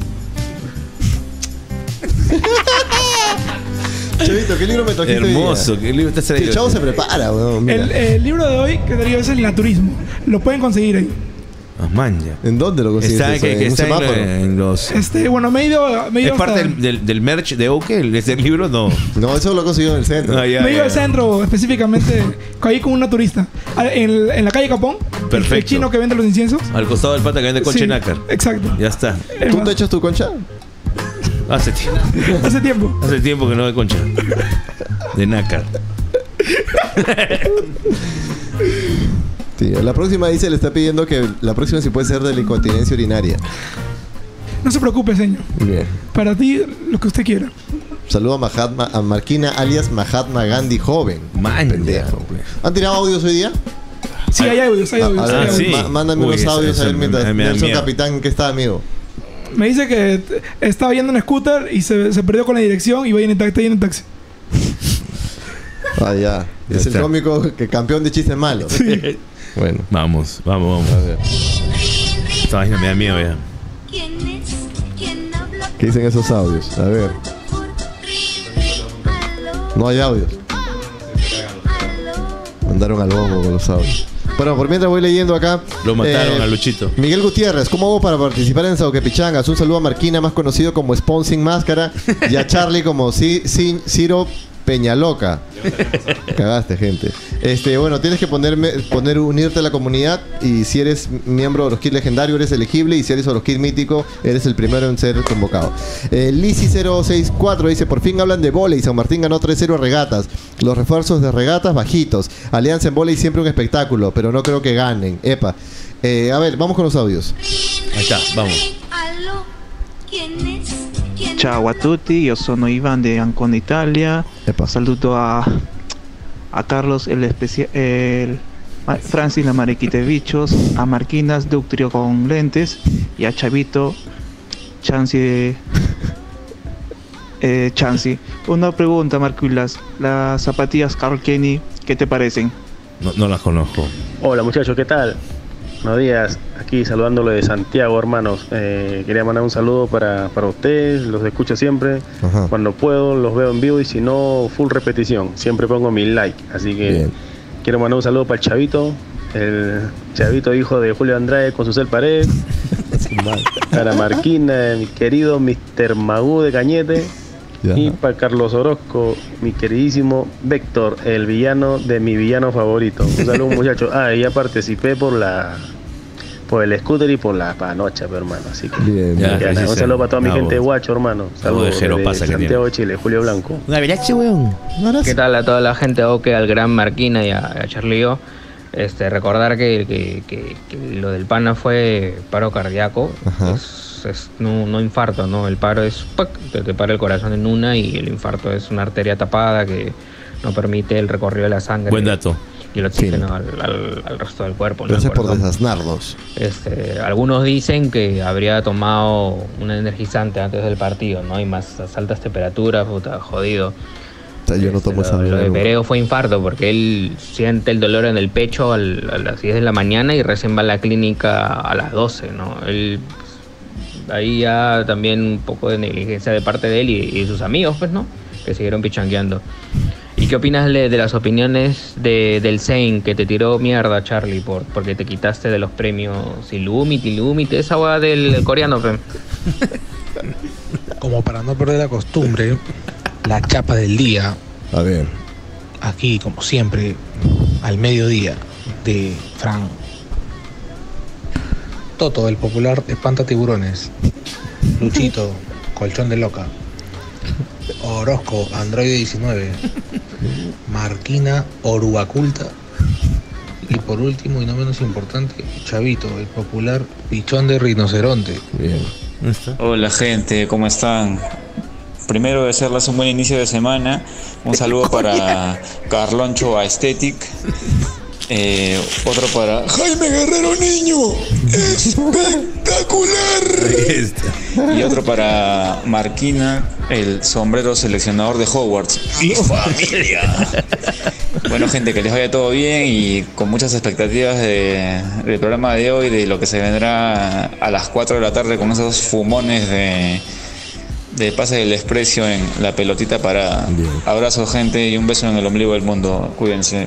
[SPEAKER 3] Chavito, ¿qué libro me trajiste hoy día?
[SPEAKER 2] Hermoso, ¿qué libro estás
[SPEAKER 3] Sí, el
[SPEAKER 2] trayendo?
[SPEAKER 3] chavo se prepara, weón. mira.
[SPEAKER 1] El, el libro de hoy que daría es el naturismo. Lo pueden conseguir ahí.
[SPEAKER 2] Ah, man, ya.
[SPEAKER 3] ¿En dónde lo consigues?
[SPEAKER 2] Está,
[SPEAKER 3] eso?
[SPEAKER 2] que, que
[SPEAKER 3] ¿En un
[SPEAKER 2] está en,
[SPEAKER 3] semáforo?
[SPEAKER 2] en los...
[SPEAKER 1] Este, bueno, me he ido, me he
[SPEAKER 2] ¿Es
[SPEAKER 1] ido
[SPEAKER 2] parte
[SPEAKER 1] hasta-
[SPEAKER 2] del, del, del merch de Oke, el- ese libro? No.
[SPEAKER 3] No, eso lo he conseguido en el centro.
[SPEAKER 2] Ah, ya,
[SPEAKER 1] me he ido
[SPEAKER 2] ya,
[SPEAKER 1] al
[SPEAKER 2] ya.
[SPEAKER 1] centro, específicamente, ahí con un naturista. Ah, En, en la calle Capón.
[SPEAKER 2] Perfecto.
[SPEAKER 1] El chino que vende los inciensos.
[SPEAKER 2] Al costado del pata que vende concha
[SPEAKER 1] Sí,
[SPEAKER 2] y nácar.
[SPEAKER 1] exacto.
[SPEAKER 2] Ya está.
[SPEAKER 1] El
[SPEAKER 3] ¿Tú
[SPEAKER 1] más-
[SPEAKER 3] te echas tu concha?
[SPEAKER 2] Hace tiempo,
[SPEAKER 1] Hace tiempo.
[SPEAKER 2] hace tiempo que no de concha. De nácar.
[SPEAKER 3] Sí, la próxima dice, le está pidiendo que la próxima sí puede ser de la incontinencia urinaria.
[SPEAKER 1] No se preocupe, señor.
[SPEAKER 3] Bien.
[SPEAKER 1] Para ti, lo que usted quiera.
[SPEAKER 3] Saludo a Mahatma, a Marquina alias Mahatma Gandhi joven.
[SPEAKER 2] Man,
[SPEAKER 3] Pendejo.
[SPEAKER 2] ya, pues.
[SPEAKER 3] ¿Han tirado audios hoy día?
[SPEAKER 1] Sí, hay audios, hay
[SPEAKER 3] A-
[SPEAKER 1] audios.
[SPEAKER 3] a
[SPEAKER 1] hay
[SPEAKER 3] ver,
[SPEAKER 2] Ah,
[SPEAKER 1] audios.
[SPEAKER 2] sí.
[SPEAKER 3] ma- mándame
[SPEAKER 2] Uy,
[SPEAKER 3] unos
[SPEAKER 2] eso-
[SPEAKER 3] audios a
[SPEAKER 2] eso
[SPEAKER 3] ver
[SPEAKER 2] me-
[SPEAKER 3] mientras
[SPEAKER 2] me da
[SPEAKER 3] Nelson
[SPEAKER 2] miedo.
[SPEAKER 3] Capitán, que está amigo.
[SPEAKER 1] Me dice que t- estaba yendo en scooter y se, se perdió con la dirección y va en taxi. En taxi.
[SPEAKER 3] Ah, ya.
[SPEAKER 2] Ya
[SPEAKER 3] es el
[SPEAKER 2] está.
[SPEAKER 3] cómico que campeón de chistes malos. Bueno.
[SPEAKER 2] Vamos, vamos,
[SPEAKER 3] A
[SPEAKER 2] vamos.
[SPEAKER 3] ver.
[SPEAKER 2] Esta vaina me da miedo ya.
[SPEAKER 7] ¿Quién es? ¿Quién habla?
[SPEAKER 3] ¿Qué dicen esos audios? A ver.
[SPEAKER 7] Aló,
[SPEAKER 3] No hay audios.
[SPEAKER 7] aló.
[SPEAKER 3] Mandaron al bombo con los audios. Bueno, por mientras voy leyendo acá.
[SPEAKER 2] Lo mataron
[SPEAKER 3] eh,
[SPEAKER 2] a Luchito.
[SPEAKER 3] Miguel Gutiérrez, ¿cómo hago para participar en Sauquepichangas? Un saludo a Marquina, más conocido como Spawn Sin Máscara, y a Charlie como Si- Sin- Ciro Peñaloca. Cagaste, gente. Este, bueno, tienes que ponerme, poner unirte a la comunidad, y si eres miembro de los Kid Legendario eres elegible, y si eres Kid Mítico eres el primero en ser convocado. Eh, Lisi cero seis cuatro dice, por fin hablan de vóley, San Martín ganó tres cero a Regatas. Los refuerzos de Regatas bajitos. Alianza en vóley siempre un espectáculo, pero no creo que ganen. Epa. Eh, a ver, vamos con los audios.
[SPEAKER 2] Ahí está, vamos.
[SPEAKER 7] Aló, ¿quién es? ¿Quién
[SPEAKER 8] Ciao a tutti, io sono Ivan de Ancona, Italia.
[SPEAKER 3] Epa.
[SPEAKER 8] Saludo a, a Carlos, el especial, el Ma- Francis la Mariquita de Bichos, a Marquinas Ductrio con lentes y a Chavito Chansi de eh, Chansi. Una pregunta, Marquilas, las zapatillas Carl Kenny, ¿qué te parecen?
[SPEAKER 2] No, no las conozco.
[SPEAKER 9] Hola muchachos, ¿qué tal? Buenos días, aquí saludándolo de Santiago, hermanos. Eh, quería mandar un saludo para, para ustedes, los escucho siempre.
[SPEAKER 3] Ajá.
[SPEAKER 9] Cuando puedo los veo en vivo y si no, full repetición. Siempre pongo mi like, así que
[SPEAKER 3] Bien.
[SPEAKER 9] quiero mandar un saludo para el Chavito, el Chavito hijo de Julio Andrade con su cel pared. Para Marquina, mi querido mister Magú de Cañete.
[SPEAKER 3] Ya.
[SPEAKER 9] Y para Carlos Orozco, mi queridísimo Véctor, el villano de mi villano favorito. Un saludo, muchachos. Ah, y ya participé por la por el scooter y por la panocha, pero, hermano. Así que
[SPEAKER 3] Bien,
[SPEAKER 2] Ya,
[SPEAKER 3] bien.
[SPEAKER 9] que
[SPEAKER 2] así
[SPEAKER 9] nada, un
[SPEAKER 2] sea.
[SPEAKER 9] saludo para toda mi
[SPEAKER 2] Bravo.
[SPEAKER 9] gente de Guacho, hermano.
[SPEAKER 2] Algo de
[SPEAKER 9] Saludos
[SPEAKER 2] jeropasa
[SPEAKER 9] desde
[SPEAKER 2] que
[SPEAKER 9] Santiago de
[SPEAKER 2] tiene.
[SPEAKER 9] Chile, Julio Blanco.
[SPEAKER 2] Una verache, weón.
[SPEAKER 10] ¿Qué tal a toda la gente de Oke, al gran Marquina y a, a Charlío? Este, recordar que, que, que- que lo del pana fue paro cardíaco,
[SPEAKER 3] Ajá.
[SPEAKER 10] es, es no, no infarto, ¿no? El paro es, ¡pac!, te, te para el corazón en una, y el infarto es una arteria tapada que no permite el recorrido de la sangre.
[SPEAKER 2] Buen dato.
[SPEAKER 10] Y el oxígeno al, al- al resto del cuerpo. ¿no?
[SPEAKER 3] Gracias por
[SPEAKER 10] Corazón.
[SPEAKER 3] desasnarnos.
[SPEAKER 10] Este, algunos dicen que habría tomado un energizante antes del partido, ¿no? Y más a altas temperaturas, puta, jodido.
[SPEAKER 3] O sea, yo no
[SPEAKER 10] Este,
[SPEAKER 3] tomo esa
[SPEAKER 10] lo, lo de
[SPEAKER 3] mierda.
[SPEAKER 10] Pereo fue infarto porque él siente el dolor en el pecho al- a las diez de la mañana y recién va a la clínica a las doce, ¿no? Él, pues, ahí ya también un poco de negligencia de parte de él y, y sus amigos, pues, ¿no? Que siguieron pichangueando. ¿Y qué opinas de, de las opiniones de, del Zane que te tiró mierda, Charlie, por, porque te quitaste de los premios Illumit, Illumit, esa hueá del coreano, fe?
[SPEAKER 11] Como para no perder la costumbre, la chapa del día,
[SPEAKER 3] A ver.
[SPEAKER 11] aquí como siempre, al mediodía, de Fran Toto, el popular espanta tiburones. Luchito, colchón de loca. Orozco, androide diecinueve. Marquina, orubaculta. Y por último y no menos importante, Chavito, el popular pichón de rinoceronte.
[SPEAKER 3] Bien.
[SPEAKER 12] Hola gente, ¿cómo están? Primero desearles un buen inicio de semana. Un saludo para Carloncho Aesthetic. Eh, otro para Jaime Guerrero Niño. ¡Espectacular! Y otro para Marquina, el sombrero seleccionador de Hogwarts. ¡Mi familia! Bueno gente, que les vaya todo bien y con muchas expectativas de, del programa de hoy, de lo que se vendrá a las cuatro de la tarde con esos fumones de, de Pase del Desprecio en la pelotita parada. Bien. Abrazo gente y un beso en el ombligo del mundo. Cuídense.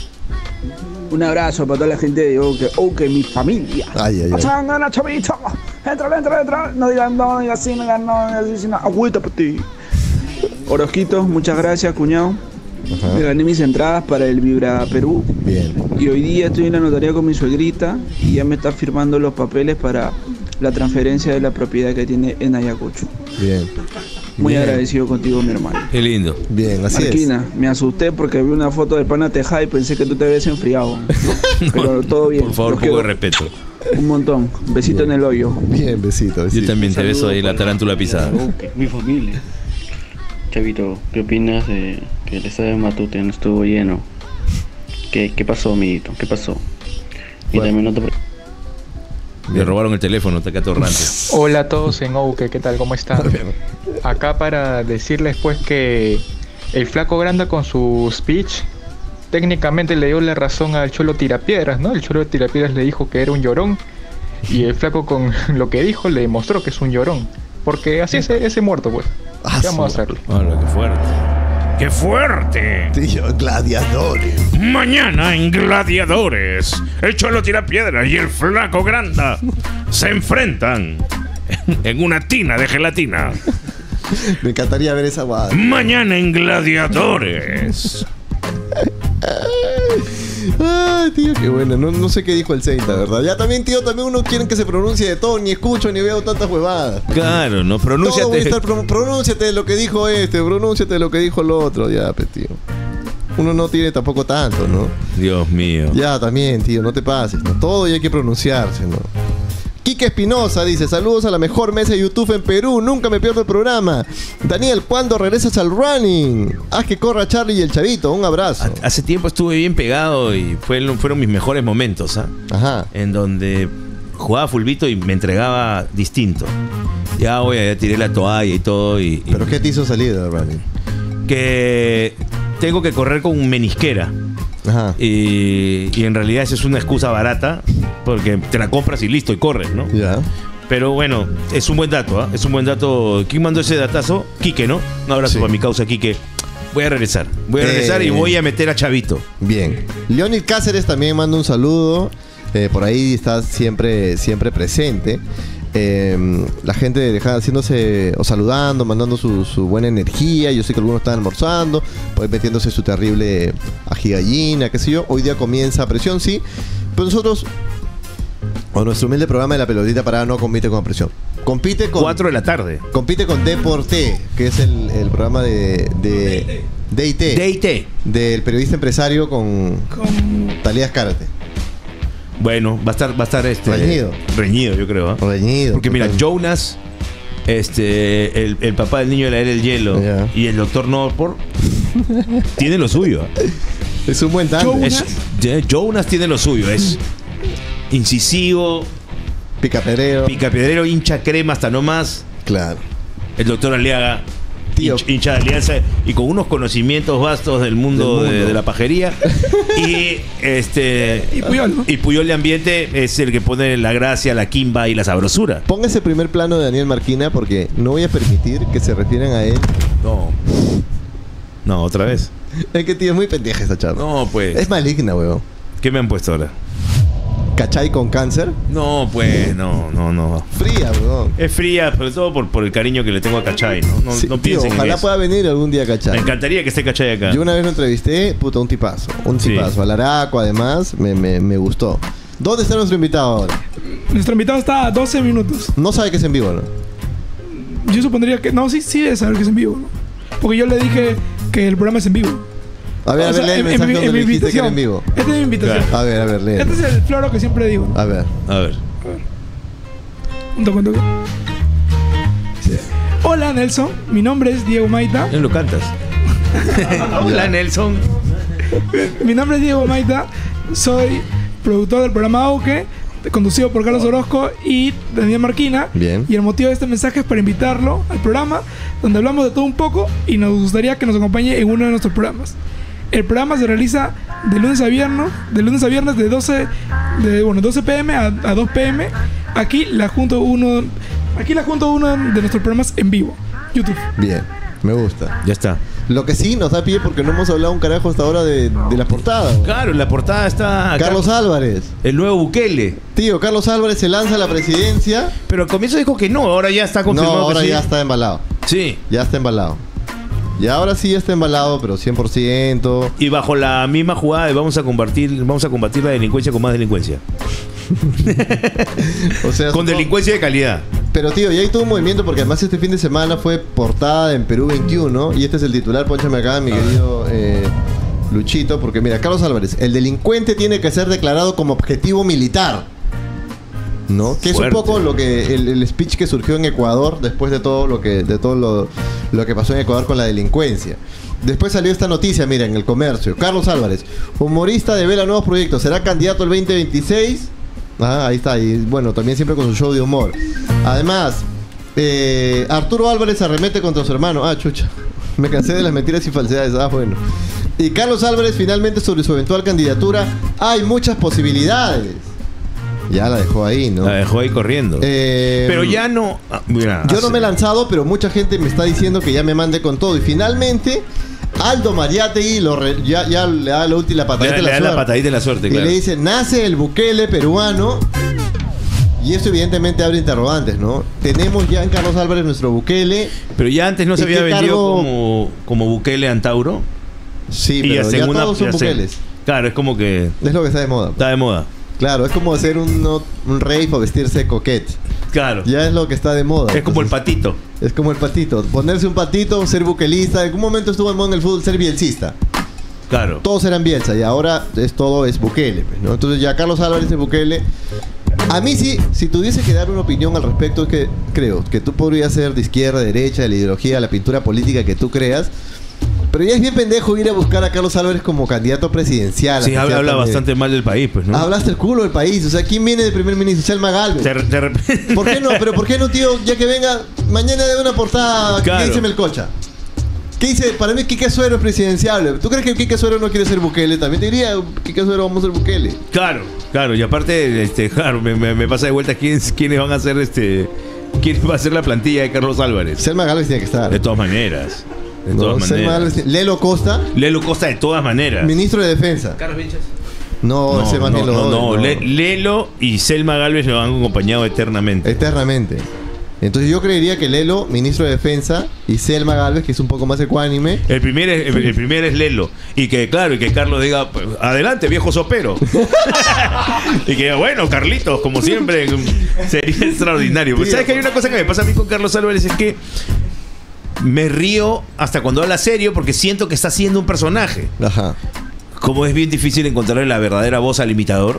[SPEAKER 13] Un abrazo para toda la gente de Oke, Oke, mi familia.
[SPEAKER 3] Ay, ay, ay.
[SPEAKER 13] Gana, chavito. Entra, entra, entra. No digan no, no digan así, no digan no, no digan así, no. Agüita para ti. Orozquito, muchas gracias, cuñado. Ajá. Me gané mis entradas para el Vibra Perú.
[SPEAKER 3] Bien.
[SPEAKER 13] Y hoy día estoy en la notaría con mi suegrita y ya me está firmando los papeles para la transferencia de la propiedad que tiene en Ayacucho.
[SPEAKER 3] Bien.
[SPEAKER 13] Muy
[SPEAKER 3] Bien.
[SPEAKER 13] agradecido contigo, mi hermano.
[SPEAKER 2] Qué lindo.
[SPEAKER 3] Bien, así
[SPEAKER 13] Marquina, es. Me asusté porque vi una foto del pana Tejada y pensé que tú te habías enfriado. Pero todo bien.
[SPEAKER 2] Por favor, un poco de respeto.
[SPEAKER 13] Un montón. Besito
[SPEAKER 3] Bien.
[SPEAKER 13] en el hoyo.
[SPEAKER 3] Bien, besito. besito.
[SPEAKER 2] Yo también te beso ahí la tarántula pisada.
[SPEAKER 14] Okay, mi familia. Chavito, ¿qué opinas de que el estadio de Matute no estuvo lleno? ¿Qué, qué pasó, amiguito? ¿Qué pasó? Y
[SPEAKER 2] Bueno.
[SPEAKER 14] también otro...
[SPEAKER 2] Le robaron el teléfono, está atorrante.
[SPEAKER 15] Hola a todos en Ouke, ¿qué tal? ¿Cómo están? Acá para decirles pues que el Flaco Granda con su speech técnicamente le dio la razón al Cholo Tirapiedras, ¿no? El Cholo Tirapiedras le dijo que era un llorón y el Flaco con lo que dijo le demostró que es un llorón. Porque así es ese muerto pues. ¿Qué vamos a hacerle?
[SPEAKER 2] Hola, qué fuerte. ¡Qué fuerte!
[SPEAKER 3] Tío, gladiadores.
[SPEAKER 2] Mañana en Gladiadores, el Cholo Tirapiedra y el Flaco Granda se enfrentan en una tina de gelatina.
[SPEAKER 3] Me encantaría ver esa guada.
[SPEAKER 2] Mañana en Gladiadores.
[SPEAKER 3] Ay, tío, qué bueno. No, no sé qué dijo el Seita, ¿verdad? Ya también, tío, también uno quiere que se pronuncie de todo. Ni escucho ni veo tantas huevadas.
[SPEAKER 2] Claro, no,
[SPEAKER 3] Todo voy a
[SPEAKER 2] pronúnciate.
[SPEAKER 3] estar pro- pronúnciate de lo que dijo este, pronúnciate de lo que dijo el otro. Ya, pues, tío. Uno no tiene tampoco tanto, ¿no?
[SPEAKER 2] Dios mío.
[SPEAKER 3] Ya, también, tío, no te pases, ¿no? Todo y hay que pronunciarse, ¿no? Quique Espinosa dice, saludos a la mejor mesa de YouTube en Perú, nunca me pierdo el programa. Daniel, ¿cuándo regresas al running? Haz que corra Charlie y el Chavito, un abrazo.
[SPEAKER 2] Hace tiempo estuve bien pegado y fueron, fueron mis mejores momentos, ¿ah?
[SPEAKER 3] Ajá.
[SPEAKER 2] En donde jugaba fulbito y me entregaba distinto. Ya voy, ya tiré la toalla y todo. Y, y
[SPEAKER 3] ¿Pero qué te hizo salir del running?
[SPEAKER 2] que tengo que correr con menisquera.
[SPEAKER 3] Ajá.
[SPEAKER 2] Y, y en realidad esa es una excusa barata porque te la compras y listo y corres, ¿no?
[SPEAKER 3] Ya.
[SPEAKER 2] Pero bueno, es un buen dato, ¿ah? Es un buen dato. ¿Quién mandó ese datazo? Quique, ¿no? Un abrazo
[SPEAKER 3] Sí.
[SPEAKER 2] para mi causa, Quique. Voy a regresar. Voy a regresar
[SPEAKER 3] Eh,
[SPEAKER 2] y voy a meter a Chavito.
[SPEAKER 3] Bien. Leonid Cáceres también manda un saludo. Eh, por ahí está siempre, siempre presente. Eh, la gente deja haciéndose o saludando, mandando su, su buena energía. Yo sé que algunos están almorzando, pues metiéndose su terrible ajigallina, qué sé yo. Hoy día comienza presión, sí. Pero nosotros, o nuestro humilde programa de la pelotita parada no compite con presión. Compite con...
[SPEAKER 2] cuatro de la tarde.
[SPEAKER 3] Compite con Deporte, que es el, el programa de... de D I T.
[SPEAKER 2] D I T.
[SPEAKER 3] Del periodista empresario con...
[SPEAKER 1] Con
[SPEAKER 3] Talías Cárate.
[SPEAKER 2] Bueno, va a estar, va a estar este.
[SPEAKER 3] Reñido.
[SPEAKER 2] Reñido, yo creo. ¿eh?
[SPEAKER 3] Reñido.
[SPEAKER 2] Porque mira,
[SPEAKER 3] total.
[SPEAKER 2] Jonas, este, el, el papá del niño de la era del hielo,
[SPEAKER 3] Ya.
[SPEAKER 2] y el doctor Norport tiene lo suyo.
[SPEAKER 3] Es un buen tanto.
[SPEAKER 2] Es- ya, Jonas tiene lo suyo. Es incisivo,
[SPEAKER 3] Picapedrero.
[SPEAKER 2] picapiedrero, hincha crema hasta no más.
[SPEAKER 3] Claro.
[SPEAKER 2] El doctor Aliaga,
[SPEAKER 3] Tío.
[SPEAKER 2] hincha, hincha de Alianza y con unos conocimientos vastos del mundo,
[SPEAKER 3] Del mundo.
[SPEAKER 2] De, de la pajería. y este
[SPEAKER 1] Y Puyol, ¿no?
[SPEAKER 2] y Puyol de ambiente es el que pone la gracia, la quimba y la sabrosura.
[SPEAKER 3] Ponga ese primer plano de Daniel Marquina porque no voy a permitir que se refieran a él.
[SPEAKER 2] No. No, otra vez.
[SPEAKER 3] Es que tío, es muy pendeja esta charla.
[SPEAKER 2] No, pues.
[SPEAKER 3] Es maligna, weón.
[SPEAKER 2] ¿Qué me han puesto ahora?
[SPEAKER 3] ¿Cachai con cáncer?
[SPEAKER 2] No, pues, no, no, no.
[SPEAKER 3] Fría, weón.
[SPEAKER 2] Es fría, sobre todo por, por el cariño que le tengo a Cachay, ¿no? No,
[SPEAKER 3] Sí,
[SPEAKER 2] no
[SPEAKER 3] tío,
[SPEAKER 2] piensen en
[SPEAKER 3] ojalá
[SPEAKER 2] eso.
[SPEAKER 3] pueda venir algún día Cachai.
[SPEAKER 2] Me encantaría que esté Cachay acá.
[SPEAKER 3] Yo una vez lo entrevisté, puta, un tipazo. Un
[SPEAKER 2] Sí.
[SPEAKER 3] tipazo. Al Araco, además, me, me, me gustó. ¿Dónde está nuestro invitado ahora?
[SPEAKER 1] Nuestro invitado está a doce minutos.
[SPEAKER 3] No sabe que es en vivo, ¿no?
[SPEAKER 1] Yo supondría que... No, sí, sí debe saber que es en vivo, ¿no? Porque yo le dije que el programa es en vivo.
[SPEAKER 3] A ver,
[SPEAKER 1] O
[SPEAKER 3] a ver,
[SPEAKER 1] sea,
[SPEAKER 3] lee el
[SPEAKER 1] en-
[SPEAKER 3] mensaje
[SPEAKER 1] en mi-
[SPEAKER 3] donde
[SPEAKER 1] en
[SPEAKER 3] le
[SPEAKER 1] mi
[SPEAKER 3] dijiste que era en
[SPEAKER 1] invitación.
[SPEAKER 3] vivo.
[SPEAKER 1] Esta es mi invitación.
[SPEAKER 3] A ver, a ver, lee.
[SPEAKER 1] Este es el floro que siempre digo.
[SPEAKER 3] A ver.
[SPEAKER 2] A ver.
[SPEAKER 1] Un toque, un toque. Dice, hola Nelson, mi nombre es Diego Maita.
[SPEAKER 2] No lo cantas. Hola Nelson.
[SPEAKER 1] Mi nombre es Diego Maita, soy productor del programa Auque, conducido por Carlos Orozco y Daniel Marquina.
[SPEAKER 3] Bien.
[SPEAKER 1] Y el motivo de este mensaje es para invitarlo al programa, donde hablamos de todo un poco y nos gustaría que nos acompañe en uno de nuestros programas. El programa se realiza de lunes a viernes, de lunes a viernes de doce, de, bueno, doce pe eme a, a dos pe eme. Aquí la junto uno, aquí la junto uno de nuestros programas en vivo, YouTube.
[SPEAKER 3] Bien, me gusta.
[SPEAKER 2] Ya está.
[SPEAKER 3] Lo que sí nos da pie porque no hemos hablado un carajo hasta ahora de, de la portada.
[SPEAKER 2] Claro, en la portada está
[SPEAKER 3] Carlos Álvarez.
[SPEAKER 2] El nuevo Bukele.
[SPEAKER 3] Tío, Carlos Álvarez se lanza a la presidencia.
[SPEAKER 2] Pero al comienzo dijo que no, ahora ya está confirmado.
[SPEAKER 3] No, ahora
[SPEAKER 2] que sí.
[SPEAKER 3] ya está embalado.
[SPEAKER 2] Sí.
[SPEAKER 3] Ya está embalado. Y ahora sí ya está embalado, pero cien por ciento.
[SPEAKER 2] Y bajo la misma jugada de vamos a combatir, vamos a combatir la delincuencia con más delincuencia.
[SPEAKER 3] O sea,
[SPEAKER 2] con delincuencia de calidad.
[SPEAKER 3] Pero tío, ya hay todo un movimiento porque además este fin de semana fue portada en Perú veintiuno y este es el titular, pónchame acá, mi querido eh, Luchito, porque mira, Carlos Álvarez, el delincuente tiene que ser declarado como objetivo militar. ¿No? Que es
[SPEAKER 2] Fuerte.
[SPEAKER 3] un poco lo que el, el speech que surgió en Ecuador después de todo lo que de todo lo, lo que pasó en Ecuador con la delincuencia. Después salió esta noticia, mira, en El Comercio. Carlos Álvarez, humorista, devela nuevos proyectos, será candidato el veinte veintiséis. Ah, ahí está, y bueno, también siempre con su show de humor. Además, eh, Arturo Álvarez arremete contra su hermano. Ah, chucha, me cansé de las mentiras y falsedades. Ah, bueno. Y Carlos Álvarez finalmente sobre su eventual candidatura. Hay muchas posibilidades. Ya la dejó ahí, ¿no?
[SPEAKER 2] La dejó ahí corriendo.
[SPEAKER 3] Eh,
[SPEAKER 2] pero ya no. ah, Mira,
[SPEAKER 3] Yo
[SPEAKER 2] hace-
[SPEAKER 3] no me he lanzado, pero mucha gente me está diciendo que ya me mande con todo. Y finalmente, Aldo Mariátegui lo re- ya, ya le da la última
[SPEAKER 2] le
[SPEAKER 3] patadita
[SPEAKER 2] da,
[SPEAKER 3] de
[SPEAKER 2] le
[SPEAKER 3] la
[SPEAKER 2] da la
[SPEAKER 3] suerte.
[SPEAKER 2] patadita de la suerte,
[SPEAKER 3] Y
[SPEAKER 2] claro.
[SPEAKER 3] le dice, nace el Bukele peruano. Y esto evidentemente abre interrogantes, ¿no? Tenemos ya en Carlos Álvarez nuestro Bukele.
[SPEAKER 2] Pero ya antes no se
[SPEAKER 3] ¿Y
[SPEAKER 2] había
[SPEAKER 3] qué
[SPEAKER 2] vendido
[SPEAKER 3] cargo?
[SPEAKER 2] como, como Bukele Antauro.
[SPEAKER 3] Sí,
[SPEAKER 2] Y
[SPEAKER 3] pero ya
[SPEAKER 2] segunda-
[SPEAKER 3] todos son
[SPEAKER 2] ya se-
[SPEAKER 3] Bukeles.
[SPEAKER 2] Claro, es como que.
[SPEAKER 3] Es lo que está de moda.
[SPEAKER 2] Está de moda.
[SPEAKER 3] Claro, es como hacer un, un rave o vestirse coquete.
[SPEAKER 2] Claro.
[SPEAKER 3] Ya es lo que está de moda.
[SPEAKER 2] Es como el patito.
[SPEAKER 3] Es como el patito. Ponerse un patito, ser buquelista. En algún momento estuvo en moda en el fútbol ser bielcista.
[SPEAKER 2] Claro.
[SPEAKER 3] Todos eran Bielsa y ahora es todo es Bukele, pues, ¿no? Entonces ya Carlos Álvarez es Bukele. A mí sí, si tuviese que dar una opinión al respecto, es que creo que tú podrías ser de izquierda, derecha, de la ideología, la pintura política que tú creas. Pero ya es bien pendejo ir a buscar a Carlos Álvarez como candidato presidencial.
[SPEAKER 2] Sí,
[SPEAKER 3] a
[SPEAKER 2] habla,
[SPEAKER 3] que sea
[SPEAKER 2] habla
[SPEAKER 3] también.
[SPEAKER 2] bastante mal del país, pues, ¿no?
[SPEAKER 3] Hablaste el culo del país. O sea, ¿quién viene de primer ministro? Selma Galvez.
[SPEAKER 2] De, de repente.
[SPEAKER 3] ¿Por qué no? Pero ¿por qué no, tío? Ya que venga, mañana de una portada.
[SPEAKER 2] Claro.
[SPEAKER 3] ¿Qué dice Melcocha? ¿Qué dice? Para mí Quique Suero es presidenciable. ¿Tú crees que Quique Suero no quiere ser Bukele? También te diría, Quique Suero vamos a ser Bukele.
[SPEAKER 2] Claro, claro. Y aparte, este, claro, me, me- me pasa de vuelta quiénes, quiénes van a ser este. ¿Quién va a ser la plantilla de Carlos Álvarez?
[SPEAKER 3] Selma Galvez tiene que estar.
[SPEAKER 2] De todas maneras. De
[SPEAKER 3] No,
[SPEAKER 2] todas
[SPEAKER 3] Selma
[SPEAKER 2] maneras.
[SPEAKER 3] Galvez- Lelo Costa,
[SPEAKER 2] Lelo Costa de todas maneras.
[SPEAKER 3] ministro de Defensa.
[SPEAKER 4] Carlos Vinches.
[SPEAKER 3] No,
[SPEAKER 2] No,
[SPEAKER 3] ese man
[SPEAKER 2] no,
[SPEAKER 3] ni lo
[SPEAKER 2] no,
[SPEAKER 3] doy,
[SPEAKER 2] no.
[SPEAKER 3] no.
[SPEAKER 2] Le- Lelo y Selma Galvez lo han acompañado eternamente.
[SPEAKER 3] Eternamente. Entonces yo creería que Lelo, ministro de Defensa, y Selma Galvez, que es un poco más ecuánime.
[SPEAKER 2] El primer es, el, el primer es Lelo. Y que, claro, y que Carlos diga, pues, adelante, viejo sopero. Y que, bueno, Carlitos, como siempre, sería extraordinario. Pero ¿sabes que hay una cosa que me pasa a mí con Carlos Álvarez? Es que me río hasta cuando habla serio porque siento que está haciendo un personaje.
[SPEAKER 3] Ajá.
[SPEAKER 2] Como es bien difícil encontrarle la verdadera voz al imitador.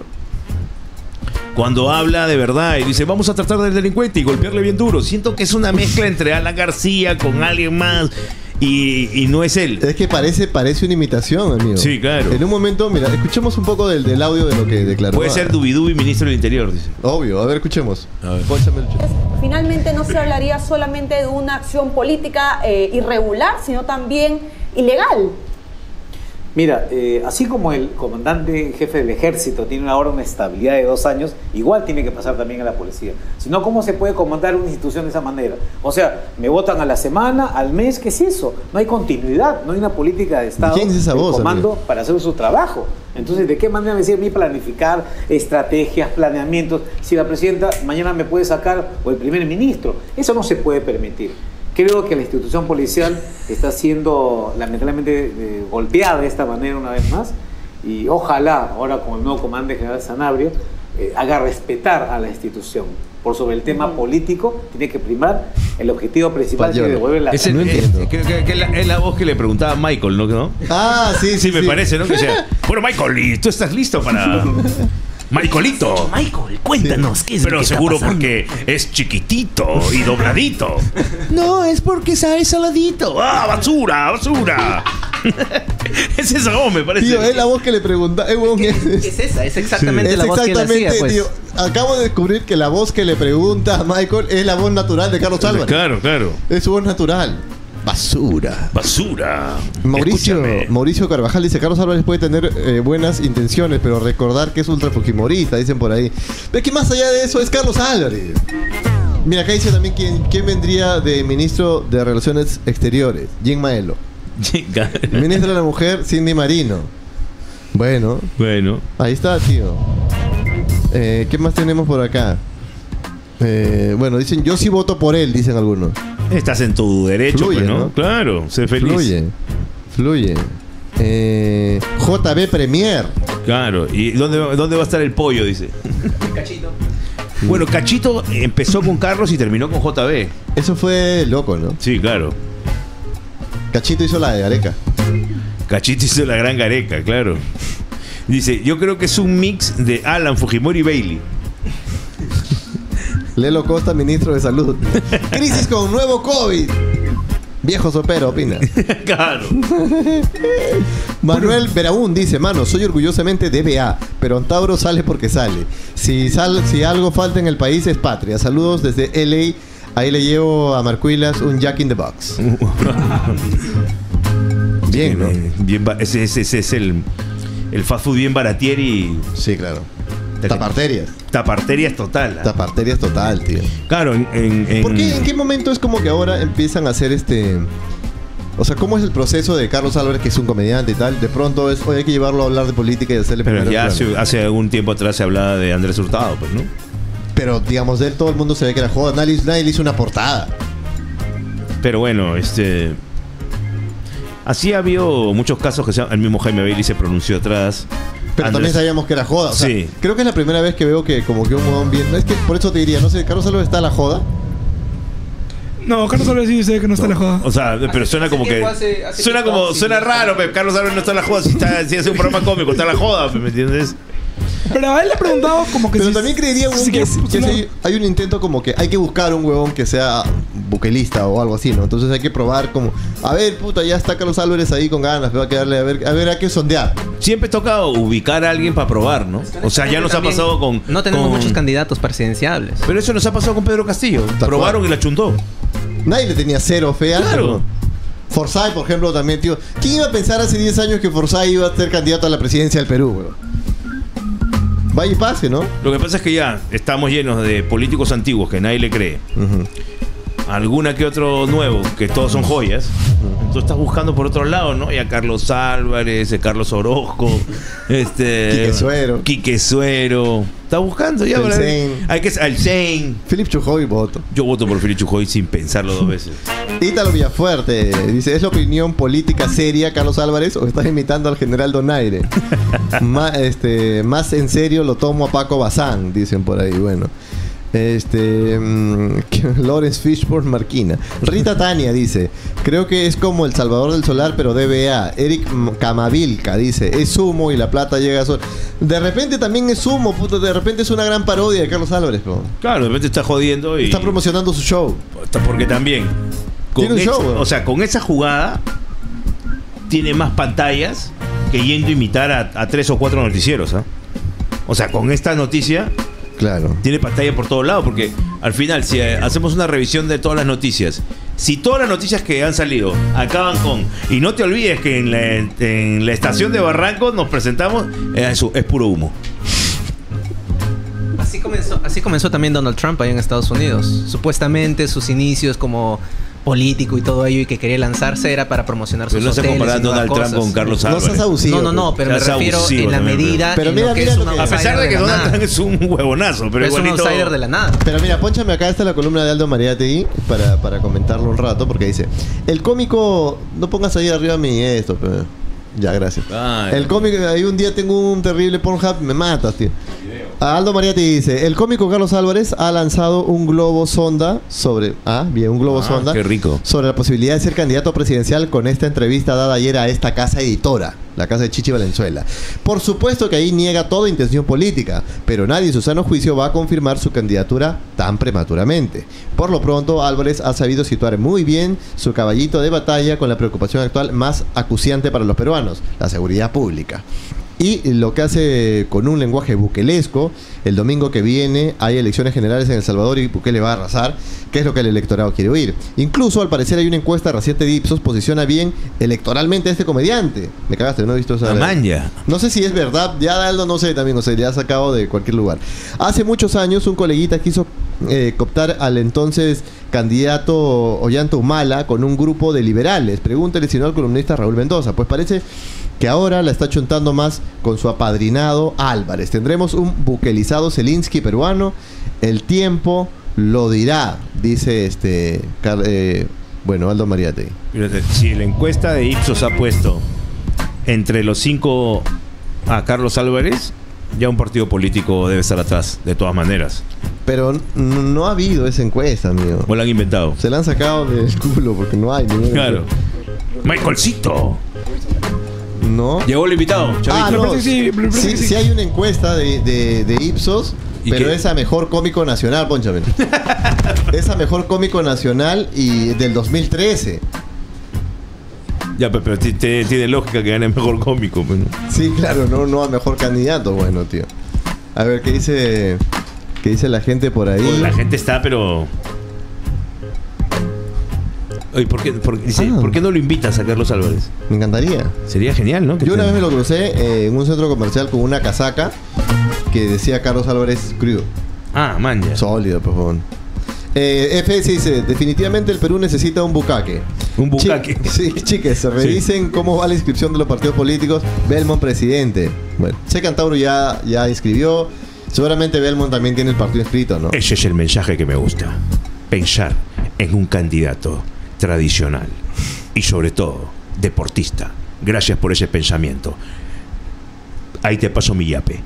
[SPEAKER 2] Cuando habla de verdad y dice, vamos a tratar del delincuente y golpearle bien duro. Siento que es una mezcla entre Alan García con alguien más y, y no es él.
[SPEAKER 3] Es que parece, parece una imitación, amigo.
[SPEAKER 2] Sí, claro.
[SPEAKER 3] En un momento, mira, escuchemos un poco del, del audio de lo que declaró.
[SPEAKER 2] Puede ser Dubidubi, ministro del Interior, dice.
[SPEAKER 3] Obvio, a ver, escuchemos.
[SPEAKER 2] A ver.
[SPEAKER 3] Pónchame el ch-
[SPEAKER 16] Finalmente no se hablaría solamente de una acción política eh, irregular, sino también ilegal.
[SPEAKER 17] Mira, eh, así como el comandante jefe del ejército tiene una orden de estabilidad de dos años, igual tiene que pasar también a la policía. Si no, ¿cómo se puede comandar una institución de esa manera? O sea, me votan a la semana, al mes, ¿qué es eso? No hay continuidad, no hay una política de Estado
[SPEAKER 3] ¿Quién es esa
[SPEAKER 17] del
[SPEAKER 3] voz,
[SPEAKER 17] comando
[SPEAKER 3] amigo?
[SPEAKER 17] para hacer su trabajo. Entonces, ¿de qué manera me decir a mí planificar estrategias, planeamientos? Si la presidenta mañana me puede sacar, o el primer ministro, eso no se puede permitir. Creo que la institución policial está siendo lamentablemente eh, golpeada de esta manera una vez más y ojalá ahora con el nuevo comandante general Sanabria eh, haga respetar a la institución. Por sobre el tema político, tiene que primar el objetivo principal que devuelve la...
[SPEAKER 2] Es el- es- creo que, que es, la, es la voz que le preguntaba a Michael, ¿no? ¿No?
[SPEAKER 3] Ah, sí, sí,
[SPEAKER 2] Sí, me
[SPEAKER 3] sí.
[SPEAKER 2] parece, ¿no? Que sea, bueno, Michael, ¿y tú estás listo para...? Michaelito.
[SPEAKER 18] Michael, cuéntanos qué es lo
[SPEAKER 2] Pero
[SPEAKER 18] que está
[SPEAKER 2] seguro
[SPEAKER 18] pasando.
[SPEAKER 2] porque es chiquitito y dobladito.
[SPEAKER 18] No, es porque sabe saladito.
[SPEAKER 2] ¡Ah, basura, basura! Es esa voz, me parece.
[SPEAKER 3] Tío, es la voz que le pregunta. Eh, weón, es,
[SPEAKER 19] Es esa, es exactamente
[SPEAKER 3] es
[SPEAKER 19] la voz que él
[SPEAKER 3] exactamente,
[SPEAKER 19] hacía, pues.
[SPEAKER 3] tío. Acabo de descubrir que la voz que le pregunta a Michael es la voz natural de Carlos Álvarez.
[SPEAKER 2] Claro, claro.
[SPEAKER 3] Es su voz natural. Basura.
[SPEAKER 2] Basura.
[SPEAKER 3] Mauricio,
[SPEAKER 2] Escúchame.
[SPEAKER 3] Mauricio Carvajal dice: Carlos Álvarez puede tener eh, buenas intenciones, pero recordar que es ultrafujimorista, dicen por ahí. Pero es que más allá de eso es Carlos Álvarez. Mira, acá dice también quién, quién vendría de ministro de Relaciones Exteriores. Jim Maelo. Ministro de la Mujer, Cindy Marino. Bueno.
[SPEAKER 2] Bueno.
[SPEAKER 3] Ahí está, tío. Eh, ¿Qué más tenemos por acá? Eh, bueno, dicen, yo sí voto por él, dicen algunos.
[SPEAKER 2] Estás en tu derecho,
[SPEAKER 3] Fluye,
[SPEAKER 2] pues, ¿no?
[SPEAKER 3] ¿no?
[SPEAKER 2] Claro, sé feliz.
[SPEAKER 3] Fluye. Fluye. Eh, J B Premier.
[SPEAKER 2] Claro. ¿Y dónde, dónde va a estar el pollo? Dice.
[SPEAKER 19] Cachito.
[SPEAKER 2] Bueno, Cachito empezó con Carlos y terminó con J B.
[SPEAKER 3] Eso fue loco, ¿no?
[SPEAKER 2] Sí, claro.
[SPEAKER 3] Cachito hizo la de Gareca.
[SPEAKER 2] Cachito hizo la gran Gareca, claro. Dice, yo creo que es un mix de Alan Fujimori y Bailey.
[SPEAKER 3] Lelo Costa, ministro de Salud. Crisis con nuevo COVID. Viejo sopero, opina.
[SPEAKER 2] Claro.
[SPEAKER 3] Manuel Veraún dice, mano, soy orgullosamente D B A, pero Antauro sale porque sale. Si, sal, si algo falta en el país es patria. Saludos desde L A. Ahí le llevo a Marcuilas un Jack in the Box. Bien, ¿no?
[SPEAKER 2] Bien, ba- ese, ese- ese es el, el fast food bien baratieri.
[SPEAKER 3] Sí, claro. Taparterias.
[SPEAKER 2] Taparterias total. ¿ah?
[SPEAKER 3] Taparterias total, tío.
[SPEAKER 2] Claro, en, en, en-
[SPEAKER 3] ¿Por qué? ¿En qué momento es como que ahora empiezan a hacer este... O sea, ¿cómo es el proceso de Carlos Álvarez, que es un comediante y tal? De pronto es, oye, hay que llevarlo a hablar de política y hacerle
[SPEAKER 2] Pero
[SPEAKER 3] primero
[SPEAKER 2] ya
[SPEAKER 3] plano.
[SPEAKER 2] hace, hace algún tiempo atrás se hablaba de Andrés Hurtado, pues, ¿no?
[SPEAKER 3] Pero, digamos, de él todo el mundo se ve que era joda. Nadie, nadie le hizo una portada.
[SPEAKER 2] Pero bueno, este... Así ha habido muchos casos que se, el mismo Jaime Bailey se pronunció atrás.
[SPEAKER 3] Pero
[SPEAKER 2] Andrés-
[SPEAKER 3] también sabíamos que era joda. O sea,
[SPEAKER 2] Sí.
[SPEAKER 3] creo que es la primera vez que veo que como que un huevón bien... Es que por eso te diría, no sé, ¿Carlos Álvarez está a la joda?
[SPEAKER 1] No, Carlos Álvarez sí dice que no está la joda.
[SPEAKER 2] O sea, pero suena como que...
[SPEAKER 19] tiempo hace- hace
[SPEAKER 2] Suena
[SPEAKER 19] tiempo,
[SPEAKER 2] como...
[SPEAKER 19] sí,
[SPEAKER 2] Suena
[SPEAKER 19] sí.
[SPEAKER 2] raro, pero Carlos Álvarez no está en la joda. Si, está, si hace un programa cómico, está en la joda, ¿me entiendes?
[SPEAKER 1] Pero a él le he preguntado como que
[SPEAKER 3] Pero
[SPEAKER 1] si-
[SPEAKER 3] también creería
[SPEAKER 1] si
[SPEAKER 3] huevón, que,
[SPEAKER 1] quiere
[SPEAKER 3] que
[SPEAKER 1] postular.
[SPEAKER 3] si hay un intento como que hay que buscar un huevón que sea buquelista o algo así, ¿no? Entonces hay que probar como... A ver, puta, ya está Carlos Álvarez ahí con ganas, va a quedarle a ver, a ver, a qué sondear.
[SPEAKER 2] Siempre toca ubicar a alguien para probar, ¿no? O sea, ya nos ha
[SPEAKER 19] También
[SPEAKER 2] pasado con...
[SPEAKER 19] No tenemos
[SPEAKER 2] con-
[SPEAKER 19] muchos candidatos presidenciables.
[SPEAKER 2] Pero eso nos ha pasado con Pedro Castillo.
[SPEAKER 3] Tal
[SPEAKER 2] Probaron
[SPEAKER 3] cual.
[SPEAKER 2] y la chuntó.
[SPEAKER 3] Nadie le tenía cero fe a
[SPEAKER 2] Claro.
[SPEAKER 3] Forsyth, por ejemplo, también, tío. ¿Quién iba a pensar hace diez años que Forsyth iba a ser candidato a la presidencia del Perú, weón? Vaya y pase, ¿no?
[SPEAKER 2] Lo que pasa es que ya estamos llenos de políticos antiguos que nadie le cree. Alguna que otro nuevo, que todos son joyas. Tú estás buscando por otro lado, ¿no? Ya Carlos Álvarez, eh, Carlos Orozco, este...
[SPEAKER 3] Quique Suero.
[SPEAKER 2] Quique Suero. Estás buscando ya,
[SPEAKER 3] El
[SPEAKER 2] ¿verdad?
[SPEAKER 3] Sein.
[SPEAKER 2] Hay que... El Sein.
[SPEAKER 3] Philip Chujoy voto.
[SPEAKER 2] Yo voto por Philip Chujoy sin pensarlo dos veces.
[SPEAKER 3] Ítalo Villafuerte dice, ¿es la opinión política seria Carlos Álvarez o estás imitando al general Donaire? Ma- este, más en serio lo tomo a Paco Bazán, dicen por ahí, bueno. Este mm, Lawrence Fishburne Marquina. Rita Tania dice, creo que es como El Salvador del Solar, pero D B A. Eric Camavilca dice, es humo y la plata llega a sol. De repente también es humo, puto, de repente es una gran parodia de Carlos Álvarez, po.
[SPEAKER 2] Claro, de repente está jodiendo y...
[SPEAKER 3] Está promocionando su show.
[SPEAKER 2] Porque también... Con
[SPEAKER 3] Tiene un
[SPEAKER 2] esa-
[SPEAKER 3] show, weón.
[SPEAKER 2] o sea, con esa jugada tiene más pantallas que yendo a imitar a, a tres o cuatro noticieros, ¿ah? O sea, con esta noticia
[SPEAKER 3] Claro.
[SPEAKER 2] tiene pantalla por todos lados, porque al final, si eh, hacemos una revisión de todas las noticias, si todas las noticias que han salido acaban con, y no te olvides que en la, en la estación de Barranco nos presentamos, eh, eso es puro humo.
[SPEAKER 19] Así comenzó, así comenzó también Donald Trump ahí en Estados Unidos. Supuestamente sus inicios como político y todo ello y que quería lanzarse era para promocionar sus
[SPEAKER 2] Pero no se
[SPEAKER 19] hoteles
[SPEAKER 2] compara
[SPEAKER 19] y nuevas
[SPEAKER 2] Donald Trump
[SPEAKER 19] cosas.
[SPEAKER 2] con Carlos
[SPEAKER 3] No
[SPEAKER 2] Álvarez.
[SPEAKER 3] seas abusivo.
[SPEAKER 19] No, no, no, pero me
[SPEAKER 2] Seas
[SPEAKER 19] refiero
[SPEAKER 2] abusivo
[SPEAKER 19] en la
[SPEAKER 2] también,
[SPEAKER 19] medida
[SPEAKER 3] pero
[SPEAKER 19] en
[SPEAKER 3] mira,
[SPEAKER 19] lo que
[SPEAKER 3] mira
[SPEAKER 19] es
[SPEAKER 3] lo
[SPEAKER 19] un
[SPEAKER 3] que-
[SPEAKER 2] A pesar
[SPEAKER 19] outsider
[SPEAKER 2] de que
[SPEAKER 19] la
[SPEAKER 2] Donald
[SPEAKER 19] nada.
[SPEAKER 2] Trump es un huevonazo, pero
[SPEAKER 19] Es un
[SPEAKER 2] igualito...
[SPEAKER 19] outsider de la nada.
[SPEAKER 3] Pero mira, pónchame acá, está la columna de Aldo Mariategui para, para comentarlo un rato, porque dice, el cómico, no pongas ahí arriba mi esto, pero... Ya, gracias.
[SPEAKER 2] Ay.
[SPEAKER 3] El cómico, ahí un día tengo un terrible Pornhub, me matas, tío. Aldo Mariati dice, el cómico Carlos Álvarez ha lanzado un globo sonda sobre... Ah, bien, un globo
[SPEAKER 2] Ah,
[SPEAKER 3] sonda.
[SPEAKER 2] qué rico.
[SPEAKER 3] Sobre la posibilidad de ser candidato presidencial con esta entrevista dada ayer a esta casa editora, la casa de Chichi Valenzuela. Por supuesto que ahí niega toda intención política, pero nadie en su sano juicio va a confirmar su candidatura tan prematuramente. Por lo pronto, Álvarez ha sabido situar muy bien su caballito de batalla con la preocupación actual más acuciante para los peruanos, la seguridad pública. Y lo que hace con un lenguaje buquelesco, el domingo que viene hay elecciones generales en El Salvador y Bukele va a arrasar, que es lo que el electorado quiere oír. Incluso, al parecer, hay una encuesta reciente de Ipsos, posiciona bien electoralmente a este comediante. Me cagaste, no he visto esa...
[SPEAKER 2] La manja.
[SPEAKER 3] No sé si es verdad, ya Aldo no sé también, o sea, ya ha sacado de cualquier lugar. Hace muchos años un coleguita quiso eh, cooptar al entonces candidato Ollanta Humala con un grupo de liberales. Pregúntale si no al columnista Raúl Mendoza. Pues parece que ahora la está chuntando más con su apadrinado Álvarez. Tendremos un buquelizado Zelinsky peruano. El tiempo lo dirá, dice este Car eh, bueno, Aldo Mariate.
[SPEAKER 2] Fíjate, si la encuesta de Ipsos ha puesto entre los cinco a Carlos Álvarez, ya un partido político debe estar atrás, de todas maneras.
[SPEAKER 3] Pero no ha habido esa encuesta, amigo.
[SPEAKER 2] ¿O la han inventado?
[SPEAKER 3] Se la han sacado del culo porque no hay ninguna.
[SPEAKER 2] Claro. Michaelcito.
[SPEAKER 3] No.
[SPEAKER 2] Llegó el invitado.
[SPEAKER 3] Ah,
[SPEAKER 2] Chavito.
[SPEAKER 3] no. Sí, sí, sí hay una encuesta de, de, de Ipsos, pero
[SPEAKER 2] qué?
[SPEAKER 3] es a mejor cómico nacional, ponchame. Es a mejor cómico nacional y del dos mil trece.
[SPEAKER 2] Ya, pero, pero t- t- tiene lógica que gane mejor cómico. Pues, ¿no?
[SPEAKER 3] Sí, claro, no, no a mejor candidato, bueno, tío. A ver, ¿qué dice, qué dice la gente por ahí?
[SPEAKER 2] Pues la gente está, pero... Oye, ¿por qué, por, dice,
[SPEAKER 3] Ah.
[SPEAKER 2] ¿por qué no lo invitas a Carlos Álvarez?
[SPEAKER 3] Me encantaría.
[SPEAKER 2] Sería genial, ¿no? Que
[SPEAKER 3] Yo una
[SPEAKER 2] te-
[SPEAKER 3] vez me lo crucé eh, en un centro comercial con una casaca que decía Carlos Álvarez Crew.
[SPEAKER 2] Ah, man, ya.
[SPEAKER 3] Sólido, por favor. Eh, F S dice, definitivamente el Perú necesita un bucaque.
[SPEAKER 2] Un bucaque.
[SPEAKER 3] Chi- sí, chiques, revisen cómo va la inscripción de los partidos políticos. Belmont presidente. Bueno, sé que Antauro ya, ya inscribió. Seguramente Belmont también tiene el partido inscrito, ¿no?
[SPEAKER 2] Ese es el mensaje que me gusta. Pensar en un candidato tradicional y sobre todo deportista. Gracias por ese pensamiento. Ahí te paso mi yape.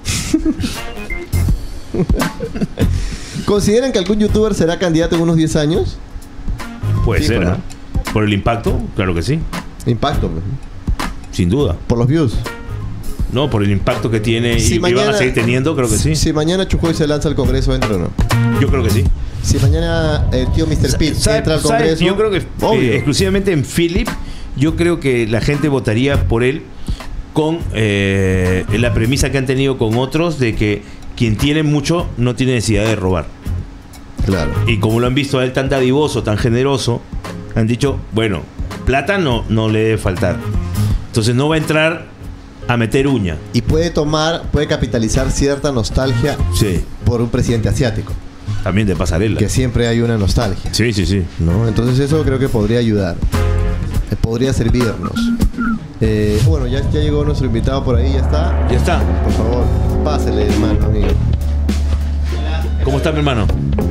[SPEAKER 3] ¿Consideran que algún youtuber será candidato en unos diez años?
[SPEAKER 2] Puede
[SPEAKER 3] Fijo,
[SPEAKER 2] ser,
[SPEAKER 3] ¿no?
[SPEAKER 2] ¿ah? ¿Por el impacto? Claro que sí.
[SPEAKER 3] Impacto.
[SPEAKER 2] Sin duda.
[SPEAKER 3] Por los views.
[SPEAKER 2] No, por el impacto que tiene y,
[SPEAKER 3] Si
[SPEAKER 2] y van
[SPEAKER 3] mañana-
[SPEAKER 2] a seguir teniendo, creo que sí.
[SPEAKER 3] Si mañana Chujoy se lanza al Congreso, ¿entra o no?
[SPEAKER 2] Yo creo que sí.
[SPEAKER 3] Si mañana el tío mister Pitt
[SPEAKER 2] ¿Sabe-
[SPEAKER 3] entra al
[SPEAKER 2] sabe?
[SPEAKER 3] Congreso...
[SPEAKER 2] Yo creo que
[SPEAKER 3] obvio.
[SPEAKER 2] eh, exclusivamente en Philip, yo creo que la gente votaría por él con eh, la premisa que han tenido con otros de que quien tiene mucho no tiene necesidad de robar.
[SPEAKER 3] Claro.
[SPEAKER 2] Y como lo han visto a él tan dadivoso, tan generoso, han dicho, bueno, plata no, no le debe faltar. Entonces no va a entrar a meter uña.
[SPEAKER 3] Y puede tomar, puede capitalizar cierta nostalgia
[SPEAKER 2] Sí.
[SPEAKER 3] por un presidente asiático.
[SPEAKER 2] También de pasarela.
[SPEAKER 3] Que siempre hay una nostalgia.
[SPEAKER 2] Sí, sí, sí.
[SPEAKER 3] ¿No? Entonces eso creo que podría ayudar. Eh, Podría servirnos. Eh, bueno, ya, ya llegó nuestro invitado por ahí, ya está.
[SPEAKER 2] Ya está.
[SPEAKER 3] Por favor, pásele, hermano, amigo.
[SPEAKER 2] ¿Cómo está mi hermano?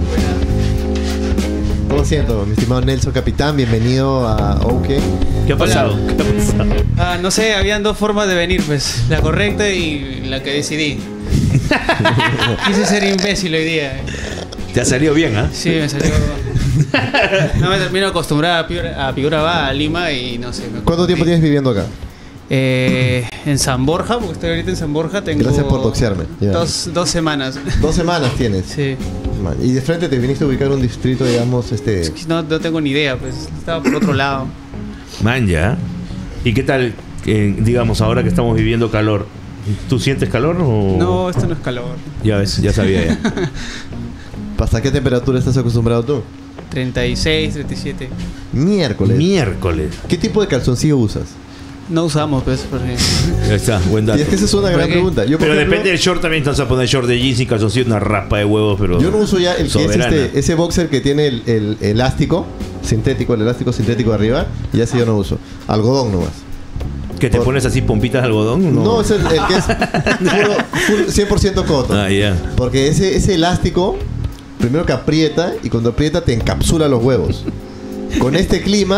[SPEAKER 3] Lo siento, mi estimado Nelson Capitán, bienvenido a OK.
[SPEAKER 2] ¿Qué ha pasado? ¿Qué ha pasado?
[SPEAKER 20] Ah, no sé, habían dos formas de venir, pues. La correcta y la que decidí. Quise ser imbécil hoy día.
[SPEAKER 2] Te ha salido bien, ¿ah?
[SPEAKER 20] Sí, me salió. No me termino de acostumbrar a Piura, a Piura va a Lima y no sé. me
[SPEAKER 3] ¿Cuánto tiempo
[SPEAKER 20] confundí.
[SPEAKER 3] tienes viviendo acá?
[SPEAKER 20] Eh, en San Borja, porque estoy ahorita en San Borja, tengo.
[SPEAKER 3] Gracias por doxearme. Ya.
[SPEAKER 20] Dos, dos semanas.
[SPEAKER 3] Dos semanas tienes.
[SPEAKER 20] Sí.
[SPEAKER 3] Man, y de frente te viniste a ubicar un distrito, digamos, este...
[SPEAKER 20] No, no tengo ni idea, pues. Estaba por otro lado.
[SPEAKER 2] Man, ya. ¿Y qué tal, eh, digamos, ahora que estamos viviendo calor? ¿Tú sientes calor o...?
[SPEAKER 20] No, esto no es calor.
[SPEAKER 2] Ya ves, ya sabía ya.
[SPEAKER 3] ¿Hasta qué temperatura estás acostumbrado tú?
[SPEAKER 20] treinta y seis, treinta y siete.
[SPEAKER 3] Miércoles.
[SPEAKER 2] Miércoles.
[SPEAKER 3] ¿Qué tipo de calzoncillo usas?
[SPEAKER 20] No usamos, pues, porque...
[SPEAKER 2] Ya está, buen dato.
[SPEAKER 3] Y es que esa es una gran
[SPEAKER 20] ¿Para qué?
[SPEAKER 3] pregunta. Yo, por
[SPEAKER 2] Pero
[SPEAKER 3] ejemplo,
[SPEAKER 2] depende del short también, entonces a poner short de jeans y calzoncillo, una raspa de huevos, pero...
[SPEAKER 3] Yo no uso ya el que es
[SPEAKER 2] soberana.
[SPEAKER 3] este, ese boxer que tiene el, el elástico sintético, el elástico sintético de arriba, y ese yo no uso. Algodón nomás.
[SPEAKER 2] ¿Que te
[SPEAKER 3] por-
[SPEAKER 2] pones así pompitas de algodón?
[SPEAKER 3] No,
[SPEAKER 2] No,
[SPEAKER 3] es el, el que es puro, full- cien por ciento cotton.
[SPEAKER 2] Ah, ya.
[SPEAKER 3] Porque ese, ese elástico, primero que aprieta, y cuando aprieta te encapsula los huevos. Con este clima,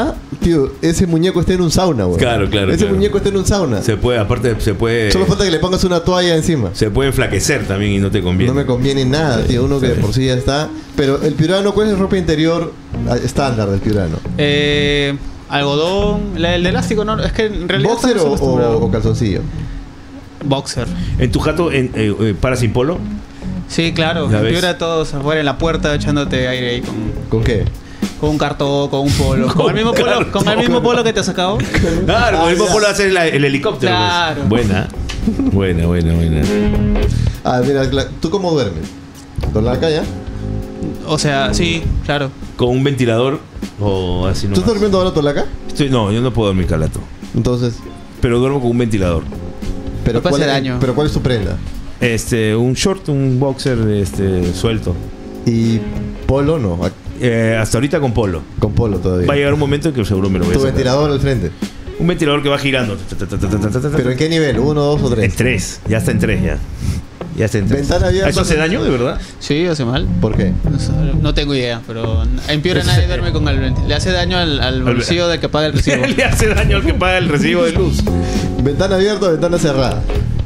[SPEAKER 3] Tío, ese muñeco está en un sauna, güey.
[SPEAKER 2] Claro, claro.
[SPEAKER 3] Ese
[SPEAKER 2] claro.
[SPEAKER 3] muñeco está en un sauna.
[SPEAKER 2] Se puede, aparte, se puede.
[SPEAKER 3] Solo falta que le pongas una toalla encima.
[SPEAKER 2] Se puede enflaquecer también y no te conviene.
[SPEAKER 3] No me conviene nada, tío. Uno que de por sí ya está. Pero el piurano, ¿cuál es la ropa interior estándar del piurano?
[SPEAKER 20] Eh, algodón, la- el de elástico no, es que en realidad
[SPEAKER 3] ¿Boxer
[SPEAKER 20] estamos
[SPEAKER 3] o,
[SPEAKER 20] acostumbrados.
[SPEAKER 3] o- o calzoncillo?
[SPEAKER 20] Boxer.
[SPEAKER 2] ¿En tu jato en, eh, eh, para sin polo?
[SPEAKER 20] Sí, claro.
[SPEAKER 2] ¿Ya ves?
[SPEAKER 20] Piura todos afuera en la puerta echándote aire ahí con,
[SPEAKER 3] ¿Con qué?
[SPEAKER 20] con un cartón, con un polo. Con, el mismo polo,
[SPEAKER 2] cartón.
[SPEAKER 20] con el mismo polo que te has sacado.
[SPEAKER 2] Claro, con el mismo
[SPEAKER 3] ya.
[SPEAKER 2] polo hacer la- el helicóptero. pues.
[SPEAKER 20] Claro.
[SPEAKER 2] Buena. Buena, buena, buena.
[SPEAKER 3] Ah, mira, la- ¿tú cómo duermes? ¿Con la calle?
[SPEAKER 20] O sea, sí, claro.
[SPEAKER 2] ¿Con un ventilador o así no?
[SPEAKER 3] ¿Tú estás durmiendo ahora tolaca?
[SPEAKER 2] Estoy, no, yo no puedo dormir calato.
[SPEAKER 3] Entonces.
[SPEAKER 2] Pero duermo con un ventilador.
[SPEAKER 3] Pero
[SPEAKER 20] No pasa
[SPEAKER 3] ¿cuál es,
[SPEAKER 20] daño.
[SPEAKER 3] pero ¿cuál es tu prenda?
[SPEAKER 2] Este, un short, un boxer este, suelto.
[SPEAKER 3] ¿Y polo no?
[SPEAKER 2] Eh, hasta ahorita con polo.
[SPEAKER 3] Con polo todavía.
[SPEAKER 2] Va a llegar un momento en que seguro me lo voy a
[SPEAKER 3] Tu
[SPEAKER 2] sacar.
[SPEAKER 3] ventilador al frente.
[SPEAKER 2] Un ventilador que va girando.
[SPEAKER 3] ¿Pero en qué nivel? ¿Uno, dos o tres?
[SPEAKER 2] En tres. Ya está en tres ya. Ya está en tres.
[SPEAKER 3] ¿Ventana abierta?
[SPEAKER 2] ¿Eso hace daño, de verdad?
[SPEAKER 20] Sí, hace mal.
[SPEAKER 3] ¿Por qué?
[SPEAKER 20] No, sé, no tengo idea, pero en Piura nadie duerme con el ventilador. Le hace daño al, al bolsillo del que paga el recibo.
[SPEAKER 2] Le hace daño al que paga el recibo de luz.
[SPEAKER 3] ¿Ventana abierta o ventana cerrada?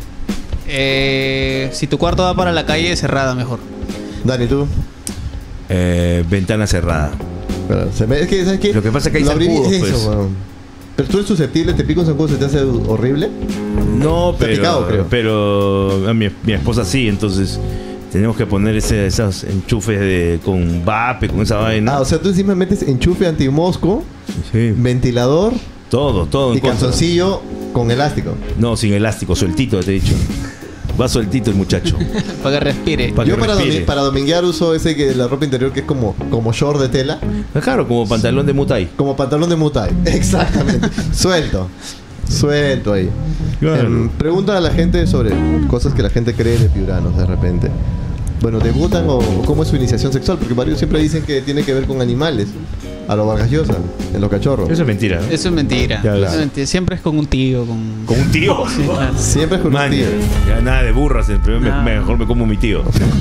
[SPEAKER 20] Eh, si tu cuarto va para la calle, cerrada mejor.
[SPEAKER 3] Dani, ¿tú?
[SPEAKER 2] Eh, ventana cerrada.
[SPEAKER 3] Claro, se me- es que, ¿sabes qué?
[SPEAKER 2] Lo que pasa es que hay
[SPEAKER 3] Lo abrí-
[SPEAKER 2] zancudos,
[SPEAKER 3] eso,
[SPEAKER 2] pues.
[SPEAKER 3] weón. Pero tú eres susceptible, te pica un zancudo, se te hace horrible.
[SPEAKER 2] No,
[SPEAKER 3] Te ha
[SPEAKER 2] pero,
[SPEAKER 3] picado, creo.
[SPEAKER 2] pero a mi, mi esposa sí, entonces tenemos que poner ese, esos enchufes de, con vape, con esa vaina.
[SPEAKER 3] Ah, o sea, tú encima metes enchufe antimosco, ventilador
[SPEAKER 2] Todo, todo. en
[SPEAKER 3] y
[SPEAKER 2] contra.
[SPEAKER 3] calzoncillo con elástico.
[SPEAKER 2] No, sin elástico, sueltito, te he dicho. Va sueltito el muchacho.
[SPEAKER 20] Para que respire.
[SPEAKER 2] Para
[SPEAKER 3] Yo
[SPEAKER 2] que
[SPEAKER 3] para,
[SPEAKER 2] respire.
[SPEAKER 3] domi- para dominguear uso ese que la ropa interior que es como, como short de tela.
[SPEAKER 2] Claro, como pantalón de mutai.
[SPEAKER 3] Como pantalón de mutai. Exactamente. Suelto. Suelto ahí.
[SPEAKER 2] Claro.
[SPEAKER 3] Em, pregunta a la gente sobre cosas que la gente cree de piuranos de repente. Bueno, ¿debutan o cómo es su iniciación sexual? Porque varios siempre dicen que tiene que ver con animales. A lo Vargas Llosa, en los cachorros.
[SPEAKER 2] Eso es mentira, ¿no?
[SPEAKER 20] Eso es mentira.
[SPEAKER 2] Ya,
[SPEAKER 20] Eso
[SPEAKER 2] claro.
[SPEAKER 20] es mentira. Siempre es con un tío. Con,
[SPEAKER 2] ¿Con un tío?
[SPEAKER 20] Sí, claro.
[SPEAKER 3] Siempre es con
[SPEAKER 2] Man,
[SPEAKER 3] un tío.
[SPEAKER 2] ya nada de burras, primero me-
[SPEAKER 20] No.
[SPEAKER 2] mejor me como mi tío.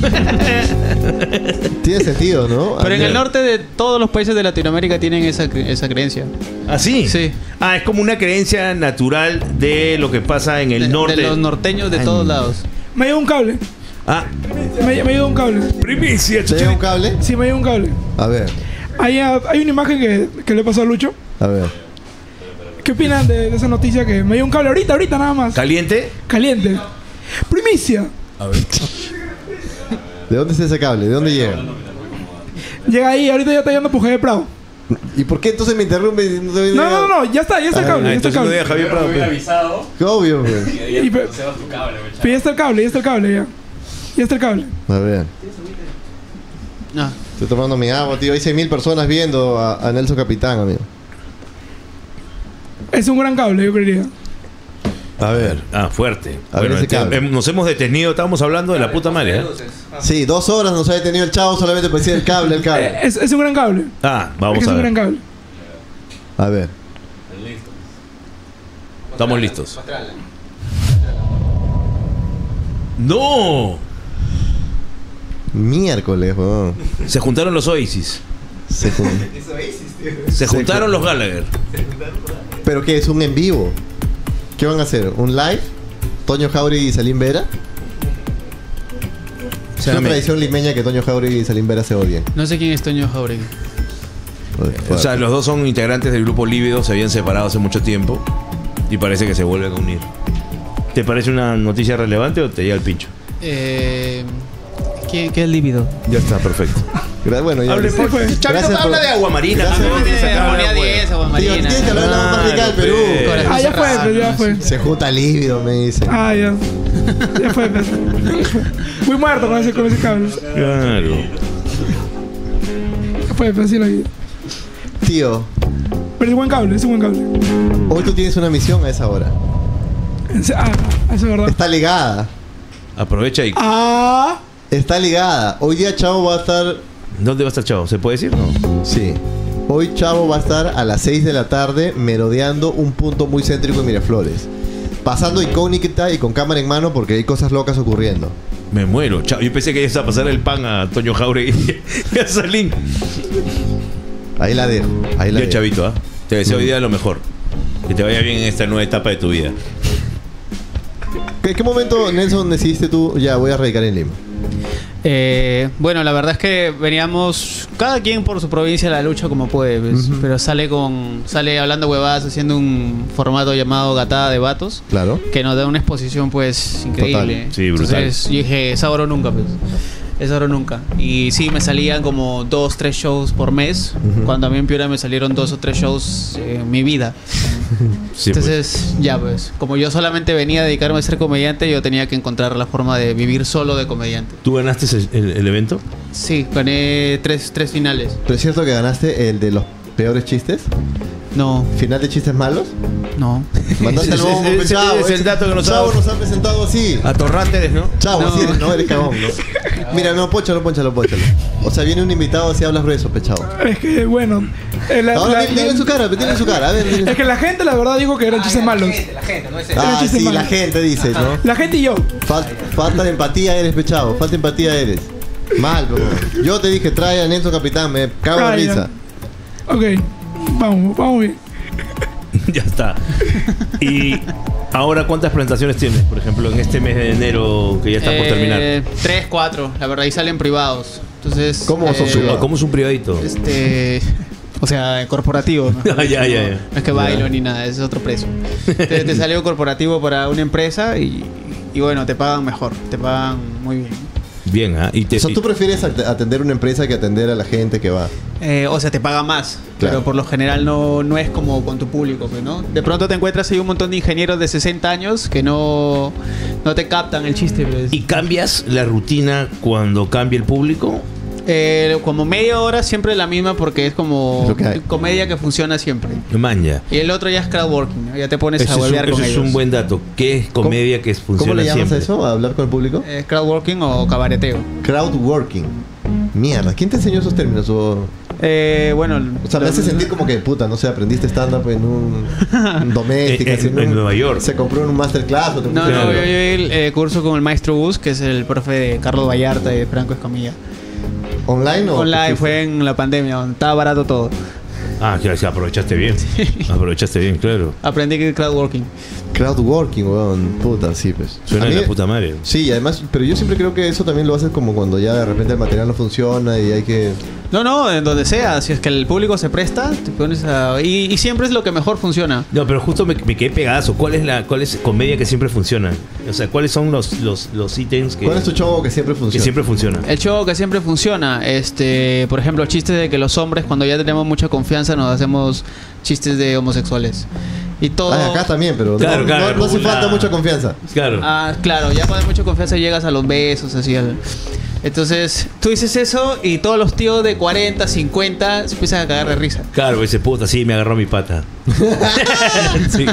[SPEAKER 3] Tiene sentido, ¿no?
[SPEAKER 20] Pero en
[SPEAKER 3] A
[SPEAKER 20] el
[SPEAKER 3] mí-
[SPEAKER 20] norte de todos los países de Latinoamérica tienen esa, cre- esa creencia.
[SPEAKER 2] ¿Ah, sí?
[SPEAKER 20] Sí.
[SPEAKER 2] Ah, es como una creencia natural de lo que pasa en el
[SPEAKER 20] De-
[SPEAKER 2] norte.
[SPEAKER 20] de los norteños de
[SPEAKER 2] Ay,
[SPEAKER 20] todos lados.
[SPEAKER 1] Me llegó un cable.
[SPEAKER 2] Ah,
[SPEAKER 1] Me, me llegó un cable.
[SPEAKER 2] primicia,
[SPEAKER 3] ¿Te llega un cable?
[SPEAKER 1] Sí, me llegó un cable.
[SPEAKER 3] A ver,
[SPEAKER 1] Hay, ah, hay una imagen que, que le pasó a Lucho.
[SPEAKER 3] a ver.
[SPEAKER 1] ¿Qué opinan de, de esa noticia que me llegó un cable ahorita, ahorita nada más?
[SPEAKER 2] ¿Caliente?
[SPEAKER 1] Caliente. Primicia.
[SPEAKER 2] A ver.
[SPEAKER 3] ¿De dónde está ese cable? ¿De dónde llega?
[SPEAKER 1] Llega ahí, ahorita ya está llegando por G de Prado.
[SPEAKER 3] ¿Y por qué entonces me interrumpe? No,
[SPEAKER 1] No, no, no, ya está, ya está el cable, ya está el cable.
[SPEAKER 2] Javier Prado.
[SPEAKER 5] Me hubiera avisado.
[SPEAKER 3] Obvio, pues.
[SPEAKER 1] Y pe-
[SPEAKER 5] Conservas tu cable, güey,
[SPEAKER 1] Pero ya está el cable, ya está el cable, ya. Ya está el cable.
[SPEAKER 3] A ver.
[SPEAKER 20] No.
[SPEAKER 3] Estoy tomando mi agua, tío. Hay seis mil personas viendo a, a Nelson Capitán, amigo.
[SPEAKER 1] Es un gran cable, yo creería.
[SPEAKER 3] A ver.
[SPEAKER 2] Ah, fuerte.
[SPEAKER 3] A ver
[SPEAKER 2] Bueno,
[SPEAKER 3] ese
[SPEAKER 2] este,
[SPEAKER 3] cable.
[SPEAKER 2] em, nos hemos detenido, estábamos hablando de la puta madre. ¿eh?
[SPEAKER 3] Sí, dos horas nos ha detenido el chavo solamente por decir el cable, el cable.
[SPEAKER 1] Es, es un gran cable.
[SPEAKER 2] Ah,
[SPEAKER 1] es
[SPEAKER 2] vamos
[SPEAKER 1] que es
[SPEAKER 2] a
[SPEAKER 1] un
[SPEAKER 2] ver.
[SPEAKER 1] gran cable.
[SPEAKER 3] A ver.
[SPEAKER 2] Estamos listos. ¡No!
[SPEAKER 3] Miércoles, weón.
[SPEAKER 2] Se juntaron los Oasis.
[SPEAKER 3] Se jun-
[SPEAKER 2] Se juntaron los Gallagher.
[SPEAKER 3] ¿Pero qué? ¿Es un en vivo? ¿Qué van a hacer? ¿Un live? ¿Toño Jauregui y Salim Vera? Es una
[SPEAKER 2] me-
[SPEAKER 3] tradición limeña que Toño Jauregui y Salim Vera se odien.
[SPEAKER 20] No sé quién es Toño Jauregui.
[SPEAKER 2] O sea, los dos son integrantes del grupo Lívido, se habían separado hace mucho tiempo y parece que se vuelven a unir. ¿Te parece una noticia relevante o te llega el pincho?
[SPEAKER 20] Eh, ¿qué, ¿Qué es lívido?
[SPEAKER 2] Ya está, perfecto.
[SPEAKER 3] Gra- Bueno, ya.
[SPEAKER 2] Hable,
[SPEAKER 3] Sí,
[SPEAKER 2] pues.
[SPEAKER 3] pues.
[SPEAKER 2] Chavito,
[SPEAKER 3] Gracias
[SPEAKER 2] habla
[SPEAKER 3] por-
[SPEAKER 2] de agua marina.
[SPEAKER 3] Gracias
[SPEAKER 2] pues.
[SPEAKER 3] por-
[SPEAKER 2] Saca
[SPEAKER 20] Armonía
[SPEAKER 2] agua.
[SPEAKER 20] diez, agua
[SPEAKER 3] Tío,
[SPEAKER 20] marina.
[SPEAKER 3] tienes que hablar de la más rica del Perú.
[SPEAKER 20] Corazón
[SPEAKER 1] Ah, ya fue,
[SPEAKER 20] cerrado,
[SPEAKER 1] pues, ya
[SPEAKER 20] ¿no?
[SPEAKER 1] fue.
[SPEAKER 3] Se junta lívido, me dice.
[SPEAKER 1] Ah, ya. Ya fue, pues. Muy muerto con ese, con ese cable.
[SPEAKER 2] Claro.
[SPEAKER 1] Ya fue, pues, así la vida.
[SPEAKER 3] Tío,
[SPEAKER 1] Pero es un buen cable, es un buen cable.
[SPEAKER 3] hoy tú tienes una misión a esa hora.
[SPEAKER 1] Ah, eso es verdad.
[SPEAKER 3] Está ligada.
[SPEAKER 2] Aprovecha y.
[SPEAKER 1] Ah.
[SPEAKER 3] Está ligada. Hoy día Chavo va a estar.
[SPEAKER 2] ¿Dónde va a estar Chavo? ¿Se puede decir? No.
[SPEAKER 3] Sí. Hoy Chavo va a estar a las seis de la tarde merodeando un punto muy céntrico en Miraflores. Pasando incógnita y con cámara en mano porque hay cosas locas ocurriendo.
[SPEAKER 2] Me muero. Chavo. Yo pensé que ibas a pasar el pan a Toño Jauregui y a Salim.
[SPEAKER 3] Ahí la dejo. Ahí la
[SPEAKER 2] Ya,
[SPEAKER 3] dejo.
[SPEAKER 2] Chavito, ¿ah? Te deseo hoy día lo mejor. Que te vaya bien en esta nueva etapa de tu vida.
[SPEAKER 3] ¿En qué momento, Nelson, decidiste tú, ya voy a radicar en Lima?
[SPEAKER 20] Eh, bueno, la verdad es que veníamos cada quien por su provincia a la lucha como puede, pues, uh-huh. pero sale con sale hablando huevadas, haciendo un formato llamado Gatada de Vatos,
[SPEAKER 3] claro,
[SPEAKER 20] que nos da una exposición pues increíble.
[SPEAKER 2] Total. Sí, brutal.
[SPEAKER 20] Entonces yo dije, es ahora o nunca, pues. Es ahora o nunca. Y sí, me salían como dos, tres shows por mes. Uh-huh. Cuando a mí en Piura me salieron dos o tres shows eh, en mi vida. Sí, entonces, pues. ya pues, como yo solamente venía a dedicarme a ser comediante, yo tenía que encontrar la forma de vivir solo de comediante.
[SPEAKER 2] ¿Tú ganaste el, el, el evento?
[SPEAKER 20] Sí, gané tres, tres finales.
[SPEAKER 3] ¿Pero es cierto que ganaste el de los peores chistes?
[SPEAKER 20] No.
[SPEAKER 3] ¿Final de chistes malos?
[SPEAKER 20] No.
[SPEAKER 3] Mandaste al bombo,
[SPEAKER 2] es, es,
[SPEAKER 3] Chavo.
[SPEAKER 2] es el dato que nos
[SPEAKER 3] Chavo
[SPEAKER 2] ha...
[SPEAKER 3] nos ha presentado así.
[SPEAKER 2] Atorrante eres, ¿no?
[SPEAKER 3] Chavo,
[SPEAKER 20] No.
[SPEAKER 3] así eres, ¿no? Eres cagón, ¿no? Mira, no, ponchalo, ponchalo, ponchalo. O sea, viene un invitado así hablas grueso, pechado.
[SPEAKER 1] Es que, bueno. eh, la-
[SPEAKER 3] Ahora
[SPEAKER 1] la-
[SPEAKER 3] dile, dile en su cara, dile en su cara. A ver, dile.
[SPEAKER 1] Es que la gente, la verdad, dijo que eran chistes malos.
[SPEAKER 19] La gente, no es él.
[SPEAKER 3] Ah,
[SPEAKER 1] chistes
[SPEAKER 3] sí,
[SPEAKER 1] malos.
[SPEAKER 3] la gente dice, ¿no?
[SPEAKER 1] La gente y yo.
[SPEAKER 3] Fal- falta de empatía eres, pechado. Falta de empatía eres. Mal, bro. Yo te dije, trae a Nelson Capitán, me cago
[SPEAKER 1] Ah,
[SPEAKER 3] de
[SPEAKER 1] ya.
[SPEAKER 3] risa.
[SPEAKER 1] Ok, vamos, vamos bien.
[SPEAKER 2] Ya está. Y ahora, ¿cuántas presentaciones tienes? Por ejemplo, en este mes de enero que ya está por terminar.
[SPEAKER 20] Eh, tres, cuatro, la verdad, y salen privados. Entonces,
[SPEAKER 3] ¿Cómo son
[SPEAKER 20] eh,
[SPEAKER 3] privados?
[SPEAKER 2] ¿Cómo es un privadito?
[SPEAKER 20] Este, o sea, corporativo, ¿no?
[SPEAKER 2] ya, ya, ya.
[SPEAKER 20] No es que bailo ni nada, ese es otro precio. Te, te salió corporativo para una empresa y, y bueno, te pagan mejor, te pagan muy bien.
[SPEAKER 2] Bien, ¿ah? Y te,
[SPEAKER 3] O sea, ¿tú prefieres at- atender una empresa que atender a la gente que va?
[SPEAKER 20] Eh, o sea, te paga más,
[SPEAKER 3] Claro.
[SPEAKER 20] pero por lo general no, no es como con tu público, pues, ¿no? De pronto te encuentras ahí un montón de ingenieros de sesenta años que no, no te captan el chiste, pues.
[SPEAKER 2] ¿Y cambias la rutina cuando cambia el público?
[SPEAKER 20] Eh, como media hora siempre la misma porque es como
[SPEAKER 3] Es lo que hay.
[SPEAKER 20] comedia que funciona siempre.
[SPEAKER 2] Maña.
[SPEAKER 20] Y el otro ya es crowdworking, ¿no? Ya te pones
[SPEAKER 2] Eso
[SPEAKER 20] a
[SPEAKER 2] es, un,
[SPEAKER 20] huevear
[SPEAKER 2] eso
[SPEAKER 20] con
[SPEAKER 2] es
[SPEAKER 20] ellos.
[SPEAKER 2] un buen dato. ¿Qué es comedia que funciona
[SPEAKER 3] ¿Cómo le llamas
[SPEAKER 2] siempre?
[SPEAKER 3] a eso? ¿A hablar con el público?
[SPEAKER 20] Eh, crowdworking o cabareteo.
[SPEAKER 3] Crowdworking. Mierda, ¿quién te enseñó esos términos? O,
[SPEAKER 20] Eh, bueno,
[SPEAKER 3] o sea, me hace sentir como que, puta, no sé, aprendiste stand-up en un, un doméstico.
[SPEAKER 2] En-
[SPEAKER 3] así,
[SPEAKER 2] en-
[SPEAKER 3] ¿no?
[SPEAKER 2] en Nueva York.
[SPEAKER 3] Se compró en un masterclass. O te
[SPEAKER 20] No,
[SPEAKER 3] pusieron-
[SPEAKER 20] no, yo llevé el eh, curso con el maestro Bus, que es el profe de Carlos Vallarta y de Franco Escamilla.
[SPEAKER 3] ¿Online o?
[SPEAKER 20] Online, fue en la pandemia, donde estaba barato todo.
[SPEAKER 2] Ah, claro, sí, aprovechaste bien. Aprovechaste bien, claro.
[SPEAKER 20] Aprendí que crowdworking.
[SPEAKER 3] Crowdworking, weón. Puta, sí, pues.
[SPEAKER 2] Suena
[SPEAKER 3] A
[SPEAKER 2] de
[SPEAKER 3] mí-
[SPEAKER 2] la puta madre.
[SPEAKER 3] Sí, además, pero yo siempre creo que eso también lo haces como cuando ya de repente el material no funciona y hay que...
[SPEAKER 20] No, no, en donde sea. Si es que el público se presta, te pones a... Y, y siempre es lo que mejor funciona.
[SPEAKER 2] No, pero justo me, me quedé pegazo. ¿Cuál es la cuál es comedia que siempre funciona? O sea, ¿cuáles son los, los, los ítems que,
[SPEAKER 3] ¿Cuál es tu show que siempre
[SPEAKER 2] que
[SPEAKER 3] funciona?
[SPEAKER 2] siempre funciona?
[SPEAKER 20] El show que siempre funciona, este, por ejemplo, chistes de que los hombres cuando ya tenemos mucha confianza nos hacemos chistes de homosexuales. Y todo...
[SPEAKER 3] Ah, acá también, pero
[SPEAKER 2] Claro,
[SPEAKER 3] no,
[SPEAKER 2] claro,
[SPEAKER 3] no- no hace
[SPEAKER 2] una-
[SPEAKER 3] falta mucha confianza.
[SPEAKER 2] Claro.
[SPEAKER 20] Ah, claro, ya cuando hay mucha confianza llegas a los besos, así al... Entonces, tú dices eso y todos los tíos de cuarenta, cincuenta se empiezan a cagar de risa.
[SPEAKER 2] Claro, ese puta, sí, me agarró mi pata. Sí.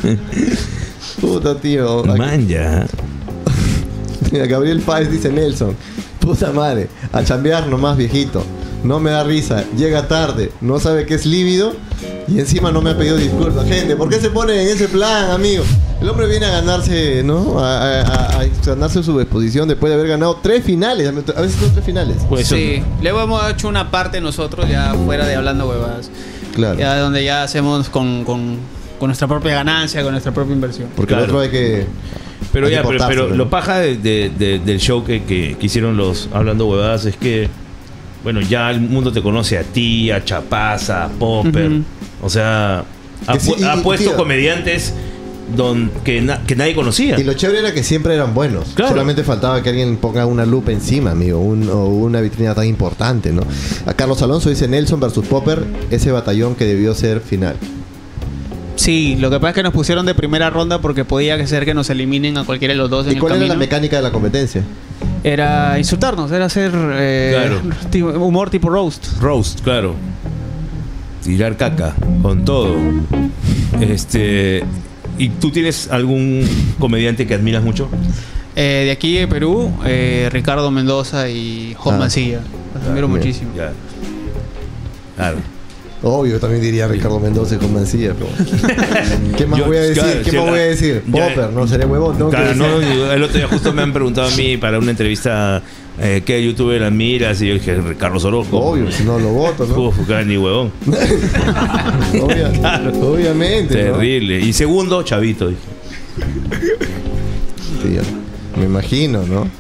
[SPEAKER 3] Puta, tío.
[SPEAKER 2] Man, ya.
[SPEAKER 3] Mira, Gabriel Páez dice Nelson. Puta madre, a chambear nomás, viejito. No me da risa, llega tarde, no sabe que es lívido y encima no me ha pedido disculpas. Gente, ¿por qué se pone en ese plan, amigo? El hombre viene a ganarse, ¿no? A, a- a- a ganarse su exposición después de haber ganado tres finales. A veces son tres finales.
[SPEAKER 2] Pues eso-
[SPEAKER 20] Sí, luego hemos hecho una parte nosotros ya fuera de hablando huevadas.
[SPEAKER 3] Claro.
[SPEAKER 20] Ya donde ya hacemos con, con, con nuestra propia ganancia, con nuestra propia inversión.
[SPEAKER 3] Porque
[SPEAKER 2] Claro.
[SPEAKER 3] el otro hay que.
[SPEAKER 2] Pero
[SPEAKER 3] hay
[SPEAKER 2] ya,
[SPEAKER 3] que
[SPEAKER 2] pero,
[SPEAKER 3] portarse,
[SPEAKER 2] pero
[SPEAKER 3] ¿no?
[SPEAKER 2] lo paja de- de- de- del show que, que, que hicieron los Hablando Huevadas es que, bueno, ya el mundo te conoce a ti, a Chapaza, a Popper.
[SPEAKER 20] Ujú.
[SPEAKER 2] O sea, ha,
[SPEAKER 3] Que sí,
[SPEAKER 2] pu- ha
[SPEAKER 3] y- y,
[SPEAKER 2] puesto
[SPEAKER 3] tío.
[SPEAKER 2] comediantes don, que, na- que nadie conocía.
[SPEAKER 3] Y lo chévere era que siempre eran buenos.
[SPEAKER 2] Claro.
[SPEAKER 3] Solamente faltaba que alguien ponga una lupa encima, amigo. Un- o una vitrina tan importante, ¿no? A Carlos Alonso dice Nelson versus Popper, ese batallón que debió ser final.
[SPEAKER 20] Sí, lo que pasa es que nos pusieron de primera ronda porque podía ser que nos eliminen a cualquiera de los dos en
[SPEAKER 3] ¿Y
[SPEAKER 20] el
[SPEAKER 3] cuál era
[SPEAKER 20] camino.
[SPEAKER 3] la mecánica de la competencia?
[SPEAKER 20] Era insultarnos, era hacer eh,
[SPEAKER 2] Claro.
[SPEAKER 20] tipo- humor tipo roast.
[SPEAKER 2] Roast, claro. Tirar caca, con todo. Este. ¿Y tú tienes algún comediante que admiras mucho?
[SPEAKER 20] Eh, de aquí de Perú, eh, Ricardo Mendoza y Juan
[SPEAKER 3] Ah.
[SPEAKER 20] Mancilla. Los admiro
[SPEAKER 3] bien.
[SPEAKER 20] muchísimo.
[SPEAKER 2] Ya. Claro.
[SPEAKER 3] Obvio, también diría Ricardo Mendoza y con Mancilla, pero... ¿Qué más
[SPEAKER 2] Yo-
[SPEAKER 3] voy a decir?
[SPEAKER 2] claro,
[SPEAKER 3] ¿Qué
[SPEAKER 2] sí,
[SPEAKER 3] más
[SPEAKER 2] la-
[SPEAKER 3] voy a decir?
[SPEAKER 2] ya-
[SPEAKER 3] Popper, no seré huevón, tengo
[SPEAKER 2] Claro,
[SPEAKER 3] que
[SPEAKER 2] no,
[SPEAKER 3] decir.
[SPEAKER 2] el otro día justo me han preguntado a mí para una entrevista eh, qué youtuber admiras y yo dije Carlos Orozco.
[SPEAKER 3] Obvio, si no lo voto, ¿no?
[SPEAKER 2] Uf, claro, ni huevón.
[SPEAKER 3] Obvia-
[SPEAKER 2] Claro.
[SPEAKER 3] Obviamente, ¿no?
[SPEAKER 2] Terrible. Y segundo, Chavito. Dije.
[SPEAKER 3] Sí, ya. Me imagino, ¿no?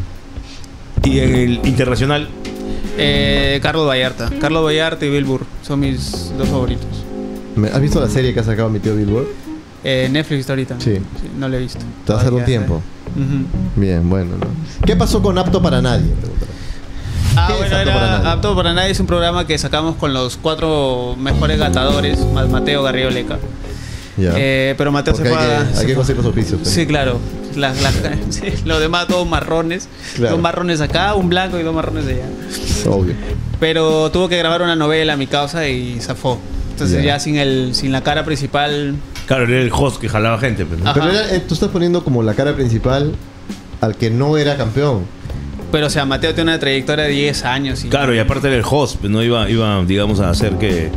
[SPEAKER 2] Y en el internacional,
[SPEAKER 20] Eh, Carlos Vallarta. Carlos Vallarta y Bill Burr son mis dos favoritos.
[SPEAKER 3] Me- ¿Has visto la serie que ha sacado mi tío Billboard?
[SPEAKER 20] Eh, Netflix está ahorita.
[SPEAKER 3] Sí.
[SPEAKER 20] No lo he visto.
[SPEAKER 3] Te va a hacer un
[SPEAKER 20] Todavía,
[SPEAKER 3] tiempo.
[SPEAKER 20] Ujú.
[SPEAKER 3] Bien, bueno, ¿no? ¿Qué pasó con Apto para Nadie?
[SPEAKER 20] Ah,
[SPEAKER 3] ¿Qué es
[SPEAKER 20] bueno,
[SPEAKER 3] Apto para
[SPEAKER 20] era
[SPEAKER 3] Nadie?
[SPEAKER 20] Apto para Nadie es un programa que sacamos con los cuatro mejores gatadores, más Mateo Garrido Leca.
[SPEAKER 3] Ya.
[SPEAKER 20] Eh, pero Mateo
[SPEAKER 3] Porque
[SPEAKER 20] se fue
[SPEAKER 3] hay
[SPEAKER 20] a-
[SPEAKER 3] que,
[SPEAKER 20] se
[SPEAKER 3] hay que
[SPEAKER 20] fue-
[SPEAKER 3] conseguir los oficios.
[SPEAKER 20] Sí, claro. Las, las, sí, los demás todos marrones.
[SPEAKER 3] Claro.
[SPEAKER 20] Dos marrones acá, un blanco y dos marrones allá.
[SPEAKER 3] Obvio.
[SPEAKER 20] Pero tuvo que grabar una novela, mi causa, y zafó. Entonces
[SPEAKER 3] Ya.
[SPEAKER 20] ya sin el sin la cara principal.
[SPEAKER 2] claro, era el host que jalaba gente. Pues, ¿no?
[SPEAKER 20] Ajá.
[SPEAKER 3] Pero era- eh, tú estás poniendo como la cara principal al que no era campeón.
[SPEAKER 20] Pero o sea, Mateo tiene una trayectoria de diez años. Y,
[SPEAKER 2] Claro, y aparte era el host, pues, no iba, iba, digamos, a hacer que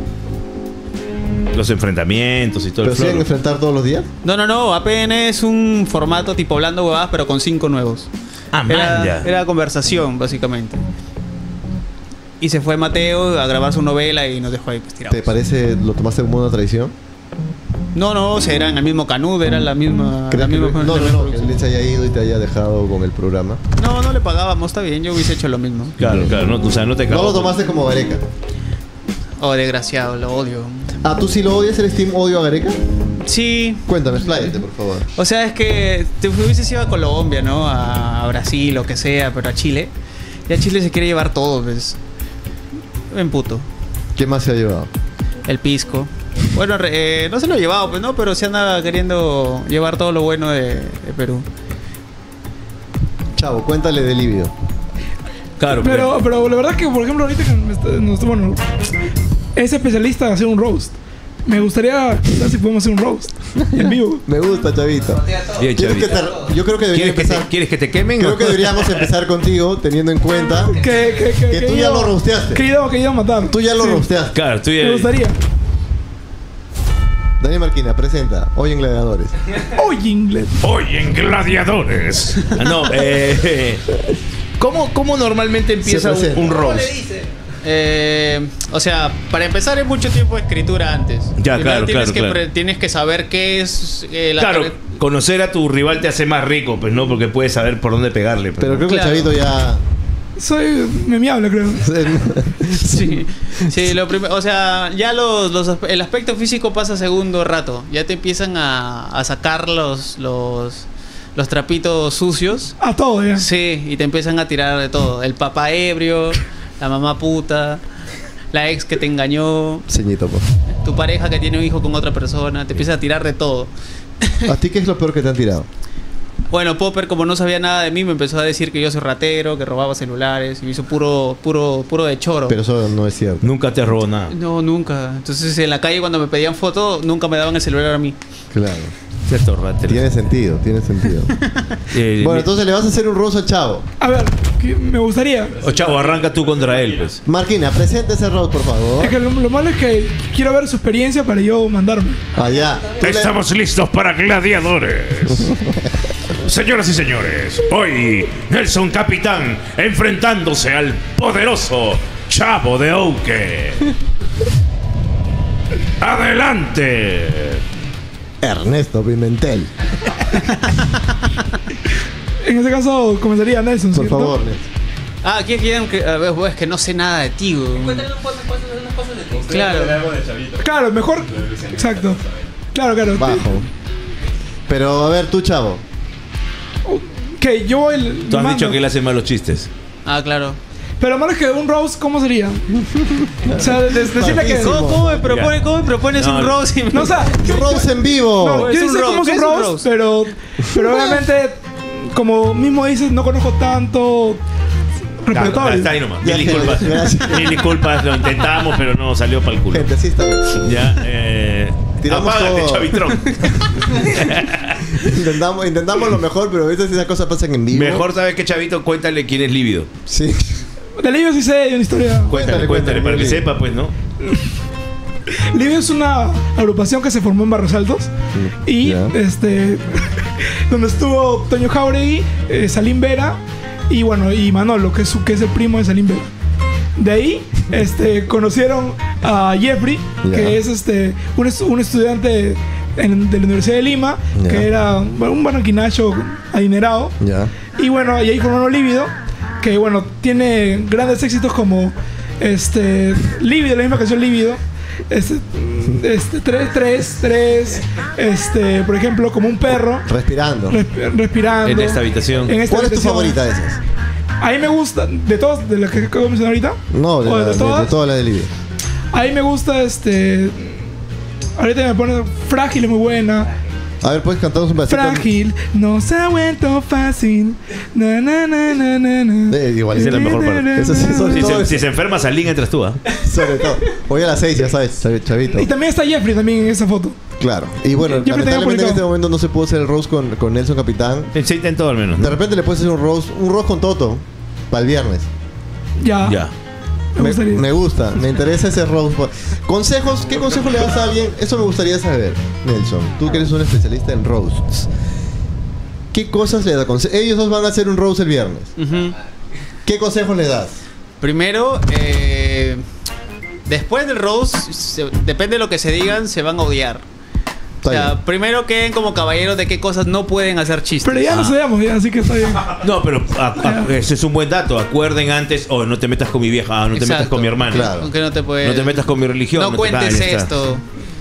[SPEAKER 2] los enfrentamientos y todo
[SPEAKER 3] ¿Pero
[SPEAKER 2] el
[SPEAKER 3] se iban a
[SPEAKER 2] floro.
[SPEAKER 3] enfrentar todos los días?
[SPEAKER 20] No, no, no. A P N es un formato tipo hablando huevadas, pero con cinco nuevos.
[SPEAKER 2] Ah,
[SPEAKER 20] Era,
[SPEAKER 2] man, ya.
[SPEAKER 20] era conversación, básicamente. Y se fue Mateo a grabar su novela y nos dejó ahí pues, tirados.
[SPEAKER 3] ¿Te parece, lo tomaste como una traición?
[SPEAKER 20] No, no, o sea, eran el mismo canudo, era la misma.
[SPEAKER 3] ¿Crees
[SPEAKER 20] La
[SPEAKER 3] que
[SPEAKER 20] misma
[SPEAKER 3] lo- no,
[SPEAKER 20] la
[SPEAKER 3] no,
[SPEAKER 20] misma
[SPEAKER 3] no, que él se haya ido y te haya dejado con el programa.
[SPEAKER 20] No, no le pagábamos, está bien, yo hubiese hecho lo mismo.
[SPEAKER 2] Claro, claro, no, o sea, no te
[SPEAKER 3] No
[SPEAKER 2] cagó.
[SPEAKER 3] lo tomaste como Gareca.
[SPEAKER 20] Oh, desgraciado, lo odio.
[SPEAKER 3] Ah, ¿tú sí lo odias? ¿Eres team odio a Gareca?
[SPEAKER 20] Sí.
[SPEAKER 3] Cuéntame, expláyate, por favor.
[SPEAKER 20] O sea, es que te hubieses ido a Colombia, ¿no? A Brasil, lo que sea, pero a Chile. Y a Chile se quiere llevar todo, ¿ves? En puto.
[SPEAKER 3] ¿Qué más se ha llevado?
[SPEAKER 20] El pisco. Bueno, re- eh, no se lo ha llevado, pues, ¿no? Pero se anda queriendo llevar todo lo bueno de, de Perú.
[SPEAKER 3] Chavo, cuéntale de Livio.
[SPEAKER 2] Claro,
[SPEAKER 1] Pero, pero la verdad es que, por ejemplo, ahorita que me está- nos- bueno, es especialista en hacer un roast. Me gustaría ver si podemos hacer un roast en vivo.
[SPEAKER 3] Me gusta, Chavito.
[SPEAKER 2] Bien,
[SPEAKER 3] ¿Quieres que
[SPEAKER 2] Chavito.
[SPEAKER 3] te- yo creo que debería
[SPEAKER 2] ¿Quieres que,
[SPEAKER 3] empezar.
[SPEAKER 2] te, ¿Quieres que te quemen?
[SPEAKER 3] Creo
[SPEAKER 2] o?
[SPEAKER 3] que deberíamos empezar contigo, teniendo en cuenta
[SPEAKER 1] Que, que, que,
[SPEAKER 3] que tú ya
[SPEAKER 1] yo-
[SPEAKER 3] lo rosteaste.
[SPEAKER 1] Que yo, que yo matar.
[SPEAKER 3] Tú ya lo
[SPEAKER 1] Sí.
[SPEAKER 3] rosteaste.
[SPEAKER 2] Claro, tú ya.
[SPEAKER 1] Me gustaría.
[SPEAKER 3] Daniel Marquina, presenta. Hoy en Gladiadores.
[SPEAKER 1] Oye, inglés.
[SPEAKER 2] Hoy en Gladiadores. Ah, no, eh. ¿Cómo, cómo normalmente empieza un,
[SPEAKER 3] presenta.
[SPEAKER 2] un roast?
[SPEAKER 20] Eh, o sea, para empezar es mucho tiempo de escritura antes.
[SPEAKER 2] Ya,
[SPEAKER 20] Primero
[SPEAKER 2] claro,
[SPEAKER 20] tienes
[SPEAKER 2] claro,
[SPEAKER 20] que
[SPEAKER 2] claro.
[SPEAKER 20] pre- tienes que saber qué es eh, la
[SPEAKER 2] Claro, conocer a tu rival te hace más rico, pues no, porque puedes saber por dónde pegarle. Pues,
[SPEAKER 3] Pero
[SPEAKER 2] ¿no?
[SPEAKER 3] creo que
[SPEAKER 20] Claro.
[SPEAKER 3] Chavito ya.
[SPEAKER 1] Soy memeable, creo.
[SPEAKER 20] Sí, sí, lo primero, o sea, ya los, los aspe- el aspecto físico pasa a segundo rato. Ya te empiezan a, a sacar los, los los trapitos sucios.
[SPEAKER 1] A todo, ya.
[SPEAKER 20] Sí, y te empiezan a tirar de todo. El papá ebrio, la mamá puta, la ex que te engañó,
[SPEAKER 3] Ceñito, pues.
[SPEAKER 20] tu pareja que tiene un hijo con otra persona, te empiezan a tirar de todo.
[SPEAKER 3] ¿A ti qué es lo peor que te han tirado?
[SPEAKER 20] Bueno, Popper, como no sabía nada de mí, me empezó a decir que yo soy ratero, que robaba celulares, y me hizo puro, puro, puro de choro.
[SPEAKER 3] Pero eso no es cierto.
[SPEAKER 2] Nunca te robó nada.
[SPEAKER 20] No, nunca. Entonces en la calle cuando me pedían foto, nunca me daban el celular a mí.
[SPEAKER 3] Claro.
[SPEAKER 2] Cierto, ratero.
[SPEAKER 3] Tiene sentido, tiene sentido.
[SPEAKER 2] Eh,
[SPEAKER 3] Bueno, entonces le vas a hacer un roso a Chavo.
[SPEAKER 1] A ver, que me gustaría.
[SPEAKER 2] O chavo, arranca tú contra él, pues.
[SPEAKER 3] Marquina, presente ese roso, por favor.
[SPEAKER 1] Es que lo, lo malo es que quiero ver su experiencia para yo mandarme.
[SPEAKER 3] Allá.
[SPEAKER 2] Estamos listos para gladiadores. Señoras y señores, hoy Nelson Capitán enfrentándose al poderoso Chavo de Ouque. ¡Adelante!
[SPEAKER 3] Ernesto Pimentel.
[SPEAKER 1] En este caso, comenzaría Nelson.
[SPEAKER 3] Por
[SPEAKER 1] ¿cierto?
[SPEAKER 3] favor, Nelson.
[SPEAKER 20] Ah, ¿quién quieren que.? A ver, pues, es que no sé nada de ti, güey. Claro.
[SPEAKER 1] Claro, mejor. Exacto. Claro, claro.
[SPEAKER 3] Bajo. Pero a ver, tú, Chavo.
[SPEAKER 1] Que yo el.
[SPEAKER 2] Tú has
[SPEAKER 1] mando.
[SPEAKER 2] dicho que él hace malos chistes.
[SPEAKER 20] Ah, claro.
[SPEAKER 1] Pero lo malo es que un roast, ¿cómo sería? O sea, de- de- decirle que.
[SPEAKER 20] ¿Cómo, cómo me propone, cómo me propones
[SPEAKER 2] No,
[SPEAKER 20] un roast? y me-
[SPEAKER 1] No, o sea, yo,
[SPEAKER 3] Roast en vivo.
[SPEAKER 1] no,
[SPEAKER 20] es
[SPEAKER 1] yo
[SPEAKER 20] un
[SPEAKER 1] sé cómo
[SPEAKER 20] roast,
[SPEAKER 1] es un
[SPEAKER 20] ¿qué es un
[SPEAKER 1] roast,
[SPEAKER 20] roast?
[SPEAKER 1] pero. Pero obviamente, como mismo dices, no conozco tanto.
[SPEAKER 2] Claro,
[SPEAKER 1] Repertorio.
[SPEAKER 2] está ahí nomás.
[SPEAKER 3] Ya,
[SPEAKER 2] Mil disculpas.
[SPEAKER 3] gracias.
[SPEAKER 2] Mil disculpas, lo intentamos, pero no salió para el culo.
[SPEAKER 3] Gente, sí está bien.
[SPEAKER 2] Ya, eh.
[SPEAKER 3] Tiramos
[SPEAKER 2] apágate,
[SPEAKER 3] todo.
[SPEAKER 2] Chavitrón.
[SPEAKER 3] Intentamos, intentamos lo mejor, pero a veces esas cosas pasan en vivo.
[SPEAKER 2] Mejor sabes que Chavito, cuéntale quién es lívido.
[SPEAKER 3] Sí.
[SPEAKER 1] De libro sí sé una historia.
[SPEAKER 2] Cuéntale,
[SPEAKER 3] Cuéntale,
[SPEAKER 2] cuéntale, para que
[SPEAKER 3] cuéntale.
[SPEAKER 2] sepa, pues, ¿no?
[SPEAKER 1] Livio es una agrupación que se formó en Barrios Altos. Y
[SPEAKER 3] Ya.
[SPEAKER 1] este donde estuvo Toño Jauregui, eh, Salim Vera y bueno, y Manolo, que es, su, que es el primo de Salim Vera. De ahí este, conocieron a Jeffrey,
[SPEAKER 3] Ya.
[SPEAKER 1] que es este un, estu- un estudiante en- de la Universidad de Lima,
[SPEAKER 3] Ya.
[SPEAKER 1] que era bueno, un barranquinacho adinerado.
[SPEAKER 3] Ya.
[SPEAKER 1] Y bueno, y ahí formaron Lívido, que bueno, tiene grandes éxitos como este Lívido, la misma canción Lívido. Este, este, tres, tres, tres, este, por ejemplo, como un perro.
[SPEAKER 3] Respirando.
[SPEAKER 1] Resp- respirando.
[SPEAKER 2] En esta habitación.
[SPEAKER 1] En esta
[SPEAKER 3] ¿Cuál es tu
[SPEAKER 1] habitación.
[SPEAKER 3] favorita de esas?
[SPEAKER 1] A mí me gusta, de todas, de las que acabo de mencionar ahorita.
[SPEAKER 3] No, de,
[SPEAKER 1] ¿O
[SPEAKER 3] la-
[SPEAKER 1] de
[SPEAKER 3] de-
[SPEAKER 1] todas?
[SPEAKER 3] de todas las de Livio.
[SPEAKER 1] A mí me gusta, este. Ahorita me pone Frágil, es muy buena.
[SPEAKER 3] A ver, ¿puedes cantarnos un pedacito?
[SPEAKER 1] Frágil, no se ha vuelto fácil. Na, na, na, na, na, na.
[SPEAKER 3] Eh, igual,
[SPEAKER 2] Esa es la mejor parte.
[SPEAKER 3] Eso sí, sobre
[SPEAKER 2] Si
[SPEAKER 3] todo
[SPEAKER 2] se,
[SPEAKER 3] eso.
[SPEAKER 2] si se enferma, Salín entras tú, ¿ah?
[SPEAKER 3] Sobre todo. Hoy a las seis, ya sabes, chav- chavito.
[SPEAKER 1] Y también está Jeffrey también en esa foto.
[SPEAKER 3] Claro. Y bueno,
[SPEAKER 1] Yo pretendía
[SPEAKER 3] lamentablemente en
[SPEAKER 1] publicar.
[SPEAKER 3] este momento no se pudo hacer el roast con, con Nelson Capitán.
[SPEAKER 2] Se intentó al menos. ¿no?
[SPEAKER 3] De repente le puedes hacer un roast, un roast con Toto para el viernes.
[SPEAKER 1] Ya.
[SPEAKER 2] Ya.
[SPEAKER 1] Me
[SPEAKER 3] Me,
[SPEAKER 1] gustaría.
[SPEAKER 3] me gusta, me interesa ese roast. Consejos, ¿qué consejo le das a alguien? Eso me gustaría saber, Nelson. Tú que eres un especialista en roasts. ¿Qué cosas le das? Ellos dos van a hacer un roast el viernes.
[SPEAKER 20] Ujú.
[SPEAKER 3] ¿Qué consejos le das?
[SPEAKER 20] Primero, eh, después del roast, se- depende de lo que se digan, se van a odiar. O
[SPEAKER 3] Está
[SPEAKER 20] sea, primero queden como caballeros de qué cosas no pueden hacer chistes.
[SPEAKER 1] Pero ya nos odiamos, ya, así que está bien.
[SPEAKER 2] No, pero a- a- ese es un buen dato. Acuerden antes, o no te metas con mi vieja, ah, no te metas
[SPEAKER 20] Exacto.
[SPEAKER 2] con mi hermana.
[SPEAKER 3] Claro.
[SPEAKER 20] Aunque no te puedes.
[SPEAKER 2] No te metas con mi religión.
[SPEAKER 20] No
[SPEAKER 2] te-
[SPEAKER 20] cuentes
[SPEAKER 2] ah, ya está.
[SPEAKER 20] esto.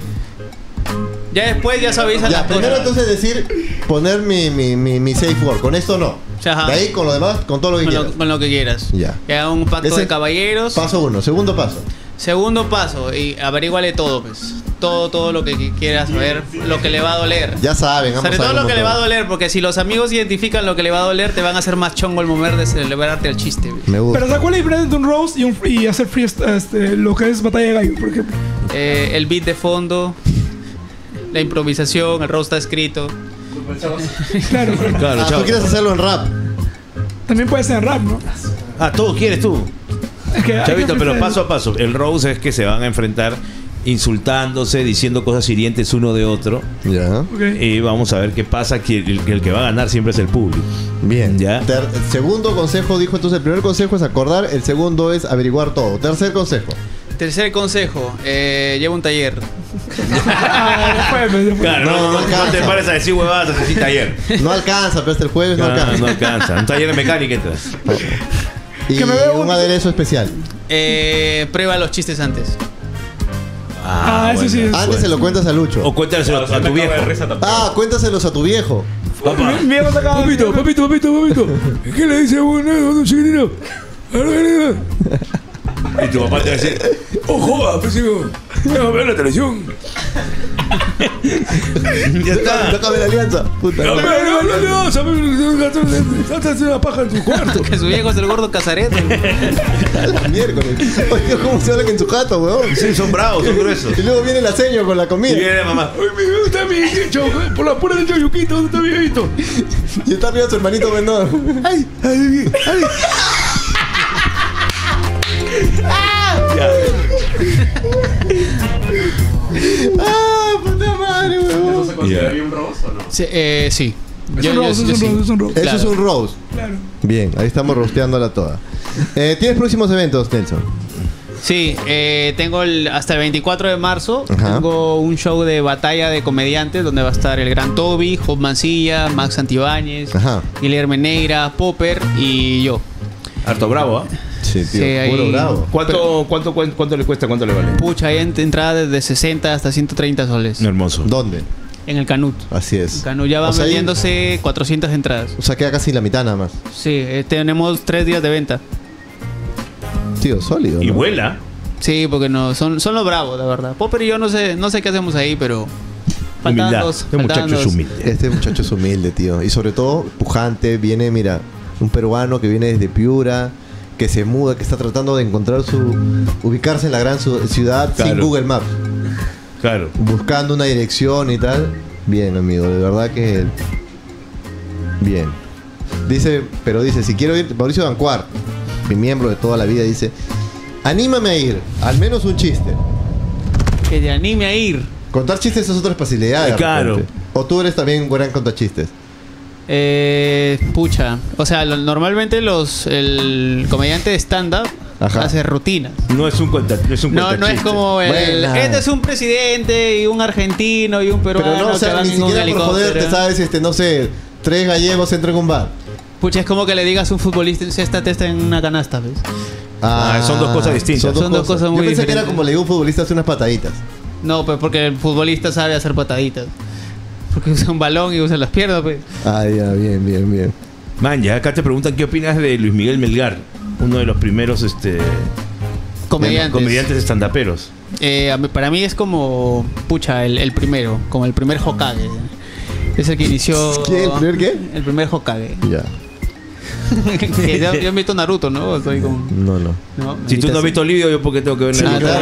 [SPEAKER 20] Ya después ya sabéis a
[SPEAKER 3] Ya,
[SPEAKER 20] las
[SPEAKER 3] primero
[SPEAKER 20] cosas.
[SPEAKER 3] entonces decir, poner mi, mi, mi, mi safe word. Con esto no.
[SPEAKER 20] Ajá.
[SPEAKER 3] De ahí con lo demás, con todo lo que
[SPEAKER 20] Con
[SPEAKER 3] quieras.
[SPEAKER 20] lo, con lo que quieras.
[SPEAKER 3] Ya.
[SPEAKER 20] Que hagan un pacto
[SPEAKER 3] Ese-
[SPEAKER 20] de caballeros.
[SPEAKER 3] Paso uno. Segundo paso.
[SPEAKER 20] Segundo paso, y averíguale todo, pues. Todo, todo lo que que quieras saber, lo que le va a doler.
[SPEAKER 3] Ya saben, ambos
[SPEAKER 20] Sobre todo
[SPEAKER 3] saben
[SPEAKER 20] lo
[SPEAKER 3] un
[SPEAKER 20] que le va a
[SPEAKER 3] montón.
[SPEAKER 20] doler, porque si los amigos identifican lo que le va a doler, te van a hacer más chongo el momento de celebrarte el chiste. güey.
[SPEAKER 3] Me gusta.
[SPEAKER 1] Pero ¿sabes cuál es la diferencia entre un roast y, un, y hacer free, este, lo que es batalla de gallo, por ejemplo?
[SPEAKER 20] Eh, el beat de fondo, la improvisación, el roast está escrito.
[SPEAKER 1] Claro.
[SPEAKER 2] Claro,
[SPEAKER 3] Ah,
[SPEAKER 2] chao.
[SPEAKER 3] tú quieres hacerlo en rap.
[SPEAKER 1] También puede ser en rap, ¿no?
[SPEAKER 2] Ah, todo quieres tú.
[SPEAKER 1] Es que hay
[SPEAKER 2] Chavito,
[SPEAKER 1] que
[SPEAKER 2] pero
[SPEAKER 1] freestyle.
[SPEAKER 2] paso a paso. El roast es que se van a enfrentar insultándose, diciendo cosas hirientes uno de otro.
[SPEAKER 3] Ya.
[SPEAKER 1] Ok.
[SPEAKER 2] Y vamos a ver qué pasa, que el, que el que va a ganar siempre es el público.
[SPEAKER 3] Bien.
[SPEAKER 2] ¿Ya?
[SPEAKER 3] Ter- segundo consejo dijo entonces, el primer consejo es acordar, el segundo es averiguar todo. Tercer consejo.
[SPEAKER 20] Tercer consejo, eh, lleva un taller.
[SPEAKER 1] Ah, ya fue, pues, ya fue.
[SPEAKER 2] Claro, no,
[SPEAKER 3] No,
[SPEAKER 2] no,
[SPEAKER 3] no
[SPEAKER 2] no, no te
[SPEAKER 3] alcanza.
[SPEAKER 2] pares a decir huevadas, así taller.
[SPEAKER 3] No alcanza, pero hasta el jueves no
[SPEAKER 2] No,
[SPEAKER 3] alcanza.
[SPEAKER 2] no alcanza. Un taller de mecánica entras.
[SPEAKER 3] Y
[SPEAKER 1] Que me veo
[SPEAKER 3] un
[SPEAKER 1] un-
[SPEAKER 3] aderezo especial.
[SPEAKER 20] Eh, prueba los chistes antes.
[SPEAKER 1] Ah, eso sí es.
[SPEAKER 3] Antes se lo cuentas a Lucho.
[SPEAKER 2] O cuéntaselo a tu viejo.
[SPEAKER 3] Ah, cuéntaselos a tu viejo.
[SPEAKER 2] Papá.
[SPEAKER 1] Mi viejo sacaba-
[SPEAKER 18] Papito, papito, papito, papito. ¿Qué le dice a un un chiquitino?
[SPEAKER 2] Y tu papá te va a decir,
[SPEAKER 18] ¡Oh, joda! Pues digo, déjame ver la televisión.
[SPEAKER 2] ya está.
[SPEAKER 3] Tócame la alianza. Puta.
[SPEAKER 18] No, no, no, no, no, no, salta a hacer una paja en tu cuarto.
[SPEAKER 20] Que su viejo es el gordo Casareto.
[SPEAKER 3] A la miércoles. Oye, ¿cómo se habla en su jato, weón?
[SPEAKER 2] Sí, son bravos, son gruesos.
[SPEAKER 3] Y luego viene la seño con la
[SPEAKER 2] Y
[SPEAKER 3] comida.
[SPEAKER 2] viene mamá.
[SPEAKER 18] Ay, mi viejo está mi bicho, por la pura de Choyuquito, ¿dónde está mi viejito?
[SPEAKER 3] Y está arriba su hermanito menor.
[SPEAKER 18] Ay, ay, ay.
[SPEAKER 3] ¡Ah, puta madre, weón!
[SPEAKER 5] ¿Se consideraría un roast o no?
[SPEAKER 20] Sí, eh, sí.
[SPEAKER 1] Es
[SPEAKER 20] Yo-
[SPEAKER 1] un
[SPEAKER 20] yo-
[SPEAKER 1] roast,
[SPEAKER 20] yo
[SPEAKER 1] es un
[SPEAKER 20] sí.
[SPEAKER 1] roast, es un roast.
[SPEAKER 3] Eso
[SPEAKER 20] Claro.
[SPEAKER 3] es un roast.
[SPEAKER 1] Claro.
[SPEAKER 3] Bien, ahí estamos rosteándola toda. Eh, ¿Tienes próximos eventos, Nelson?
[SPEAKER 20] Sí, eh, tengo el, hasta el veinticuatro de marzo.
[SPEAKER 3] Ajá.
[SPEAKER 20] Tengo un show de batalla de comediantes donde va a estar el Gran Toby, Job Mancilla, Max Santibáñez,
[SPEAKER 3] Ajá.
[SPEAKER 20] Guillermo Negra, Popper y yo.
[SPEAKER 2] Harto bravo, ¿ah?
[SPEAKER 3] Sí, tío.
[SPEAKER 20] Sí, ahí-
[SPEAKER 3] Puro bravo.
[SPEAKER 2] ¿Cuánto, cuánto, cuánto, cuánto le cuesta? ¿Cuánto le vale?
[SPEAKER 20] Pucha, hay ent- entradas desde sesenta hasta ciento treinta soles.
[SPEAKER 2] Hermoso.
[SPEAKER 3] ¿Dónde?
[SPEAKER 20] En el Canut.
[SPEAKER 3] Así
[SPEAKER 20] En
[SPEAKER 3] es.
[SPEAKER 20] Canut ya van
[SPEAKER 3] O sea, ahí-
[SPEAKER 20] vendiéndose cuatrocientas entradas.
[SPEAKER 3] O sea, queda casi la mitad nada más.
[SPEAKER 20] Sí, eh, tenemos tres días de venta.
[SPEAKER 3] Tío, sólido.
[SPEAKER 2] Y
[SPEAKER 3] ¿no?
[SPEAKER 2] vuela.
[SPEAKER 20] Sí, porque no son, son los bravos, la verdad. Popper y yo no sé, no sé qué hacemos ahí, pero faltan
[SPEAKER 2] Humildad.
[SPEAKER 20] dos.
[SPEAKER 2] Este
[SPEAKER 20] faltan
[SPEAKER 2] muchacho es
[SPEAKER 20] dos.
[SPEAKER 2] humilde.
[SPEAKER 3] Este muchacho es humilde, tío. Y sobre todo, pujante. Viene, mira, un peruano que viene desde Piura, que se muda, que está tratando de encontrar su. ubicarse en la gran su- ciudad sin
[SPEAKER 2] Claro.
[SPEAKER 3] Google Maps.
[SPEAKER 2] Claro.
[SPEAKER 3] Buscando una dirección y tal. Bien, amigo, de verdad que. Bien. Dice, pero dice, si quiero ir, Mauricio Dancuar, mi miembro de toda la vida, dice, anímame a ir, al menos un chiste.
[SPEAKER 20] que te anime a ir.
[SPEAKER 3] Contar chistes es otra especialidad. de
[SPEAKER 2] Claro.
[SPEAKER 3] repente. O tú eres también gran contar chistes.
[SPEAKER 20] Eh, pucha. O sea, lo- normalmente los el comediante de stand-up hace rutinas.
[SPEAKER 2] No es un cuenta, no es un
[SPEAKER 20] No, no es
[SPEAKER 2] cuentachiste.
[SPEAKER 20] como el.
[SPEAKER 3] Buena.
[SPEAKER 20] Este es un presidente y un argentino y un peruano.
[SPEAKER 3] Pero no, o
[SPEAKER 20] que
[SPEAKER 3] sea,
[SPEAKER 20] van
[SPEAKER 3] ni
[SPEAKER 20] en un
[SPEAKER 3] siquiera por joder
[SPEAKER 20] helicóptero.
[SPEAKER 3] te sabes, este, no sé, tres gallegos entran en un bar.
[SPEAKER 20] Pucha, es como que le digas a un futbolista, esta testa en una canasta, ¿ves?
[SPEAKER 2] Ah, son dos cosas distintas.
[SPEAKER 20] Son dos cosas muy
[SPEAKER 3] Yo pensé que era
[SPEAKER 20] diferentes.
[SPEAKER 3] como le digo a un futbolista hace unas pataditas.
[SPEAKER 20] No, pues porque el futbolista sabe hacer pataditas. Porque usa un balón y usa las piernas, pues.
[SPEAKER 3] Ah, ya, bien, bien, bien.
[SPEAKER 2] Man, ya acá te preguntan qué opinas de Luis Miguel Melgar, uno de los primeros este
[SPEAKER 20] Comediantes.
[SPEAKER 2] comediantes estandaperos.
[SPEAKER 20] Eh, a mí- para mí es como, pucha, el, el primero, como el primer Hokage. Es el que inició...
[SPEAKER 3] ¿Qué? ¿El primer qué?
[SPEAKER 20] El primer Hokage.
[SPEAKER 3] Ya.
[SPEAKER 20] Que yo, yo he visto Naruto, ¿no? Soy como...
[SPEAKER 3] No, no.
[SPEAKER 20] ¿no?
[SPEAKER 2] Si tú no has visto Livio, yo porque tengo que ver
[SPEAKER 20] Sí,
[SPEAKER 2] Naruto.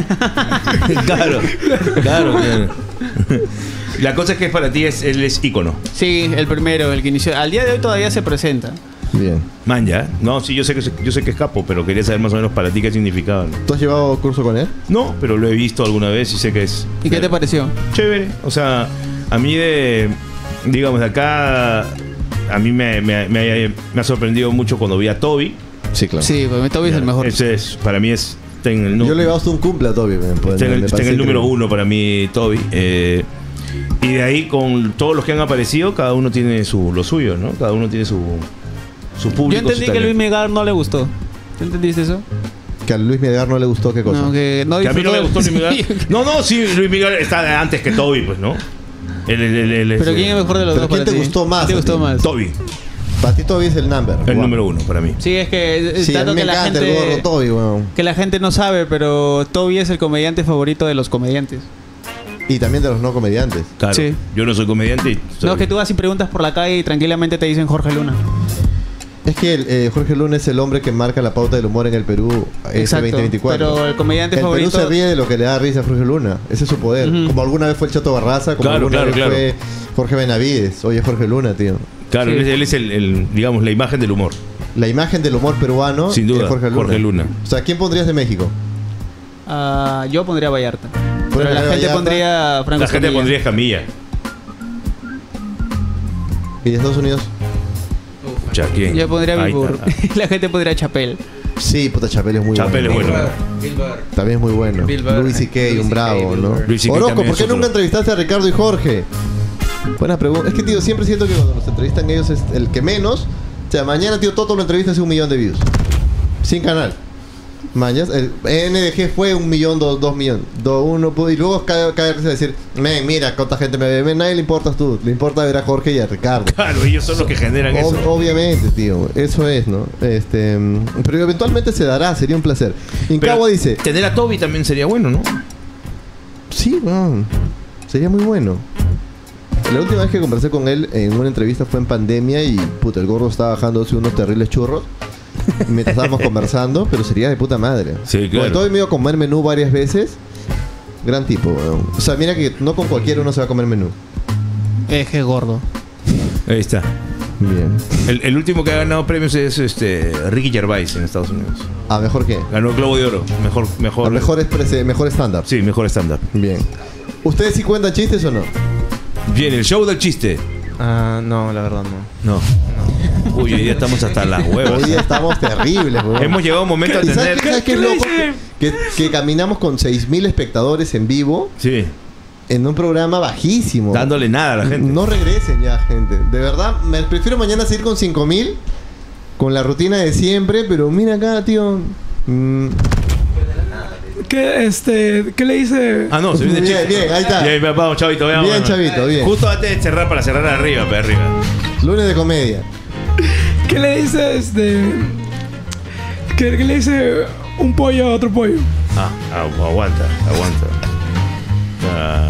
[SPEAKER 2] claro, claro, claro. La cosa es que para ti es, él es ícono.
[SPEAKER 20] Sí, el primero, el que inició. Al día de hoy todavía se presenta.
[SPEAKER 3] Bien.
[SPEAKER 2] Man, ya. No, sí, yo sé que yo sé que es capo, pero quería saber más o menos para ti qué significaba. ¿no?
[SPEAKER 3] ¿Tú has llevado curso con él?
[SPEAKER 2] No, pero lo he visto alguna vez y sé que es
[SPEAKER 20] ¿Y qué te pareció?
[SPEAKER 2] chévere. O sea, a mí de, digamos, de acá, a mí me, me, me, me ha sorprendido mucho cuando vi a Toby.
[SPEAKER 3] Sí, claro.
[SPEAKER 20] Sí, para mí Toby es el mejor.
[SPEAKER 2] Ese es, para mí es, está en el, nu-
[SPEAKER 3] Yo le he llevado hasta un cumple a Toby. me- pues,
[SPEAKER 2] está en el,
[SPEAKER 3] me
[SPEAKER 2] está en
[SPEAKER 3] parece
[SPEAKER 2] el número
[SPEAKER 3] increíble.
[SPEAKER 2] uno para mí, Toby. Eh, y de ahí, con todos los que han aparecido, cada uno tiene su, lo suyo, ¿no? Cada uno tiene su, su público.
[SPEAKER 20] Yo entendí
[SPEAKER 2] su
[SPEAKER 20] que
[SPEAKER 2] talento.
[SPEAKER 20] Luis Miguel no le gustó. ¿Tú entendiste eso?
[SPEAKER 3] Que a Luis Miguel no le gustó qué cosa.
[SPEAKER 20] No, que no
[SPEAKER 2] Que a mí no me
[SPEAKER 20] disfrutó
[SPEAKER 2] gustó
[SPEAKER 20] del-
[SPEAKER 2] Luis Miguel. No, no, sí, Luis Miguel está antes que Toby, pues, ¿no? El, el, el, el-
[SPEAKER 20] Pero
[SPEAKER 2] ese-
[SPEAKER 20] ¿quién es mejor de los
[SPEAKER 3] ¿Pero
[SPEAKER 20] dos
[SPEAKER 3] quién
[SPEAKER 20] para
[SPEAKER 3] te
[SPEAKER 20] ti?
[SPEAKER 3] gustó más
[SPEAKER 20] ¿Quién te
[SPEAKER 3] a
[SPEAKER 20] gustó
[SPEAKER 3] ti?
[SPEAKER 20] más?
[SPEAKER 2] Toby,
[SPEAKER 3] Para ti Toby es el number.
[SPEAKER 2] el
[SPEAKER 3] Wow.
[SPEAKER 2] número uno para mí.
[SPEAKER 20] Sí, es que es
[SPEAKER 3] Sí, a
[SPEAKER 20] tanto
[SPEAKER 3] mí me
[SPEAKER 20] que la
[SPEAKER 3] encanta
[SPEAKER 20] gente
[SPEAKER 3] el gordo Toby, weón.
[SPEAKER 20] que la gente no sabe, pero Toby es el comediante favorito de los comediantes.
[SPEAKER 3] Y también de los no comediantes.
[SPEAKER 2] Claro.
[SPEAKER 20] Sí.
[SPEAKER 2] Yo no soy comediante. y soy-
[SPEAKER 20] No, es que tú vas y preguntas por la calle y tranquilamente te dicen Jorge Luna.
[SPEAKER 3] Es que el, eh, Jorge Luna es el hombre que marca la pauta del humor en el Perú ese
[SPEAKER 20] Exacto,
[SPEAKER 3] veinte veinticuatro.
[SPEAKER 20] pero el comediante
[SPEAKER 3] el
[SPEAKER 20] favorito-
[SPEAKER 3] Perú se ríe de lo que le da risa a Jorge Luna. Ese es su poder.
[SPEAKER 20] Ujú.
[SPEAKER 3] Como alguna vez fue el Chato Barraza, como
[SPEAKER 2] Claro,
[SPEAKER 3] alguna
[SPEAKER 2] claro,
[SPEAKER 3] vez
[SPEAKER 2] claro.
[SPEAKER 3] fue Jorge Benavides. Hoy es Jorge Luna, tío.
[SPEAKER 2] Claro,
[SPEAKER 20] Sí.
[SPEAKER 2] él es, él es el, el, digamos, la imagen del humor.
[SPEAKER 3] La imagen del humor peruano
[SPEAKER 2] Sin duda,
[SPEAKER 3] es Jorge Luna.
[SPEAKER 2] Jorge Luna.
[SPEAKER 3] O sea, ¿quién pondrías de México?
[SPEAKER 20] Ah, yo pondría Vallarta. Pero
[SPEAKER 3] Pones
[SPEAKER 20] la
[SPEAKER 3] a
[SPEAKER 20] gente
[SPEAKER 3] Vallarta.
[SPEAKER 20] pondría Franco
[SPEAKER 2] La gente
[SPEAKER 20] Escamilla.
[SPEAKER 2] pondría Camilla.
[SPEAKER 3] ¿Y de Estados Unidos?
[SPEAKER 2] Ya, ¿quién?
[SPEAKER 20] Yo pondría
[SPEAKER 2] Ahí
[SPEAKER 20] Bill Burr.
[SPEAKER 2] está.
[SPEAKER 20] La gente pondría Chapel.
[SPEAKER 3] Sí, puta, Chapel es muy
[SPEAKER 2] Chapel es
[SPEAKER 3] bueno.
[SPEAKER 2] bueno.
[SPEAKER 3] También es muy bueno.
[SPEAKER 19] Bill Burr.
[SPEAKER 3] Luis C K,
[SPEAKER 19] Louis
[SPEAKER 3] un
[SPEAKER 19] C K,
[SPEAKER 3] bravo,
[SPEAKER 19] Bill
[SPEAKER 3] ¿no?
[SPEAKER 19] Burr.
[SPEAKER 2] Louis C K
[SPEAKER 3] Orozco,
[SPEAKER 2] también
[SPEAKER 3] ¿por
[SPEAKER 2] es
[SPEAKER 3] qué
[SPEAKER 2] otro.
[SPEAKER 3] nunca entrevistaste a Ricardo y Jorge? Buena pregunta. Es que, tío, siempre siento que cuando los entrevistan ellos es el que menos. O sea, mañana, tío, Toto lo entrevista hace un millón de views. Sin canal. Mañas, el N D G fue un millón, dos, dos millones. Do, uno, pu- y luego cae, cae risa decir, men, mira cuánta gente me ve. Men, nadie le importas tú. Le importa ver a Jorge y a Ricardo.
[SPEAKER 2] Claro, ellos son los que generan
[SPEAKER 3] Ob-
[SPEAKER 2] eso.
[SPEAKER 3] Obviamente, tío. Eso es, ¿no? Este, mm, pero eventualmente se dará, sería un placer. Incagua dice,
[SPEAKER 2] Tener a Toby también sería bueno, ¿no?
[SPEAKER 3] sí, weón. Sería muy bueno. La última vez que conversé con él en una entrevista fue en pandemia y puta, el gordo estaba bajándose unos terribles churros mientras estábamos conversando, pero sería de puta madre.
[SPEAKER 2] Sí, claro.
[SPEAKER 3] Todo me iba a comer menú varias veces. Gran tipo, weón. O sea, mira que no con cualquiera uno se va a comer menú.
[SPEAKER 20] Es que gordo.
[SPEAKER 2] Ahí está.
[SPEAKER 3] Bien.
[SPEAKER 2] El, el último que ha ganado premios es este Ricky Gervais en Estados Unidos.
[SPEAKER 3] ¿A mejor qué?
[SPEAKER 2] Ganó el Globo de Oro. Mejor, mejor.
[SPEAKER 3] A mejor, exprese- mejor estándar.
[SPEAKER 2] Sí, mejor stand-up.
[SPEAKER 3] Bien. ¿Ustedes sí cuentan chistes o no?
[SPEAKER 2] Bien, el show del chiste.
[SPEAKER 19] Ah, no, la verdad no.
[SPEAKER 2] No. Uy, hoy día estamos hasta las huevas.
[SPEAKER 3] Hoy día estamos terribles, weón.
[SPEAKER 2] Hemos llegado a un momento a
[SPEAKER 3] ¿Y sabes
[SPEAKER 2] tener.
[SPEAKER 3] qué, sabes qué es loco? Que, que caminamos con seis mil espectadores en vivo
[SPEAKER 2] Sí.
[SPEAKER 3] en un programa bajísimo.
[SPEAKER 2] Dándole nada a la gente.
[SPEAKER 3] No regresen ya, gente. De verdad, me prefiero mañana seguir con cinco mil, con la rutina de siempre, pero mira acá, tío. Mm,
[SPEAKER 1] ¿Qué, este, ¿Qué le dice?
[SPEAKER 2] Ah, no, se viene el
[SPEAKER 3] Bien,
[SPEAKER 2] chiste.
[SPEAKER 3] bien, ahí está.
[SPEAKER 2] Bien, vamos, chavito, veamos.
[SPEAKER 3] Bien, chavito, bien.
[SPEAKER 2] Justo antes de cerrar, para cerrar arriba, para arriba.
[SPEAKER 3] lunes de comedia.
[SPEAKER 1] ¿Qué le dice este? ¿Qué, qué le dice un pollo a otro pollo?
[SPEAKER 2] Ah, agu- aguanta, aguanta. Ah,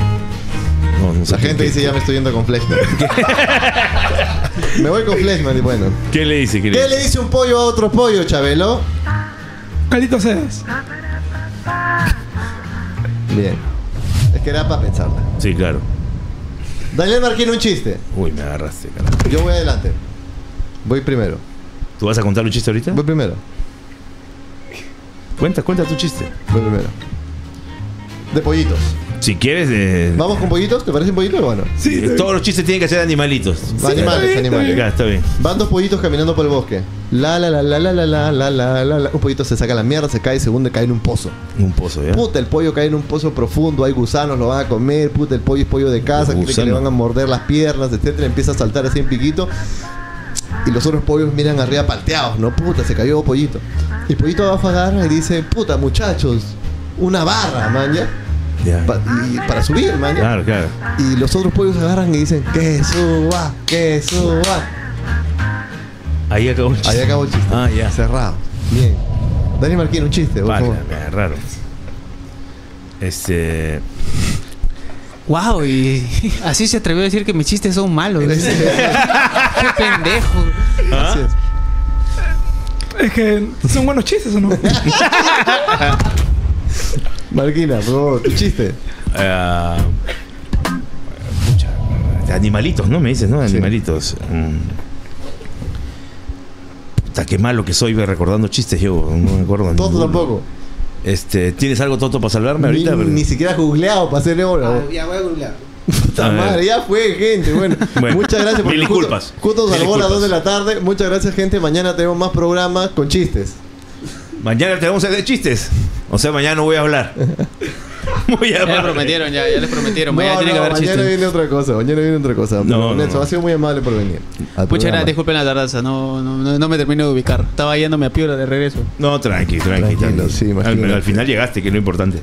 [SPEAKER 2] no, no sé
[SPEAKER 3] La
[SPEAKER 2] qué-
[SPEAKER 3] gente
[SPEAKER 2] qué-
[SPEAKER 3] dice ya me estoy yendo con Fleshman. Me voy con Fleshman y bueno.
[SPEAKER 2] ¿Qué le dice? ¿Qué le
[SPEAKER 3] ¿Qué
[SPEAKER 2] dice?
[SPEAKER 3] le dice un pollo a otro pollo, Chabelo?
[SPEAKER 1] Caldito seas.
[SPEAKER 3] Bien. Es que era para pensarla.
[SPEAKER 2] Sí, claro.
[SPEAKER 3] Daniel Marquín, un chiste.
[SPEAKER 2] Uy, me agarraste, carajo.
[SPEAKER 3] Yo voy adelante. Voy primero.
[SPEAKER 2] ¿Tú vas a contar un chiste ahorita?
[SPEAKER 3] Voy primero.
[SPEAKER 2] Cuenta, cuenta tu chiste.
[SPEAKER 3] Voy primero. de pollitos.
[SPEAKER 2] Si quieres, de...
[SPEAKER 3] ¿Vamos con pollitos? ¿Te parecen pollitos? Bueno.
[SPEAKER 2] Sí, todos los chistes tienen que ser animalitos.
[SPEAKER 3] Animales,
[SPEAKER 2] Sí,
[SPEAKER 3] animales.
[SPEAKER 2] Ya, está bien.
[SPEAKER 3] Van dos pollitos caminando por el bosque. La la la la la la la la la la la. Un pollito se saca la mierda, se cae, segundo cae en un pozo.
[SPEAKER 2] Un pozo, ¿ya?
[SPEAKER 3] Puta, el pollo cae en un pozo profundo, hay gusanos, lo van a comer, puta, el pollo es pollo de casa, cree que
[SPEAKER 2] Gusano.
[SPEAKER 3] le van a morder las piernas, etcétera, empieza a saltar así en piquito. Y los otros pollos miran arriba palteados, no, puta, se cayó pollito. Y el pollito abajo agarra y dice, puta, muchachos, una barra, man, ¿ya?
[SPEAKER 2] Ya.
[SPEAKER 3] Pa- y para subir, man, ¿ya?
[SPEAKER 2] Claro, claro.
[SPEAKER 3] Y los otros pollos agarran y dicen, que suba, que suba.
[SPEAKER 2] Ahí acabó el chiste.
[SPEAKER 3] Ahí acabó el chiste.
[SPEAKER 2] Ah, ya.
[SPEAKER 3] Cerrado. Bien. Dani Marquín, un chiste, por
[SPEAKER 2] Vale,
[SPEAKER 3] favor.
[SPEAKER 2] mira, raro. Este.
[SPEAKER 20] Wow, y así se atrevió a decir que mis chistes son malos. Qué pendejo.
[SPEAKER 2] ¿Ah?
[SPEAKER 3] Así es.
[SPEAKER 1] Es que son buenos chistes, ¿o no?
[SPEAKER 3] Marquina, por favor, tu chiste.
[SPEAKER 2] Ah, pucha, de animalitos, ¿no? Me dices, ¿no? De animalitos. Mm. Puta, qué malo que soy recordando chistes yo. No me acuerdo.
[SPEAKER 3] Toto
[SPEAKER 2] ninguno.
[SPEAKER 3] tampoco.
[SPEAKER 2] Este, ¿tienes algo, Toto, para salvarme
[SPEAKER 3] Ni,
[SPEAKER 2] ahorita?
[SPEAKER 3] ni siquiera googleado para hacerle hora.
[SPEAKER 19] Ya voy a googlear.
[SPEAKER 3] Puta
[SPEAKER 2] A ver.
[SPEAKER 3] madre, ya fue, gente. Bueno,
[SPEAKER 2] Bueno,
[SPEAKER 3] muchas gracias por
[SPEAKER 2] mil
[SPEAKER 3] justo-
[SPEAKER 2] disculpas.
[SPEAKER 3] Justo
[SPEAKER 2] Mil
[SPEAKER 3] salvó a las
[SPEAKER 2] disculpas.
[SPEAKER 3] dos de la tarde. Muchas gracias, gente. Mañana tenemos más programas con chistes.
[SPEAKER 2] Mañana te vamos a hacer chistes. O sea, mañana no voy a hablar. Voy a
[SPEAKER 20] Ya les
[SPEAKER 2] hablar.
[SPEAKER 20] prometieron, ya, ya les prometieron.
[SPEAKER 3] No,
[SPEAKER 20] Mañana tiene que
[SPEAKER 3] no,
[SPEAKER 20] haber
[SPEAKER 3] mañana
[SPEAKER 20] chistes.
[SPEAKER 3] viene otra cosa. Mañana viene otra cosa.
[SPEAKER 2] No,
[SPEAKER 3] Pero,
[SPEAKER 2] no,
[SPEAKER 3] Nelson,
[SPEAKER 2] no.
[SPEAKER 3] ha sido muy amable por venir. al
[SPEAKER 20] Pucha,
[SPEAKER 3] programa.
[SPEAKER 20] era, disculpen la tardanza, no, no, no, no me termino de ubicar. Estaba yéndome a Piura de regreso.
[SPEAKER 2] No, tranqui, tranqui.
[SPEAKER 3] Tranquilo,
[SPEAKER 2] tranqui.
[SPEAKER 3] sí,
[SPEAKER 2] al,
[SPEAKER 3] imagínate.
[SPEAKER 2] al final llegaste, que es lo importante.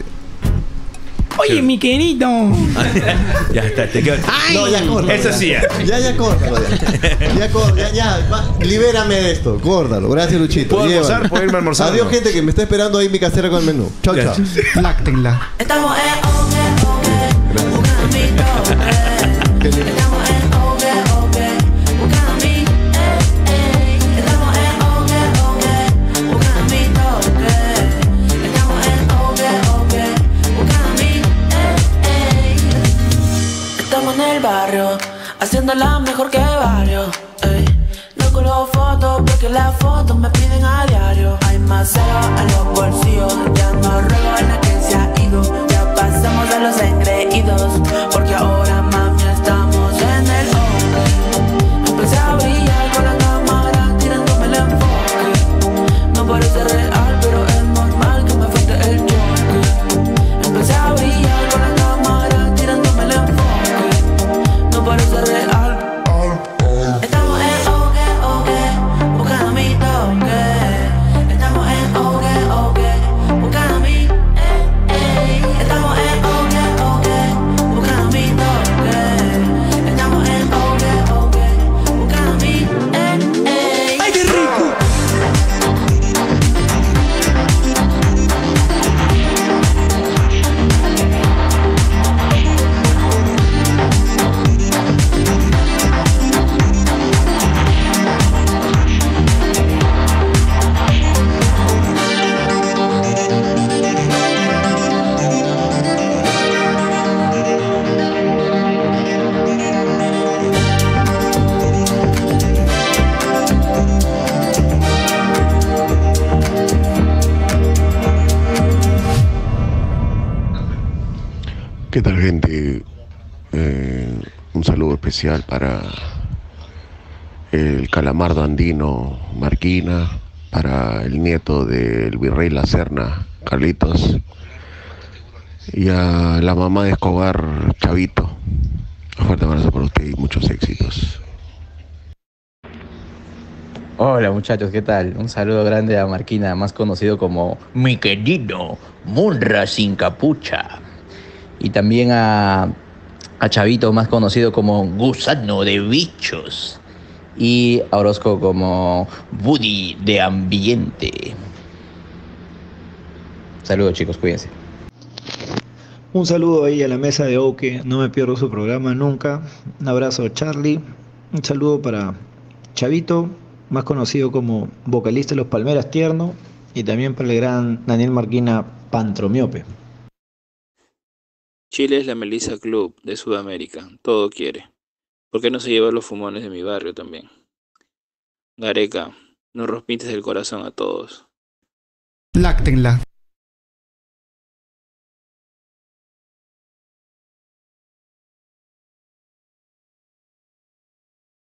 [SPEAKER 1] Oye, mi querido.
[SPEAKER 2] Ya está, te quedas.
[SPEAKER 3] No, ya corta.
[SPEAKER 2] Eso sí, ya.
[SPEAKER 3] Ya, ya, córtalo. Ya, ya, cor- ya, ya, va, libérame de esto. Córtalo. Gracias, Luchito.
[SPEAKER 2] ¿Puedo
[SPEAKER 3] Llévalo.
[SPEAKER 2] almorzar? ¿Puedo irme a almorzar?
[SPEAKER 3] Adiós,
[SPEAKER 2] No.
[SPEAKER 3] gente, que me está esperando ahí mi casera con el menú. Chau,
[SPEAKER 2] Ya.
[SPEAKER 3] chau.
[SPEAKER 1] Láctenla.
[SPEAKER 7] Estamos en Oge, Oge, buscando mi toque.
[SPEAKER 3] Qué lindo.
[SPEAKER 7] Estamos en Oge, Oge, buscando mi, eh, eh. Estamos en Oge, Oge, buscando mi toque. Estamos en Oge, Oge, buscando mi, eh, eh. Estamos en el barrio, haciéndola mejor que varios, ey. No colgo fotos porque las fotos me piden a diario. Hay más cero en los bolsillos, ya no ruego a la que se ha ido. Ya pasamos a los engreídos, porque ahora mami estamos en el oque. Empecé a brillar con la cámara tirándome el enfoque. No parece real, pero es normal que me falte el choque. Empecé a brillar con la cámara tirándome el enfoque. No parece real. Estamos en Oge, Oge, buscando mi toque. Estamos en Oge, Oge, buscando mi, eh, eh. Estamos en Oge, Oge, buscando mi toque. Estamos en Oge, Oge, buscando mi, eh, eh.
[SPEAKER 1] ¡Ay, qué rico!
[SPEAKER 21] ¿Qué tal, gente? Eh, un saludo especial para el calamardo andino Marquina, para el nieto del virrey La Serna, Carlitos, y a la mamá de Escobar, Chavito. Un fuerte abrazo para usted y muchos éxitos.
[SPEAKER 22] Hola muchachos, ¿qué tal? Un saludo grande a Marquina, más conocido como mi querido Munra sin capucha. Y también a, a Chavito, más conocido como Gusano de Bichos. Y a Orozco como Woody de Ambiente. Saludos chicos, cuídense.
[SPEAKER 23] Un saludo ahí a la mesa de Oke, no me pierdo su programa nunca. Un abrazo Charlie, un saludo para Chavito, más conocido como vocalista de Los Palmeras Tierno, y también para el gran Daniel Marquina Pantromiope.
[SPEAKER 24] Chile es la Melissa Club de Sudamérica, todo quiere. ¿Por qué no se lleva los fumones de mi barrio también? Gareca, nos rompiste el corazón a todos.
[SPEAKER 1] Láctenla.